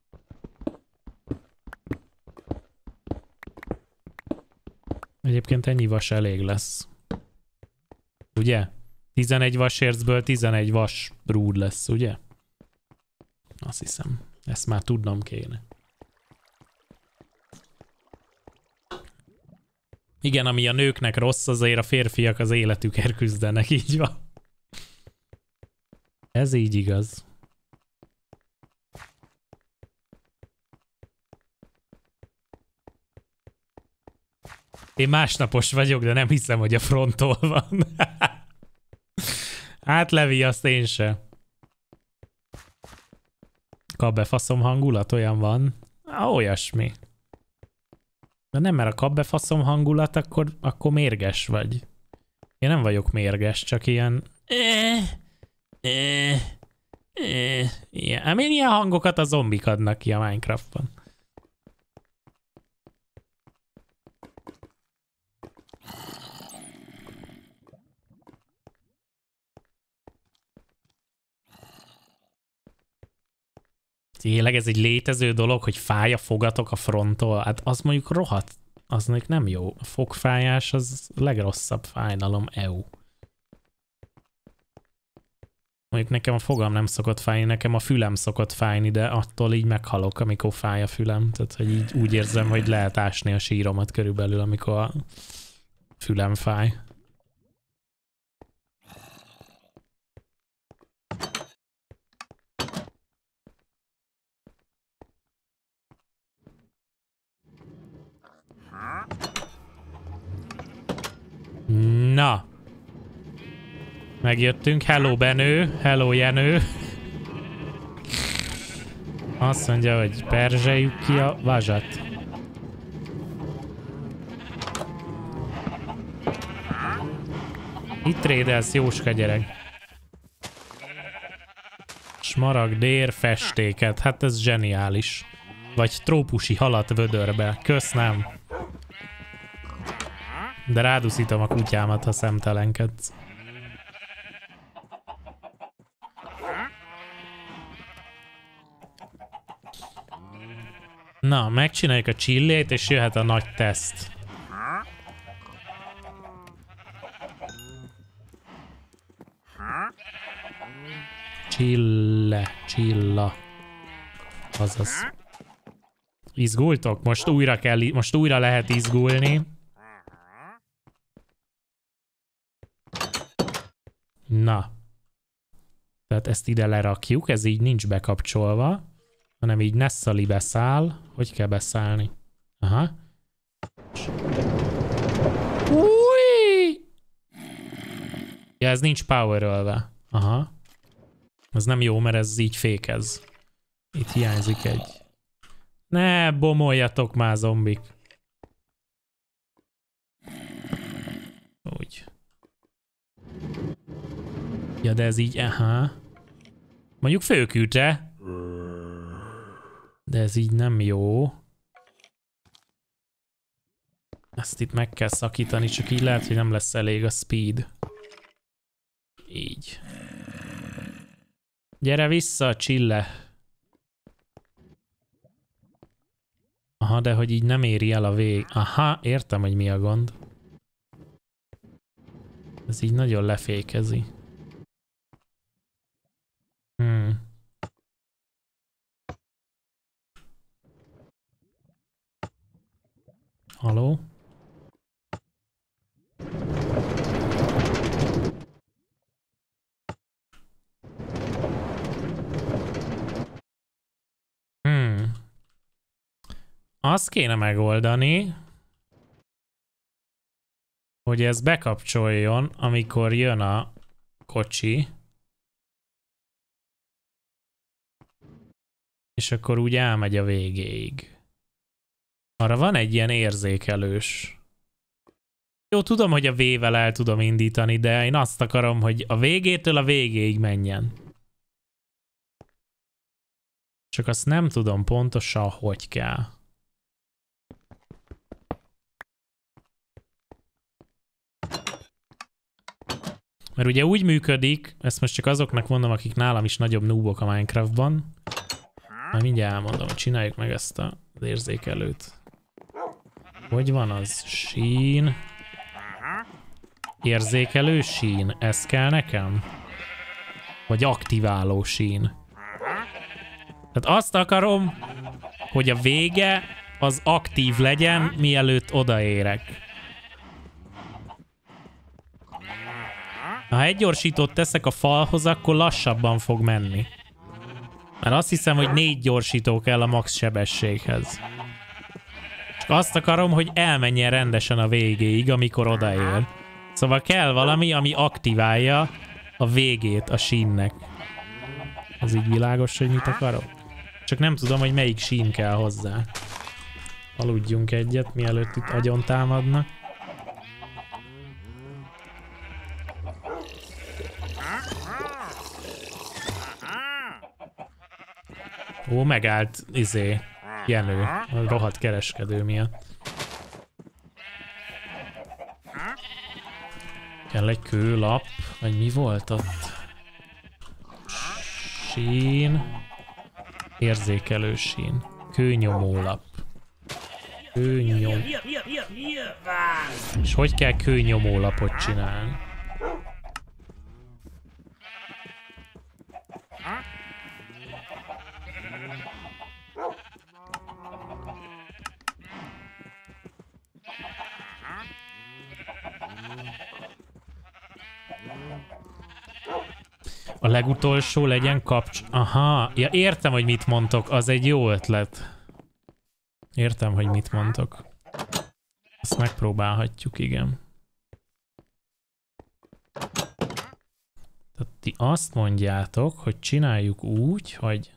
Egyébként ennyi vas elég lesz. Ugye? tizenegy vasércből tizenegy vas rúd lesz, ugye? Azt hiszem. Ezt már tudnom kéne. Igen, ami a nőknek rossz, azért a férfiak az életükért küzdenek, így van. Ez így igaz. Én másnapos vagyok, de nem hiszem, hogy a fronttól van. Hát Levi, azt én se. Kap befaszom hangulat, olyan van? Há, olyasmi. De nem, mert a kap befaszom hangulat, akkor, akkor mérges vagy. Én nem vagyok mérges, csak ilyen... Ilyen. Én ilyen hangokat a zombik adnak ki a Minecraftban. Tényleg ez egy létező dolog, hogy fáj a fogatok a fronttól. Hát az mondjuk rohadt, az mondjuk nem jó. A fogfájás az a legrosszabb fájdalom é u. Mondjuk nekem a fogam nem szokott fájni, nekem a fülem szokott fájni, de attól így meghalok, amikor fáj a fülem. Tehát, hogy így úgy érzem, hogy lehet ásni a síromat körülbelül, amikor a fülem fáj. Na. Megjöttünk. Hello Benő. Hello Jenő. Azt mondja, hogy perzseljük ki a vazsat. Itt trédelsz, Jóska gyerek. Smaragdér festéket. Hát ez zseniális. Vagy trópusi halat vödörbe. Köszönöm. De ráduszítom a kutyámat, ha szemtelenkedsz. Na, megcsináljuk a csillét, és jöhet a nagy teszt. Csille, csilla. Azaz. Izgultok? Most újra kell, most újra lehet izgulni. Na. Tehát ezt ide lerakjuk, ez így nincs bekapcsolva, hanem így Nessali beszáll. Hogy kell beszállni? Aha. Új! Ja, ez nincs powerölve. Aha. Ez nem jó, mert ez így fékez. Itt hiányzik egy. Ne bomoljatok már, zombik. Úgy. Ja, de ez így, aha. Mondjuk főkülte. De ez így nem jó. Ezt itt meg kell szakítani, csak így lehet, hogy nem lesz elég a speed. Így. Gyere vissza, csille. Aha, de hogy így nem éri el a vég. Aha, értem, hogy mi a gond. Ez így nagyon lefékezi. Hmm. Haló? Hmm. Azt kéne megoldani, hogy ez bekapcsoljon, amikor jön a kocsi. És akkor úgy elmegy a végéig. Arra van egy ilyen érzékelős. Jó, tudom, hogy a V-vel el tudom indítani, de én azt akarom, hogy a végétől a végéig menjen. Csak azt nem tudom pontosan, hogy kell. Mert ugye úgy működik, ezt most csak azoknak mondom, akik nálam is nagyobb noobok a Minecraftban. Majd mindjárt elmondom, csináljuk meg ezt az érzékelőt. Hogy van az? Sín. Érzékelő sín. Ez kell nekem? Vagy aktiváló sín? Tehát azt akarom, hogy a vége az aktív legyen, mielőtt odaérek. Ha egy gyorsítót teszek a falhoz, akkor lassabban fog menni. Mert azt hiszem, hogy négy gyorsító kell a max sebességhez. Csak azt akarom, hogy elmenjen rendesen a végéig, amikor odaér. Szóval kell valami, ami aktiválja a végét a sínnek. Ez így világos, hogy mit akarok? Csak nem tudom, hogy melyik sín kell hozzá. Aludjunk egyet, mielőtt itt agyon támadnak. Ó, megállt, izé, Jenő, a rohadt kereskedő miatt. Kell egy kőlap, vagy mi volt ott? Sín. Érzékelő sín. Kőnyomólap. Kőnyom... És hogy kell kőnyomólapot csinálni? A legutolsó legyen kapcs... Aha, ja, értem, hogy mit mondtok, az egy jó ötlet. Értem, hogy mit mondtok. Ezt megpróbálhatjuk, igen. Tehát ti azt mondjátok, hogy csináljuk úgy, hogy...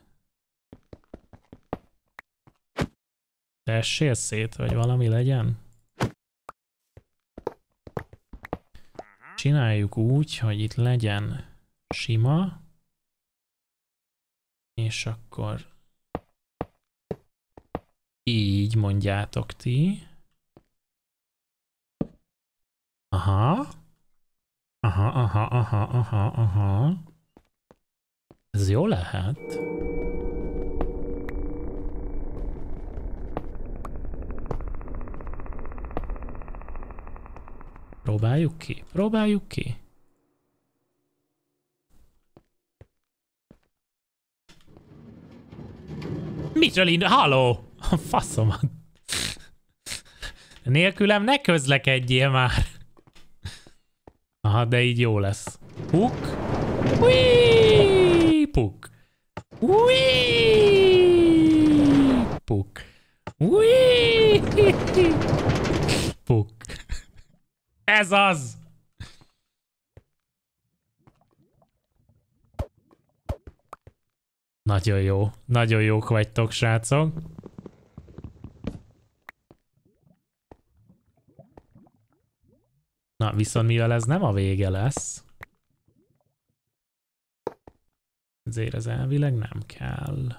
Tessél szét, vagy valami legyen? Csináljuk úgy, hogy itt legyen sima, és akkor így mondjátok ti. Aha. Aha, aha, aha, aha, aha. Ez jó lehet. Próbáljuk ki, próbáljuk ki. Michelin, halló! Faszomat. Nélkülem ne közlekedjél már. Aha, de így jó lesz. Puk. Ui, puk. Ui, puk. Ui, puk. Ez az! Nagyon jó. Nagyon jók vagytok, srácok. Na, viszont mivel ez nem a vége lesz, ezért ez elvileg nem kell.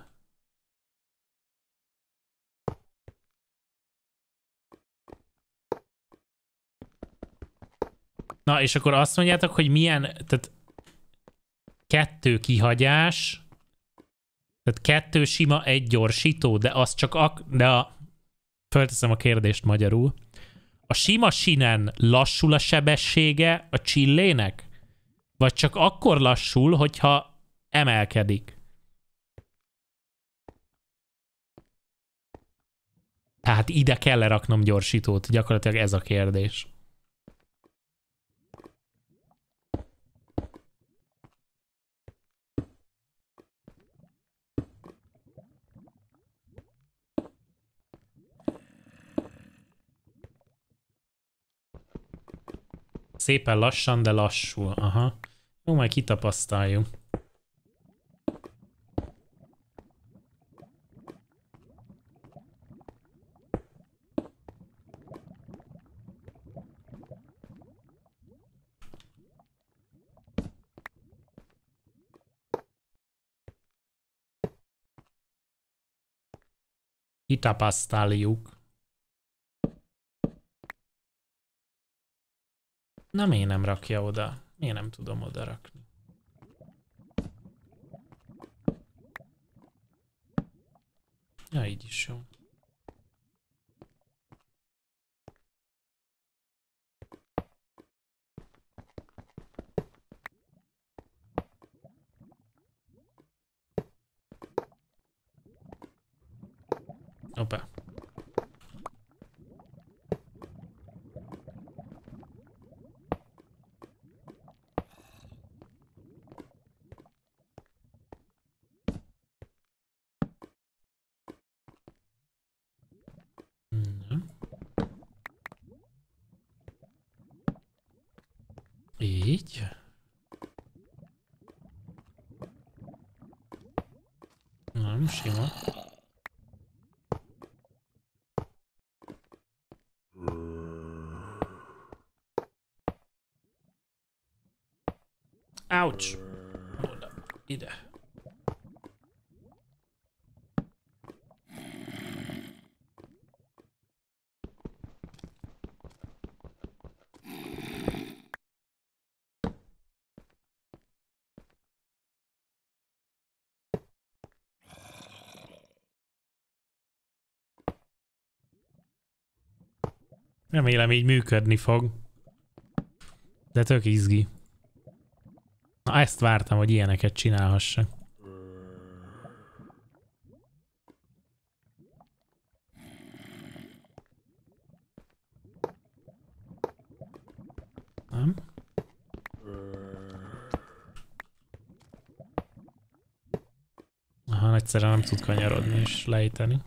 Na, és akkor azt mondjátok, hogy milyen, tehát kettő kihagyás, tehát kettő sima, egy gyorsító, de az csak ak... De a... Fölteszem a kérdést magyarul. A sima sinen lassul a sebessége a csillének? Vagy csak akkor lassul, hogyha emelkedik? Tehát ide kell raknom gyorsítót? Gyakorlatilag ez a kérdés. Szépen lassan, de lassul. Aha. Jó, majd kitapasztaljuk. Kitapasztaljuk. Na, miért nem rakja oda? Miért nem tudom oda rakni? Ja, így is jó. Hoppá. Így. Nem, sima. Ouch! Oda, ide. Remélem így működni fog. De tök izgi. Na ezt vártam, hogy ilyeneket csinálhassak. Nem? Aha, egyszerűen nem tud kanyarodni és lejteni.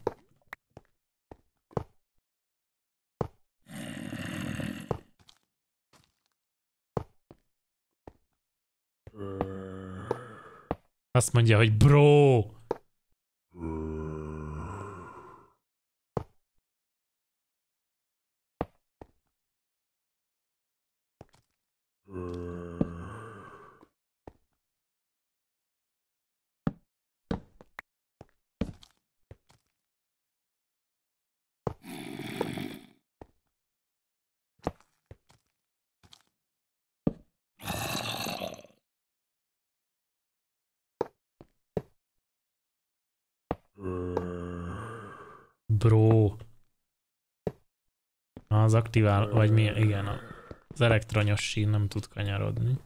Azt mondja, hogy bro! Bro. Az aktivál, vagy mi? Igen, az elektronyos sín nem tud kanyarodni.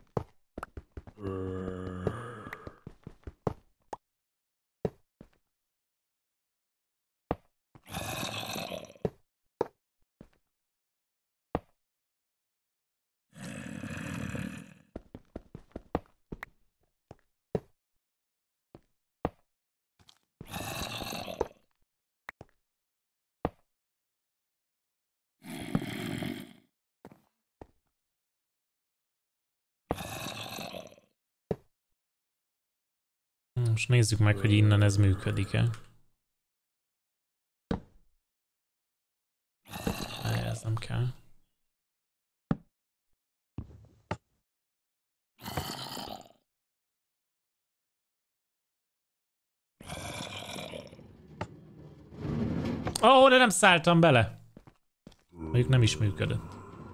Most nézzük meg, hogy innen ez működik-e. Ez nem kell. Ó, oh, de nem szálltam bele. Mondjuk nem is működött.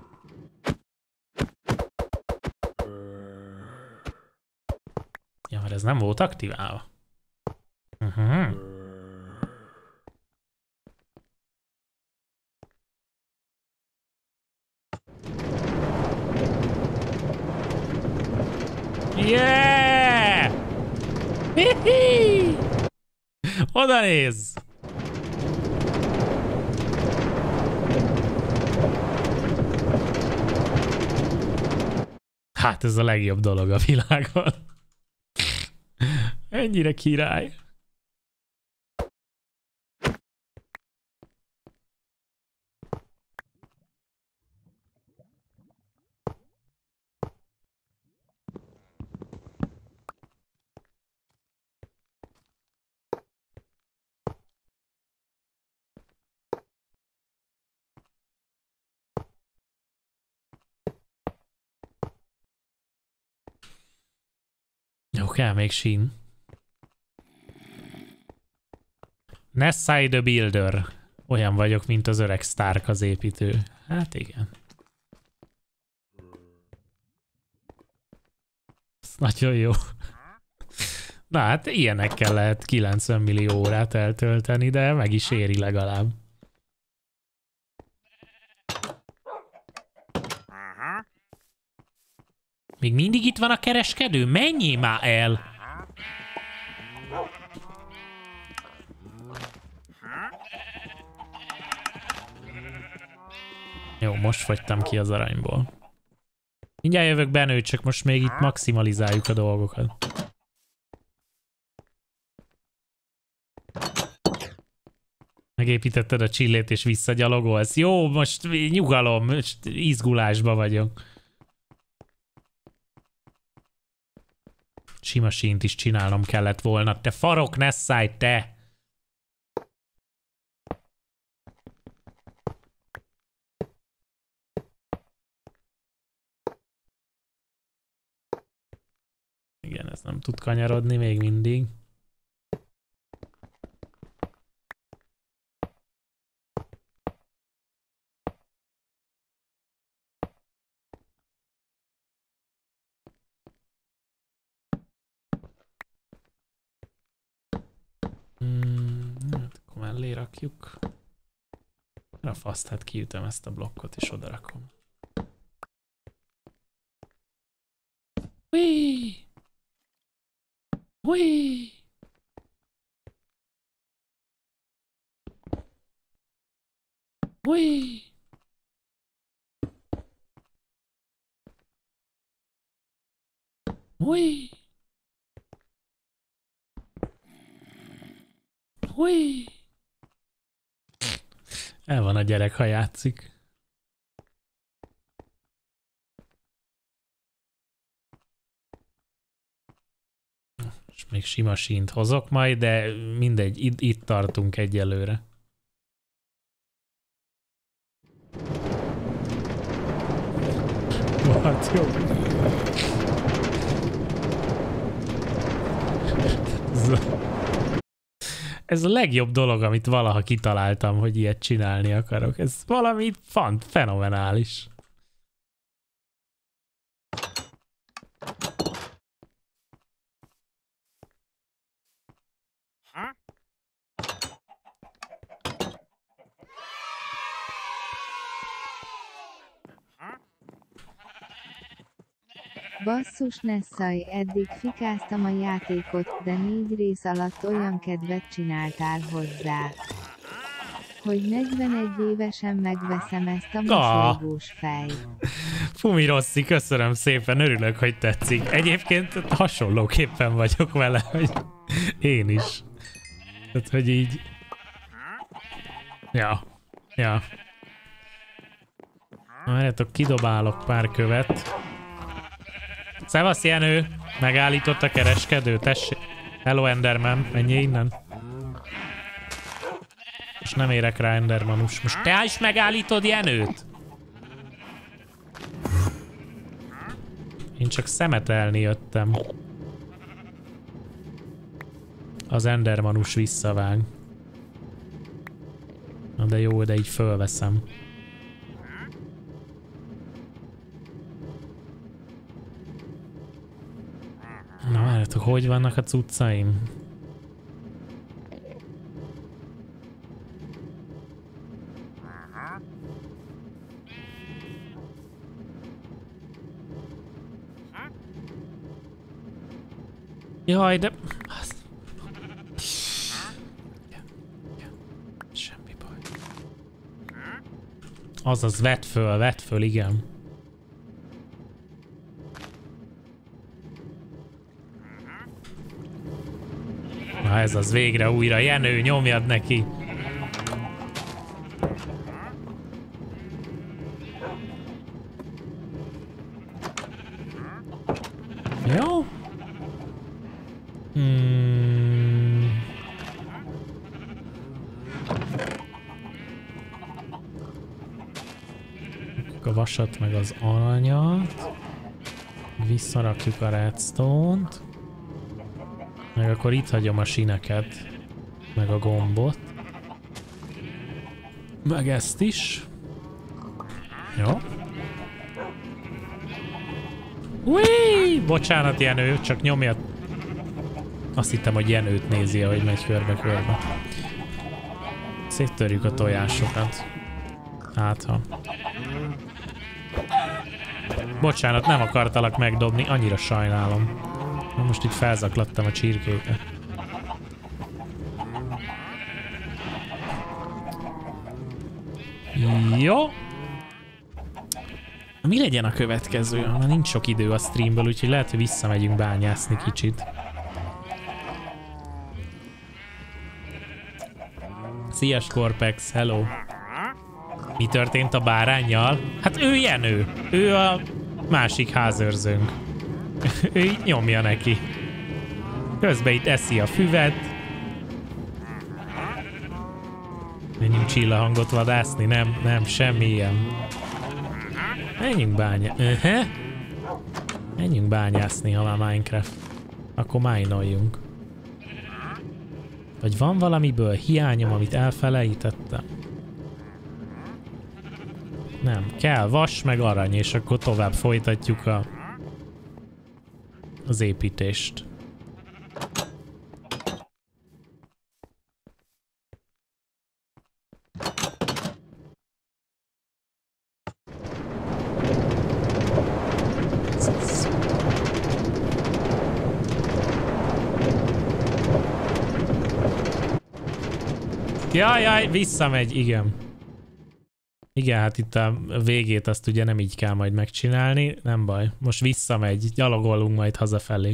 Ja, mert ez nem volt aktiválva. Uh-huh. Yeah! Hihi! Oda nézz! Hát ez a legjobb dolog a világon. Ennyire király. Jó, kell még sín. Nessai the Builder. Olyan vagyok, mint az öreg Stark az építő. Hát igen. Ez nagyon jó. Na hát ilyenekkel lehet kilencven millió órát eltölteni, de meg is éri legalább. Még mindig itt van a kereskedő? Menjél már el! Jó, most fogytam ki az aranyból. Mindjárt jövök Benő, csak most még itt maximalizáljuk a dolgokat. Megépítetted a csillét és visszagyalogolsz. Jó, most nyugalom, most izgulásba vagyok. Sima sínt is csinálnom kellett volna. Te farok, ne szállj, te! Igen, ez nem tud kanyarodni még mindig. Hmm, hát akkor mellé rakjuk. A faszt, hát kiütöm ezt a blokkot és oda rakom. Ui! Ui! Ui! Ui! Ui! El van a gyerek, ha játszik. És még sima sínt hozok majd, de mindegy, itt, itt tartunk egyelőre. Hát jó. Ez a legjobb dolog, amit valaha kitaláltam, hogy ilyet csinálni akarok. Ez valami fant, fenomenális. Basszus, ne szaj, eddig fikáztam a játékot, de négy rész alatt olyan kedvet csináltál hozzá, hogy negyvenegy évesen megveszem ezt a mosolygós fej. Fumi Rossi, köszönöm szépen, örülök, hogy tetszik. Egyébként hasonlóképpen vagyok vele, hogy én is. Tehát, hogy így... Ja, ja. Várjátok, kidobálok pár követ. Szevasz, Jenő! Megállított a kereskedő, tessék. Hello, Enderman, menjél innen. Most nem érek rá, Endermanus. Most te is megállítod Jenőt? Én csak szemetelni jöttem. Az Endermanus visszavág. Na de jó, de így fölveszem. Na várjátok, hogy vannak a cuccaim? Jaj, de... Semmi baj. Azaz, vedd föl, vedd föl, igen. Na ez az, végre újra. Jenő, nyomjad neki. Jó. Hmm. A vasat meg az aranyat. Visszarakjuk a redstone-t. Meg akkor itt hagyom a sineket. Meg a gombot. Meg ezt is. Jó. Ui! Bocsánat, Jenő, csak nyomja. Azt hittem, hogy Jenőt nézi, hogy megy körbe-körbe. Széttörjük a tojásokat. Hát ha. Bocsánat, nem akartalak megdobni, annyira sajnálom. Most itt felzaklattam a csirkéket. Jó. Mi legyen a következő? Már nincs sok idő a streamből, úgyhogy lehet, hogy visszamegyünk bányászni kicsit. Szia Scorpex, hello! Mi történt a báránnyal? Hát ő Jenő! Ő a másik házőrzőnk. Ő nyomja neki. Közben itt eszi a füvet. Menjünk csillahangot vadászni? Nem, nem, semmi ilyen. Menjünk bányá... Uh-huh. Menjünk bányászni, ha már Minecraft. Akkor mine-oljunk. Vagy van valamiből hiányom, amit elfelejtettem? Nem, kell vas meg arany, és akkor tovább folytatjuk a... az építést. Jaj, jaj, visszamegy, igen. Igen, hát itt a végét azt ugye nem így kell majd megcsinálni, nem baj. Most visszamegy, gyalogolunk majd hazafelé.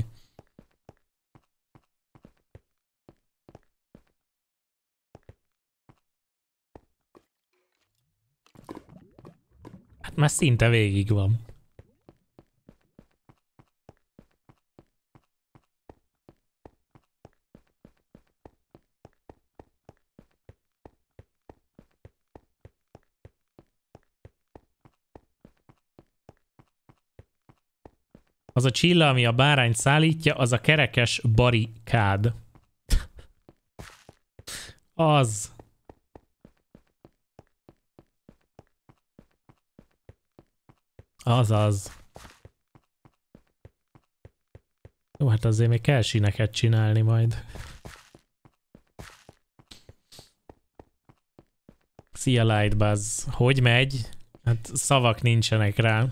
Hát már szinte végig van. Az a csilla, ami a bárányt szállítja, az a kerekes barikád. Az. Az az. Jó, hát azért még kell síneket csinálni majd. Szia Lightbuzz. Hogy megy? Hát szavak nincsenek rá.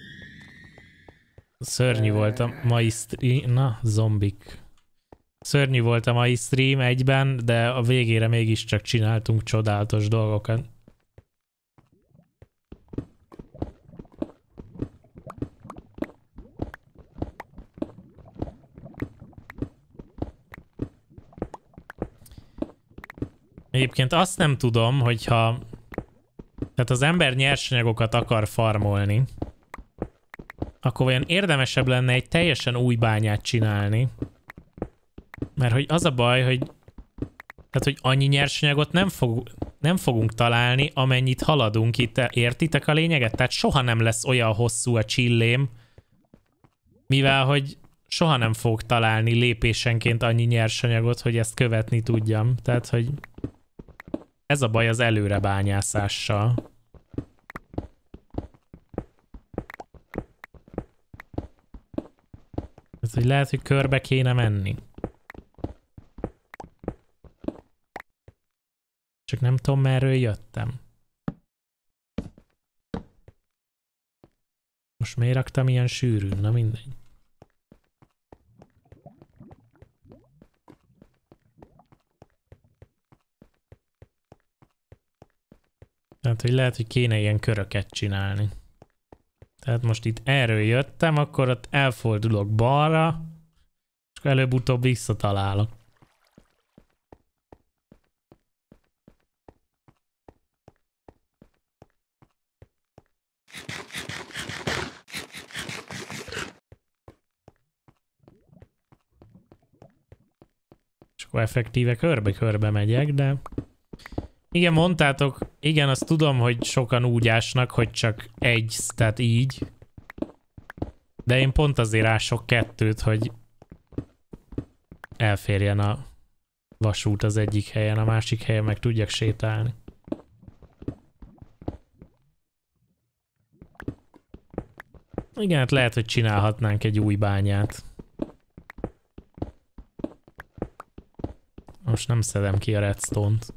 Szörnyű volt a mai stream... Na, zombik. Szörnyű volt a mai stream egyben, de a végére mégiscsak csináltunk csodálatos dolgokat. Egyébként azt nem tudom, hogyha... Tehát az ember nyersanyagokat akar farmolni, akkor olyan érdemesebb lenne egy teljesen új bányát csinálni. Mert hogy az a baj, hogy... Tehát, hogy annyi nyersanyagot nem, fog, nem fogunk találni, amennyit haladunk itt. Értitek a lényeget? Tehát soha nem lesz olyan hosszú a csillém, mivel hogy soha nem fog találni lépésenként annyi nyersanyagot, hogy ezt követni tudjam. Tehát, hogy ez a baj az előre bányászással. Ez, hogy lehet, hogy körbe kéne menni. Csak nem tudom, merről jöttem. Most miért raktam ilyen sűrűn? Na mindegy. Tehát, hogy lehet, hogy kéne ilyen köröket csinálni. Tehát most itt erről jöttem, akkor ott elfordulok balra, és előbb-utóbb visszatalálok. És akkor effektíve körbe-körbe megyek, de... Igen, mondtátok, igen, azt tudom, hogy sokan úgy ásnak, hogy csak egy, tehát így. De én pont azért ások kettőt, hogy elférjen a vasút az egyik helyen, a másik helyen meg tudjak sétálni. Igen, hát lehet, hogy csinálhatnánk egy új bányát. Most nem szedem ki a redstone-t.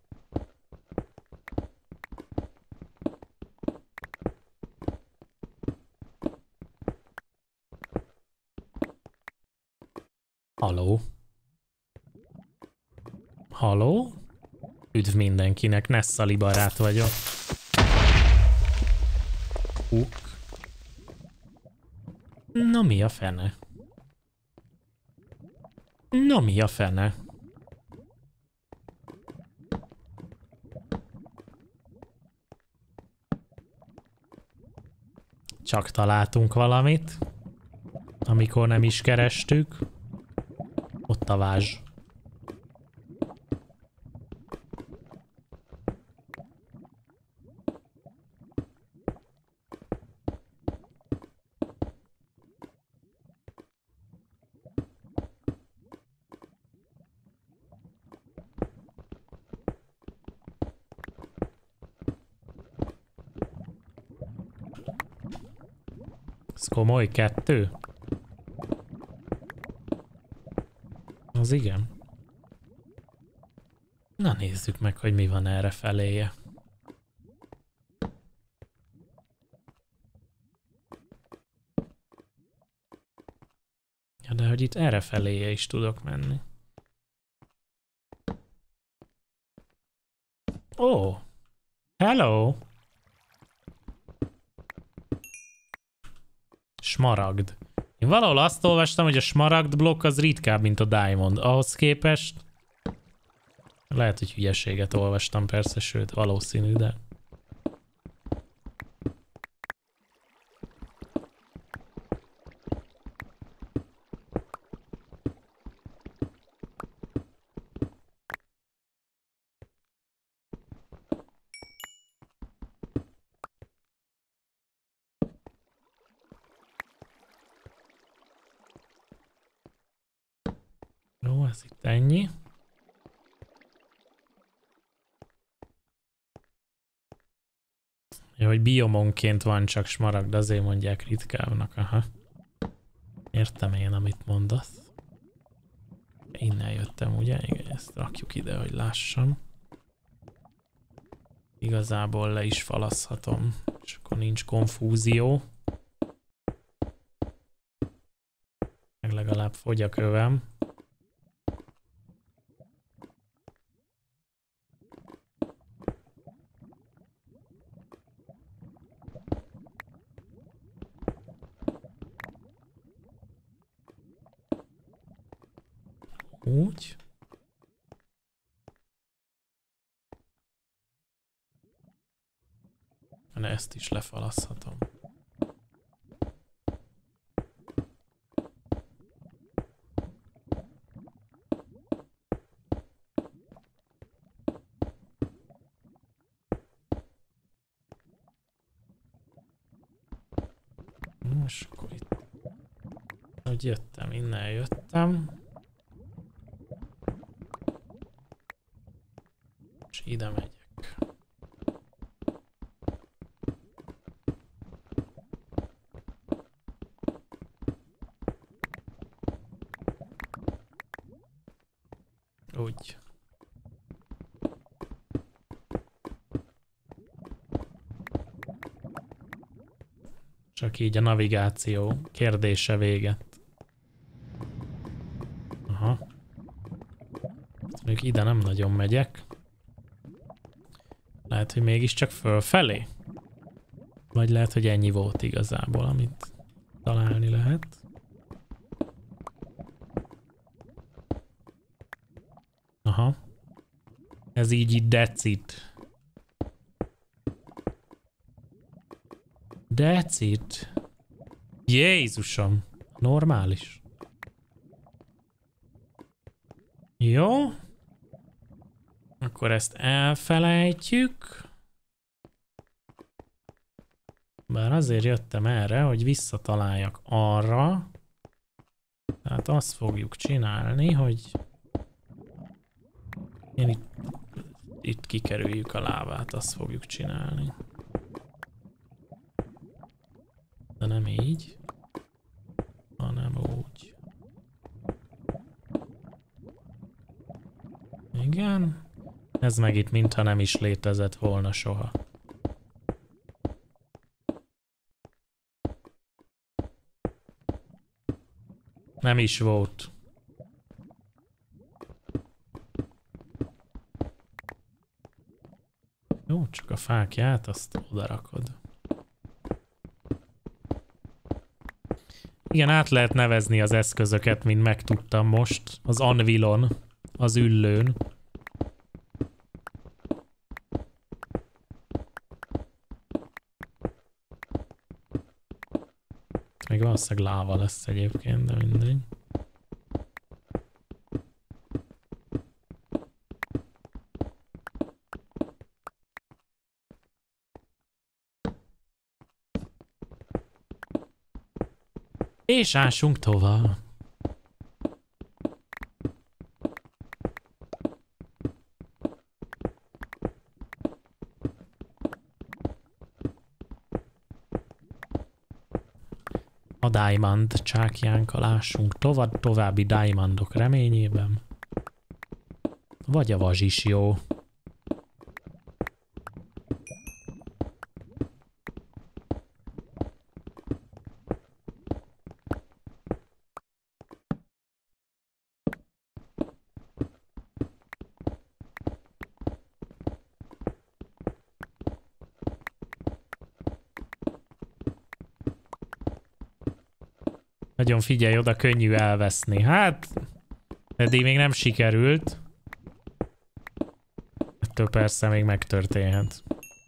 Halló? Halló? Üdv mindenkinek, Nessali barát vagyok. Uk. Na mi a fene? Na mi a fene? Csak találtunk valamit, amikor nem is kerestük. Ott a vázs. Ez komoly kettő? Az igen. Na nézzük meg, hogy mi van erre feléje. Ja, de hogy itt erre feléje is tudok menni. Ó! Oh. Hello! Smaragd. Én valahol azt olvastam, hogy a smaragd blokk az ritkább, mint a diamond. Ahhoz képest... Lehet, hogy hülyeséget olvastam persze, sőt valószínű, de... Jó, ez itt ennyi. Jó, hogy biomonként van csak smaragd, azért mondják ritkábbnak, aha. Értem én, amit mondasz. Innen jöttem, ugye? Igen, ezt rakjuk ide, hogy lássam. Igazából le is falaszhatom, és akkor nincs konfúzió. Meg legalább fogy a kövem. Úgy. De ezt is lefalaszhatom. Most akkor itt... Hogy jöttem, innen jöttem. És ide megyek. Úgy. Csak így a navigáció kérdése véget. Aha. Még ide nem nagyon megyek. Lehet, hogy mégiscsak fölfelé? Vagy lehet, hogy ennyi volt igazából, amit találni lehet. Aha. Ez így így that's it. That's it. Jézusom. Normális. Jó. Akkor ezt elfelejtjük. Bár azért jöttem erre, hogy visszataláljak arra. Tehát azt fogjuk csinálni, hogy én itt, itt kikerüljük a lávát, azt fogjuk csinálni. De nem így, hanem úgy. Igen. Ez meg itt mintha nem is létezett volna soha. Nem is volt. Jó, csak a fákját azt oda rakod. Igen, át lehet nevezni az eszközöket, mint megtudtam most. Az Anvilon, az üllőn. Még valószínűleg láva lesz egyébként, de mindegy. És ásunk tovább. A diamond csákjánkkal ássunk tovább, további diamondok reményében. Vagy a vas is jó. Nagyon figyelj oda, könnyű elveszni. Hát, eddig még nem sikerült. Ettől persze még megtörténhet.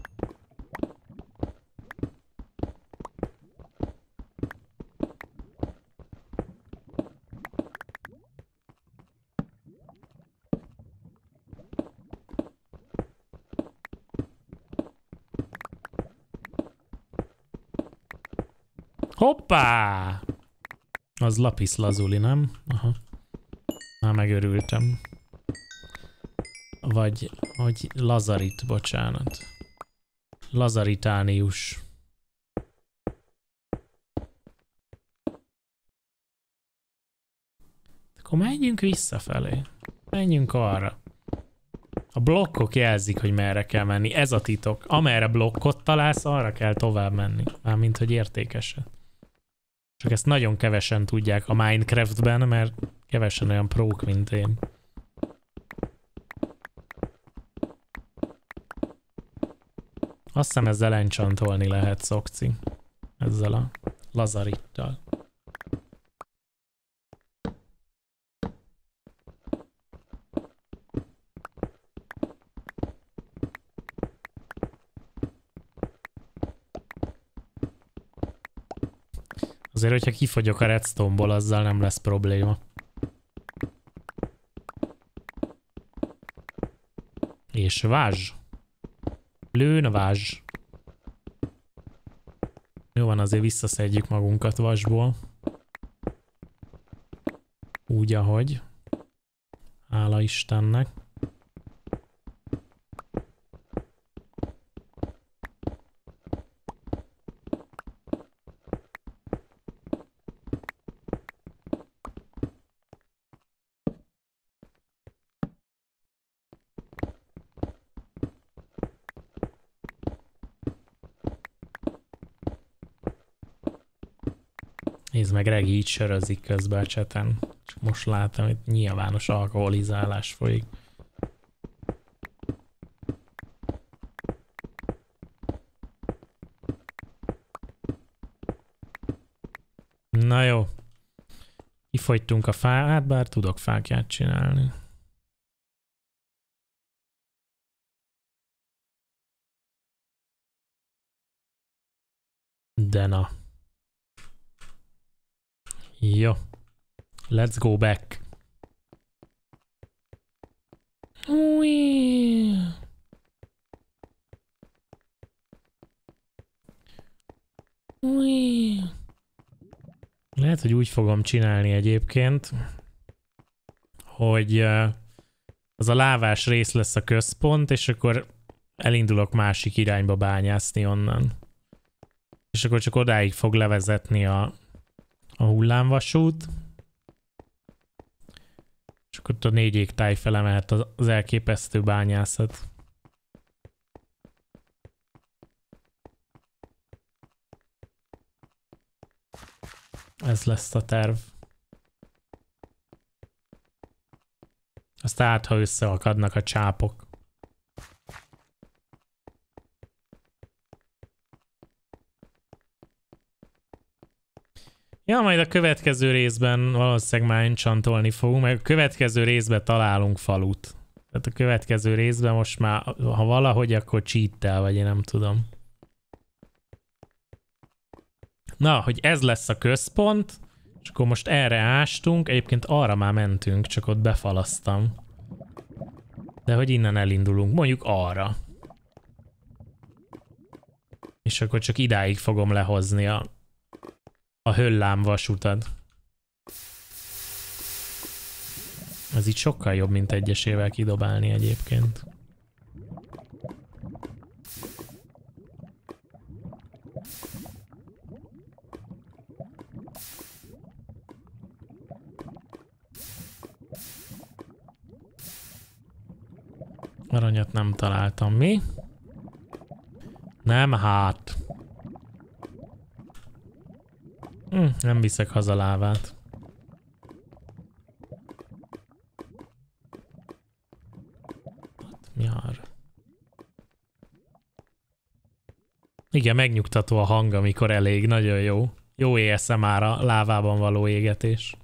Hoppá! Az lapis lazuli, nem? Aha. Már megörültem. Vagy, hogy lazarit, bocsánat. Lazaritánius. Akkor menjünk visszafelé. Menjünk arra. A blokkok jelzik, hogy merre kell menni. Ez a titok. Amerre blokkot találsz, arra kell tovább menni. Mármint, hogy értékeset. Csak ezt nagyon kevesen tudják a Minecraftben, mert kevesen olyan prók, mint én. Azt hiszem ezzel enchantolni lehet, Szokci. Ezzel a lazarittal. Azért, hogyha kifogyok a redstone-ból, azzal nem lesz probléma. És vázs. Lőn vázs. Jó van, azért visszaszedjük magunkat vasból. Úgy, ahogy. Hála Istennek. Nézd meg, Regi így sörözik közben a cseten. Csak most látom, hogy nyilvános alkoholizálás folyik. Na jó. Kifogytunk a fát, bár tudok fákját csinálni. De na. Jó. Let's go back. Új. Új. Lehet, hogy úgy fogom csinálni egyébként, hogy az a lávás rész lesz a központ, és akkor elindulok másik irányba bányászni onnan. És akkor csak odáig fog levezetni a a hullámvasút. És akkor a négy égtáj fele mehet az elképesztő bányászat. Ez lesz a terv. Azt át, ha összeakadnak a csápok. Ja, majd a következő részben valószínűleg már enchantolni fogunk, meg a következő részben találunk falut. Tehát a következő részben most már, ha valahogy, akkor cheat-tel, vagy én nem tudom. Na, hogy ez lesz a központ, és akkor most erre ástunk, egyébként arra már mentünk, csak ott befalasztam. De hogy innen elindulunk, mondjuk arra. És akkor csak idáig fogom lehozni a, a höllám vasutat. Ez így sokkal jobb, mint egyesével kidobálni egyébként. Aranyat nem találtam, mi? Nem hát. Hm, nem viszek haza lávát. Mi arra? Igen, megnyugtató a hang, amikor elég, nagyon jó. Jó á es em er a lávában való égetés.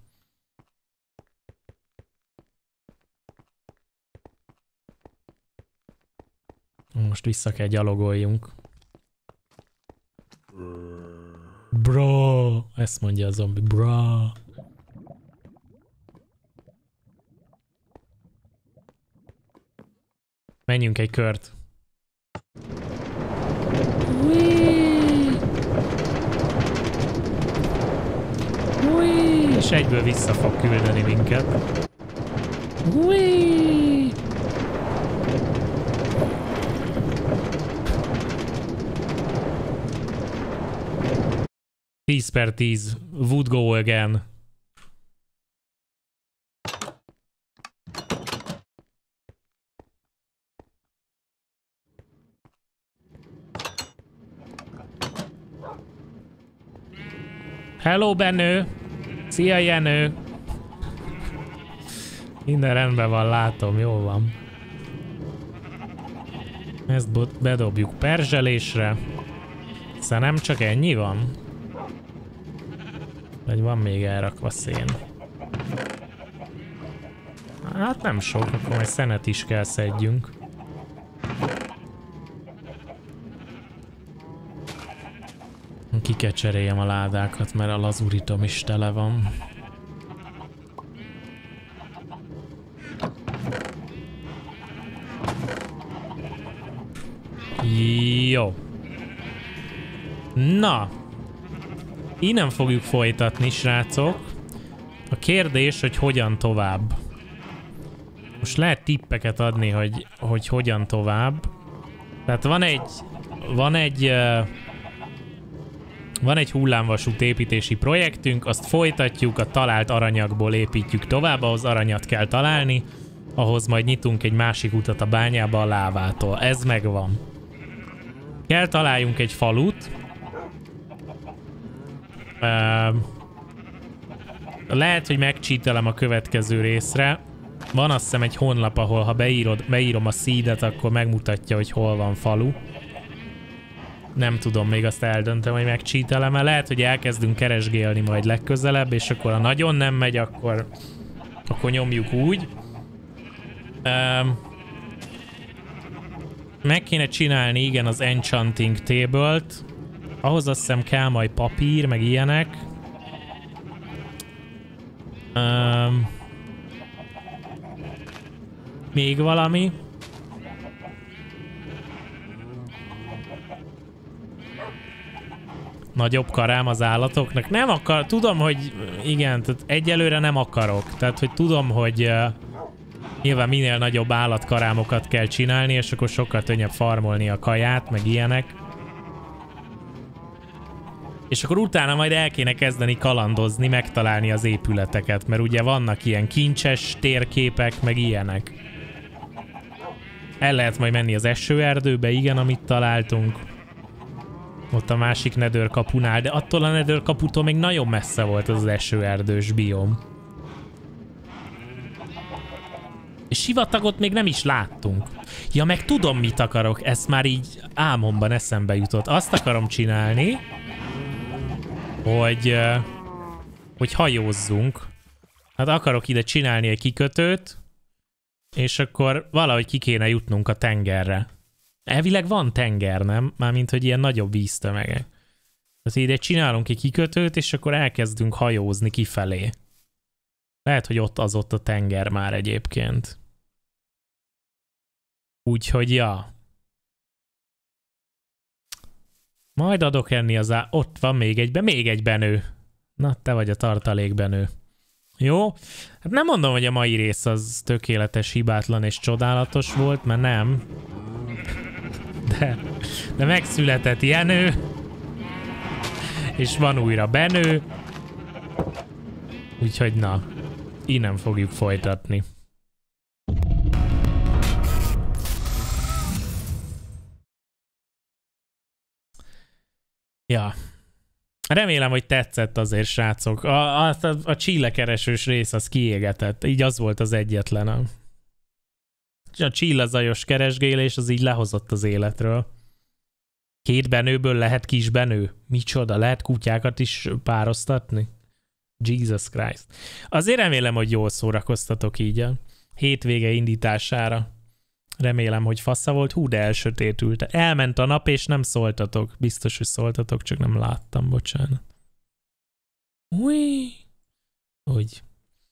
Most vissza kell gyalogoljunk. Bro! Ezt mondja a zombi. Bro! Menjünk egy kört. Ui! Ui! És egyből vissza fog küldeni minket. Ui! tíz per tíz. Would go again. Hello, Benő! Szia, Jenő! Minden rendben van, látom, jól van. Ezt bedobjuk perzselésre. Szóval nem csak ennyi van? Vagy van még elrakva szén? Hát nem sok, akkor majd szenet is kell szedjünk. Ki kell cseréljem a ládákat, mert a lazuritom is tele van. Jó. Na. Innen fogjuk folytatni, srácok. A kérdés, hogy hogyan tovább. Most lehet tippeket adni, hogy, hogy hogyan tovább. Tehát van egy... Van egy... Uh, van egy hullámvasút építési projektünk, azt folytatjuk, a talált aranyagból építjük tovább, ahhoz aranyat kell találni, ahhoz majd nyitunk egy másik utat a bányába a lávától. Ez megvan. Kell találjunk egy falut. Uh, lehet, hogy megcsítelem a következő részre. Van azt hiszem egy honlap, ahol ha beírod, beírom a seedet, akkor megmutatja, hogy hol van falu. Nem tudom, még azt eldöntöm, hogy megcsítelem-e. Lehet, hogy elkezdünk keresgélni majd legközelebb, és akkor ha nagyon nem megy, akkor, akkor nyomjuk úgy. Uh, meg kéne csinálni, igen, az enchanting table-t. Ahhoz azt hiszem kell majd papír, meg ilyenek. Um, még valami. Nagyobb karám az állatoknak. Nem akar, tudom, hogy igen, tehát egyelőre nem akarok. Tehát, hogy tudom, hogy uh, nyilván minél nagyobb állatkarámokat kell csinálni, és akkor sokkal könnyebb farmolni a kaját, meg ilyenek. És akkor utána majd el kéne kezdeni kalandozni, megtalálni az épületeket, mert ugye vannak ilyen kincses térképek, meg ilyenek. El lehet majd menni az esőerdőbe, igen, amit találtunk. Ott a másik Nether kapunál, de attól a Nether kaputól még nagyon messze volt az, az esőerdős biom. És sivatagot még nem is láttunk. Ja, meg tudom, mit akarok, ezt már így álmomban eszembe jutott. Azt akarom csinálni, hogy uh, hogy hajózzunk. Hát akarok ide csinálni egy kikötőt, és akkor valahogy ki kéne jutnunk a tengerre. Elvileg van tenger, nem? Mármint, hogy ilyen nagyobb víztömegek. Tehát ide csinálunk egy kikötőt, és akkor elkezdünk hajózni kifelé. Lehet, hogy ott az ott a tenger már egyébként. Úgyhogy, ja. Majd adok enni az á... Ott van még egy, még egy benő. Na, te vagy a tartalékbenő. Jó? Hát nem mondom, hogy a mai rész az tökéletes, hibátlan és csodálatos volt, mert nem. De, de megszületett Jenő. És van újra Benő. Úgyhogy na, innen fogjuk folytatni. Ja. Remélem, hogy tetszett azért, srácok. A, a, a csillekeresős rész az kiégetett. Így az volt az egyetlen. A, a csillazajos keresgélés az így lehozott az életről. Két benőből lehet kis benő. Micsoda, lehet kutyákat is pároztatni? Jesus Christ. Azért remélem, hogy jól szórakoztatok így a hétvége indítására. Remélem, hogy fassa volt. Hú, de elsötétült. Elment a nap, és nem szóltatok. Biztos, hogy szóltatok, csak nem láttam, bocsánat. Új. Úgy.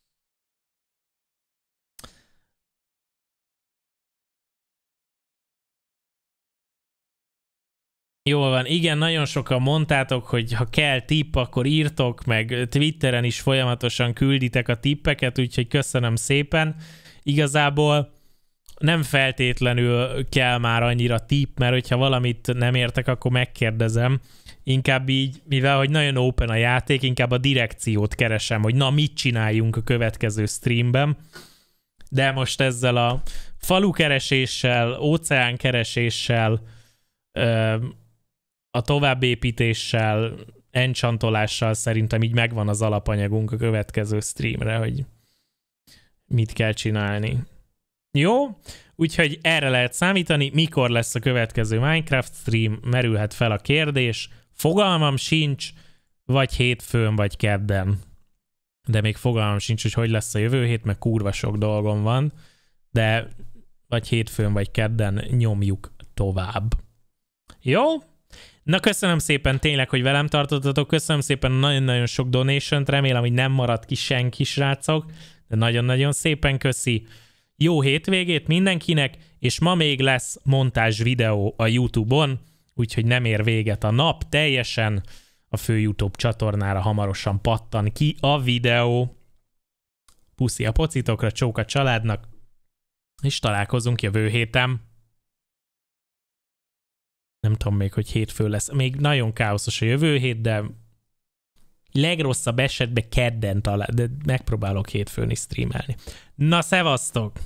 Jól van, igen, nagyon sokan mondtátok, hogy ha kell tipp, akkor írtok, meg Twitteren is folyamatosan külditek a tippeket, úgyhogy köszönöm szépen. Igazából nem feltétlenül kell már annyira tipp, mert hogyha valamit nem értek, akkor megkérdezem. Inkább így, mivel hogy nagyon open a játék, inkább a direkciót keresem, hogy na, mit csináljunk a következő streamben. De most ezzel a falukereséssel, óceánkereséssel, a továbbépítéssel, enchantolással szerintem így megvan az alapanyagunk a következő streamre, hogy mit kell csinálni. Jó? Úgyhogy erre lehet számítani. Mikor lesz a következő Minecraft stream? Merülhet fel a kérdés. Fogalmam sincs, vagy hétfőn, vagy kedden. De még fogalmam sincs, hogy hogy lesz a jövő hét, mert kurva sok dolgom van. De vagy hétfőn, vagy kedden nyomjuk tovább. Jó? Na, köszönöm szépen tényleg, hogy velem tartottatok. Köszönöm szépen nagyon-nagyon sok donation-t. Remélem, hogy nem maradt ki senki, srácok. De nagyon-nagyon szépen köszi. Jó hétvégét mindenkinek, és ma még lesz montázs videó a YouTube-on, úgyhogy nem ér véget a nap teljesen. A fő YouTube csatornára hamarosan pattan ki a videó. Puszi a pocitokra, csók a családnak, és találkozunk jövő héten. Nem tudom még, hogy hétfő lesz. Még nagyon káoszos a jövő hét, de legrosszabb esetben kedden talán, de megpróbálok hétfőn is streamelni. Na, szevasztok!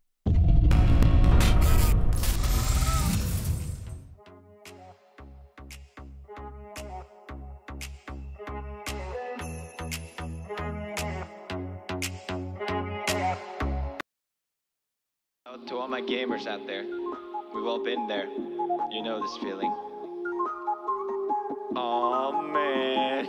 To all my gamers out there, we've all been there. You know this feeling. Oh man.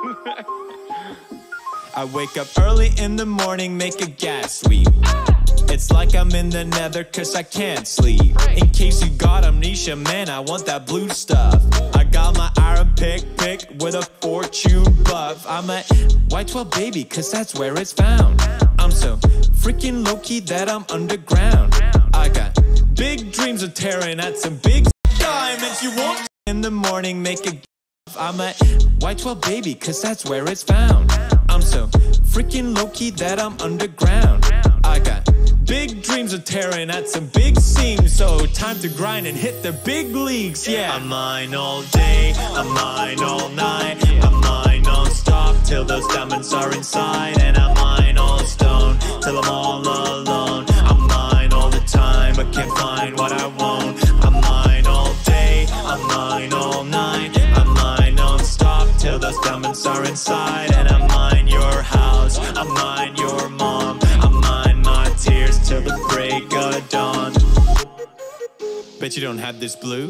I wake up early in the morning, make a gas sweep. It's like I'm in the nether cause I can't sleep. In case you got amnesia, man, I want that blue stuff. I got my iron pick, pick with a fortune buff. I'm a Y twelve baby cause that's where it's found. I'm so freaking low-key that I'm underground. I got big dreams of tearing at some big diamonds. You won't in the morning, make a I'm a Y twelve baby cause that's where it's found. I'm so freaking low-key that I'm underground. I got big dreams of tearing at some big seams. So time to grind and hit the big leagues, yeah. I'm mine all day, I'm mine all night. I'm mine non-stop till those diamonds are inside. And I'm mine all stone till I'm all alone. I'm mine all the time, I can't find what I want. I'm mine all day, I'm mine all night. I'm mine non-stop till those diamonds are inside. And I'm mine your house, I'm mine your mom. I'm mine my tears till the break of dawn. Bet you don't have this blue.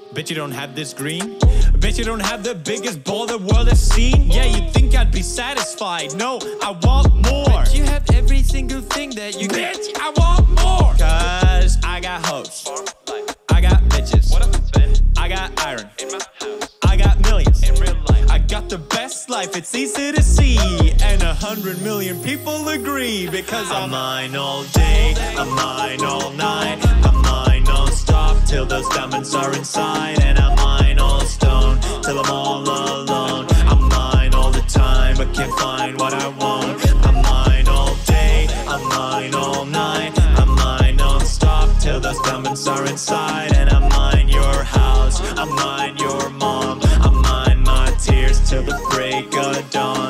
Bet you don't have this green. Bet you don't have the biggest ball the world has seen. Yeah, you'd think I'd be satisfied. No, I want more. Bet you have every single thing that you get. Bitch, I want more. Cause I got hoes. I got bitches. I got iron. I got millions. In real life. I got the best life, it's easy to see. And a hundred million people agree. Because I'm mine all day, I'm mine all night, I'm mine non-stop till those diamonds are inside. And I'm mine all stone till I'm all alone. I'm mine all the time but can't find what I want. I'm mine all day, I'm mine all night, I'm mine non-stop till those diamonds are inside. And I'm mine your house, I'm mine your mom, I'm mine my tears till the break of dawn.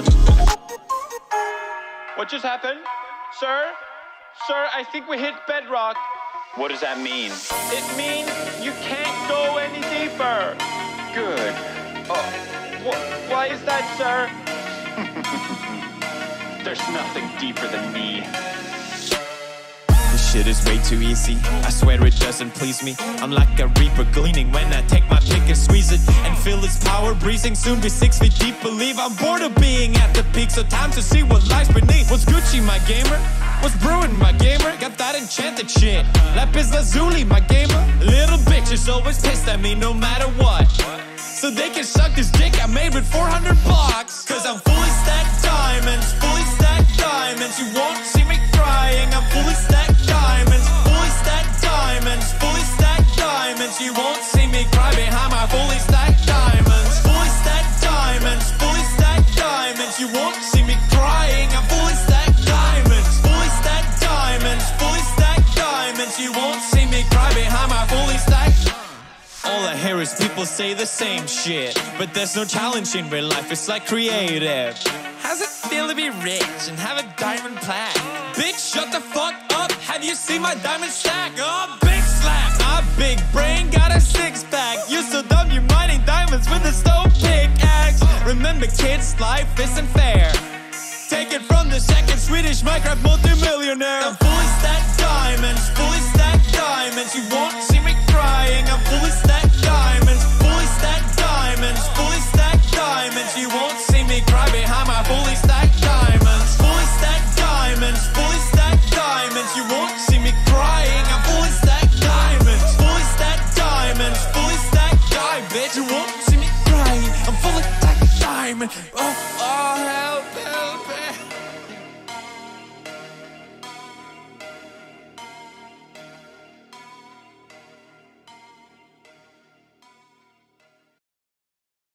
What just happened? Sir? Sir, I think we hit bedrock. What does that mean? It means you can't go any deeper. Good. Oh, wh why is that, sir? There's nothing deeper than me. This shit is way too easy. I swear it doesn't please me. I'm like a reaper gleaning when I take my pick and squeeze it and feel its power breezing. Soon be six feet deep. Believe I'm bored of being at the peak, so time to see what lies beneath. What's Gucci, my gamer? What's brewing, my gamer? Got that enchanted shit. Lapis Lazuli, my gamer. Little bitches always pissed at me no matter what. So they can suck this dick I made with four hundred bucks. Cause I'm fully stacked diamonds, fully stacked diamonds. You won't see me crying, I'm fully stacked diamonds, fully stacked diamonds, fully stacked diamonds. You won't see me cry behind my fully stacked diamonds, fully stacked diamonds, fully stacked diamonds. You won't see me crying, I'm fully stacked diamonds, fully stacked diamonds, fully stacked diamonds. You won't see me cry behind my fully stacked. All I hear is people say the same shit, but there's no challenge in real life, it's like creative. How's it feel to be rich and have a diamond plaque? Bitch, shut the fuck up, have you seen my diamond stack? Oh, big slap, my big brain got a six pack. You so dumb, you're mining diamonds with a stone pickaxe. Remember kids, life isn't fair. Take it from the second Swedish Minecraft multi-millionaire. I'm fully stacked diamonds, fully stacked diamonds. You won't see me crying, I'm fully stacked diamonds, fully stacked diamonds, fully stacked diamonds. You won't see me cry behind my fully stacked diamonds, fully stacked diamonds, fully stacked diamonds. You won't see me crying, I'm fully stacked diamonds, fully stacked diamonds, fully stacked diamonds. Bitch, you won't see me crying, I'm fully stacked diamonds. Oh, oh, hell.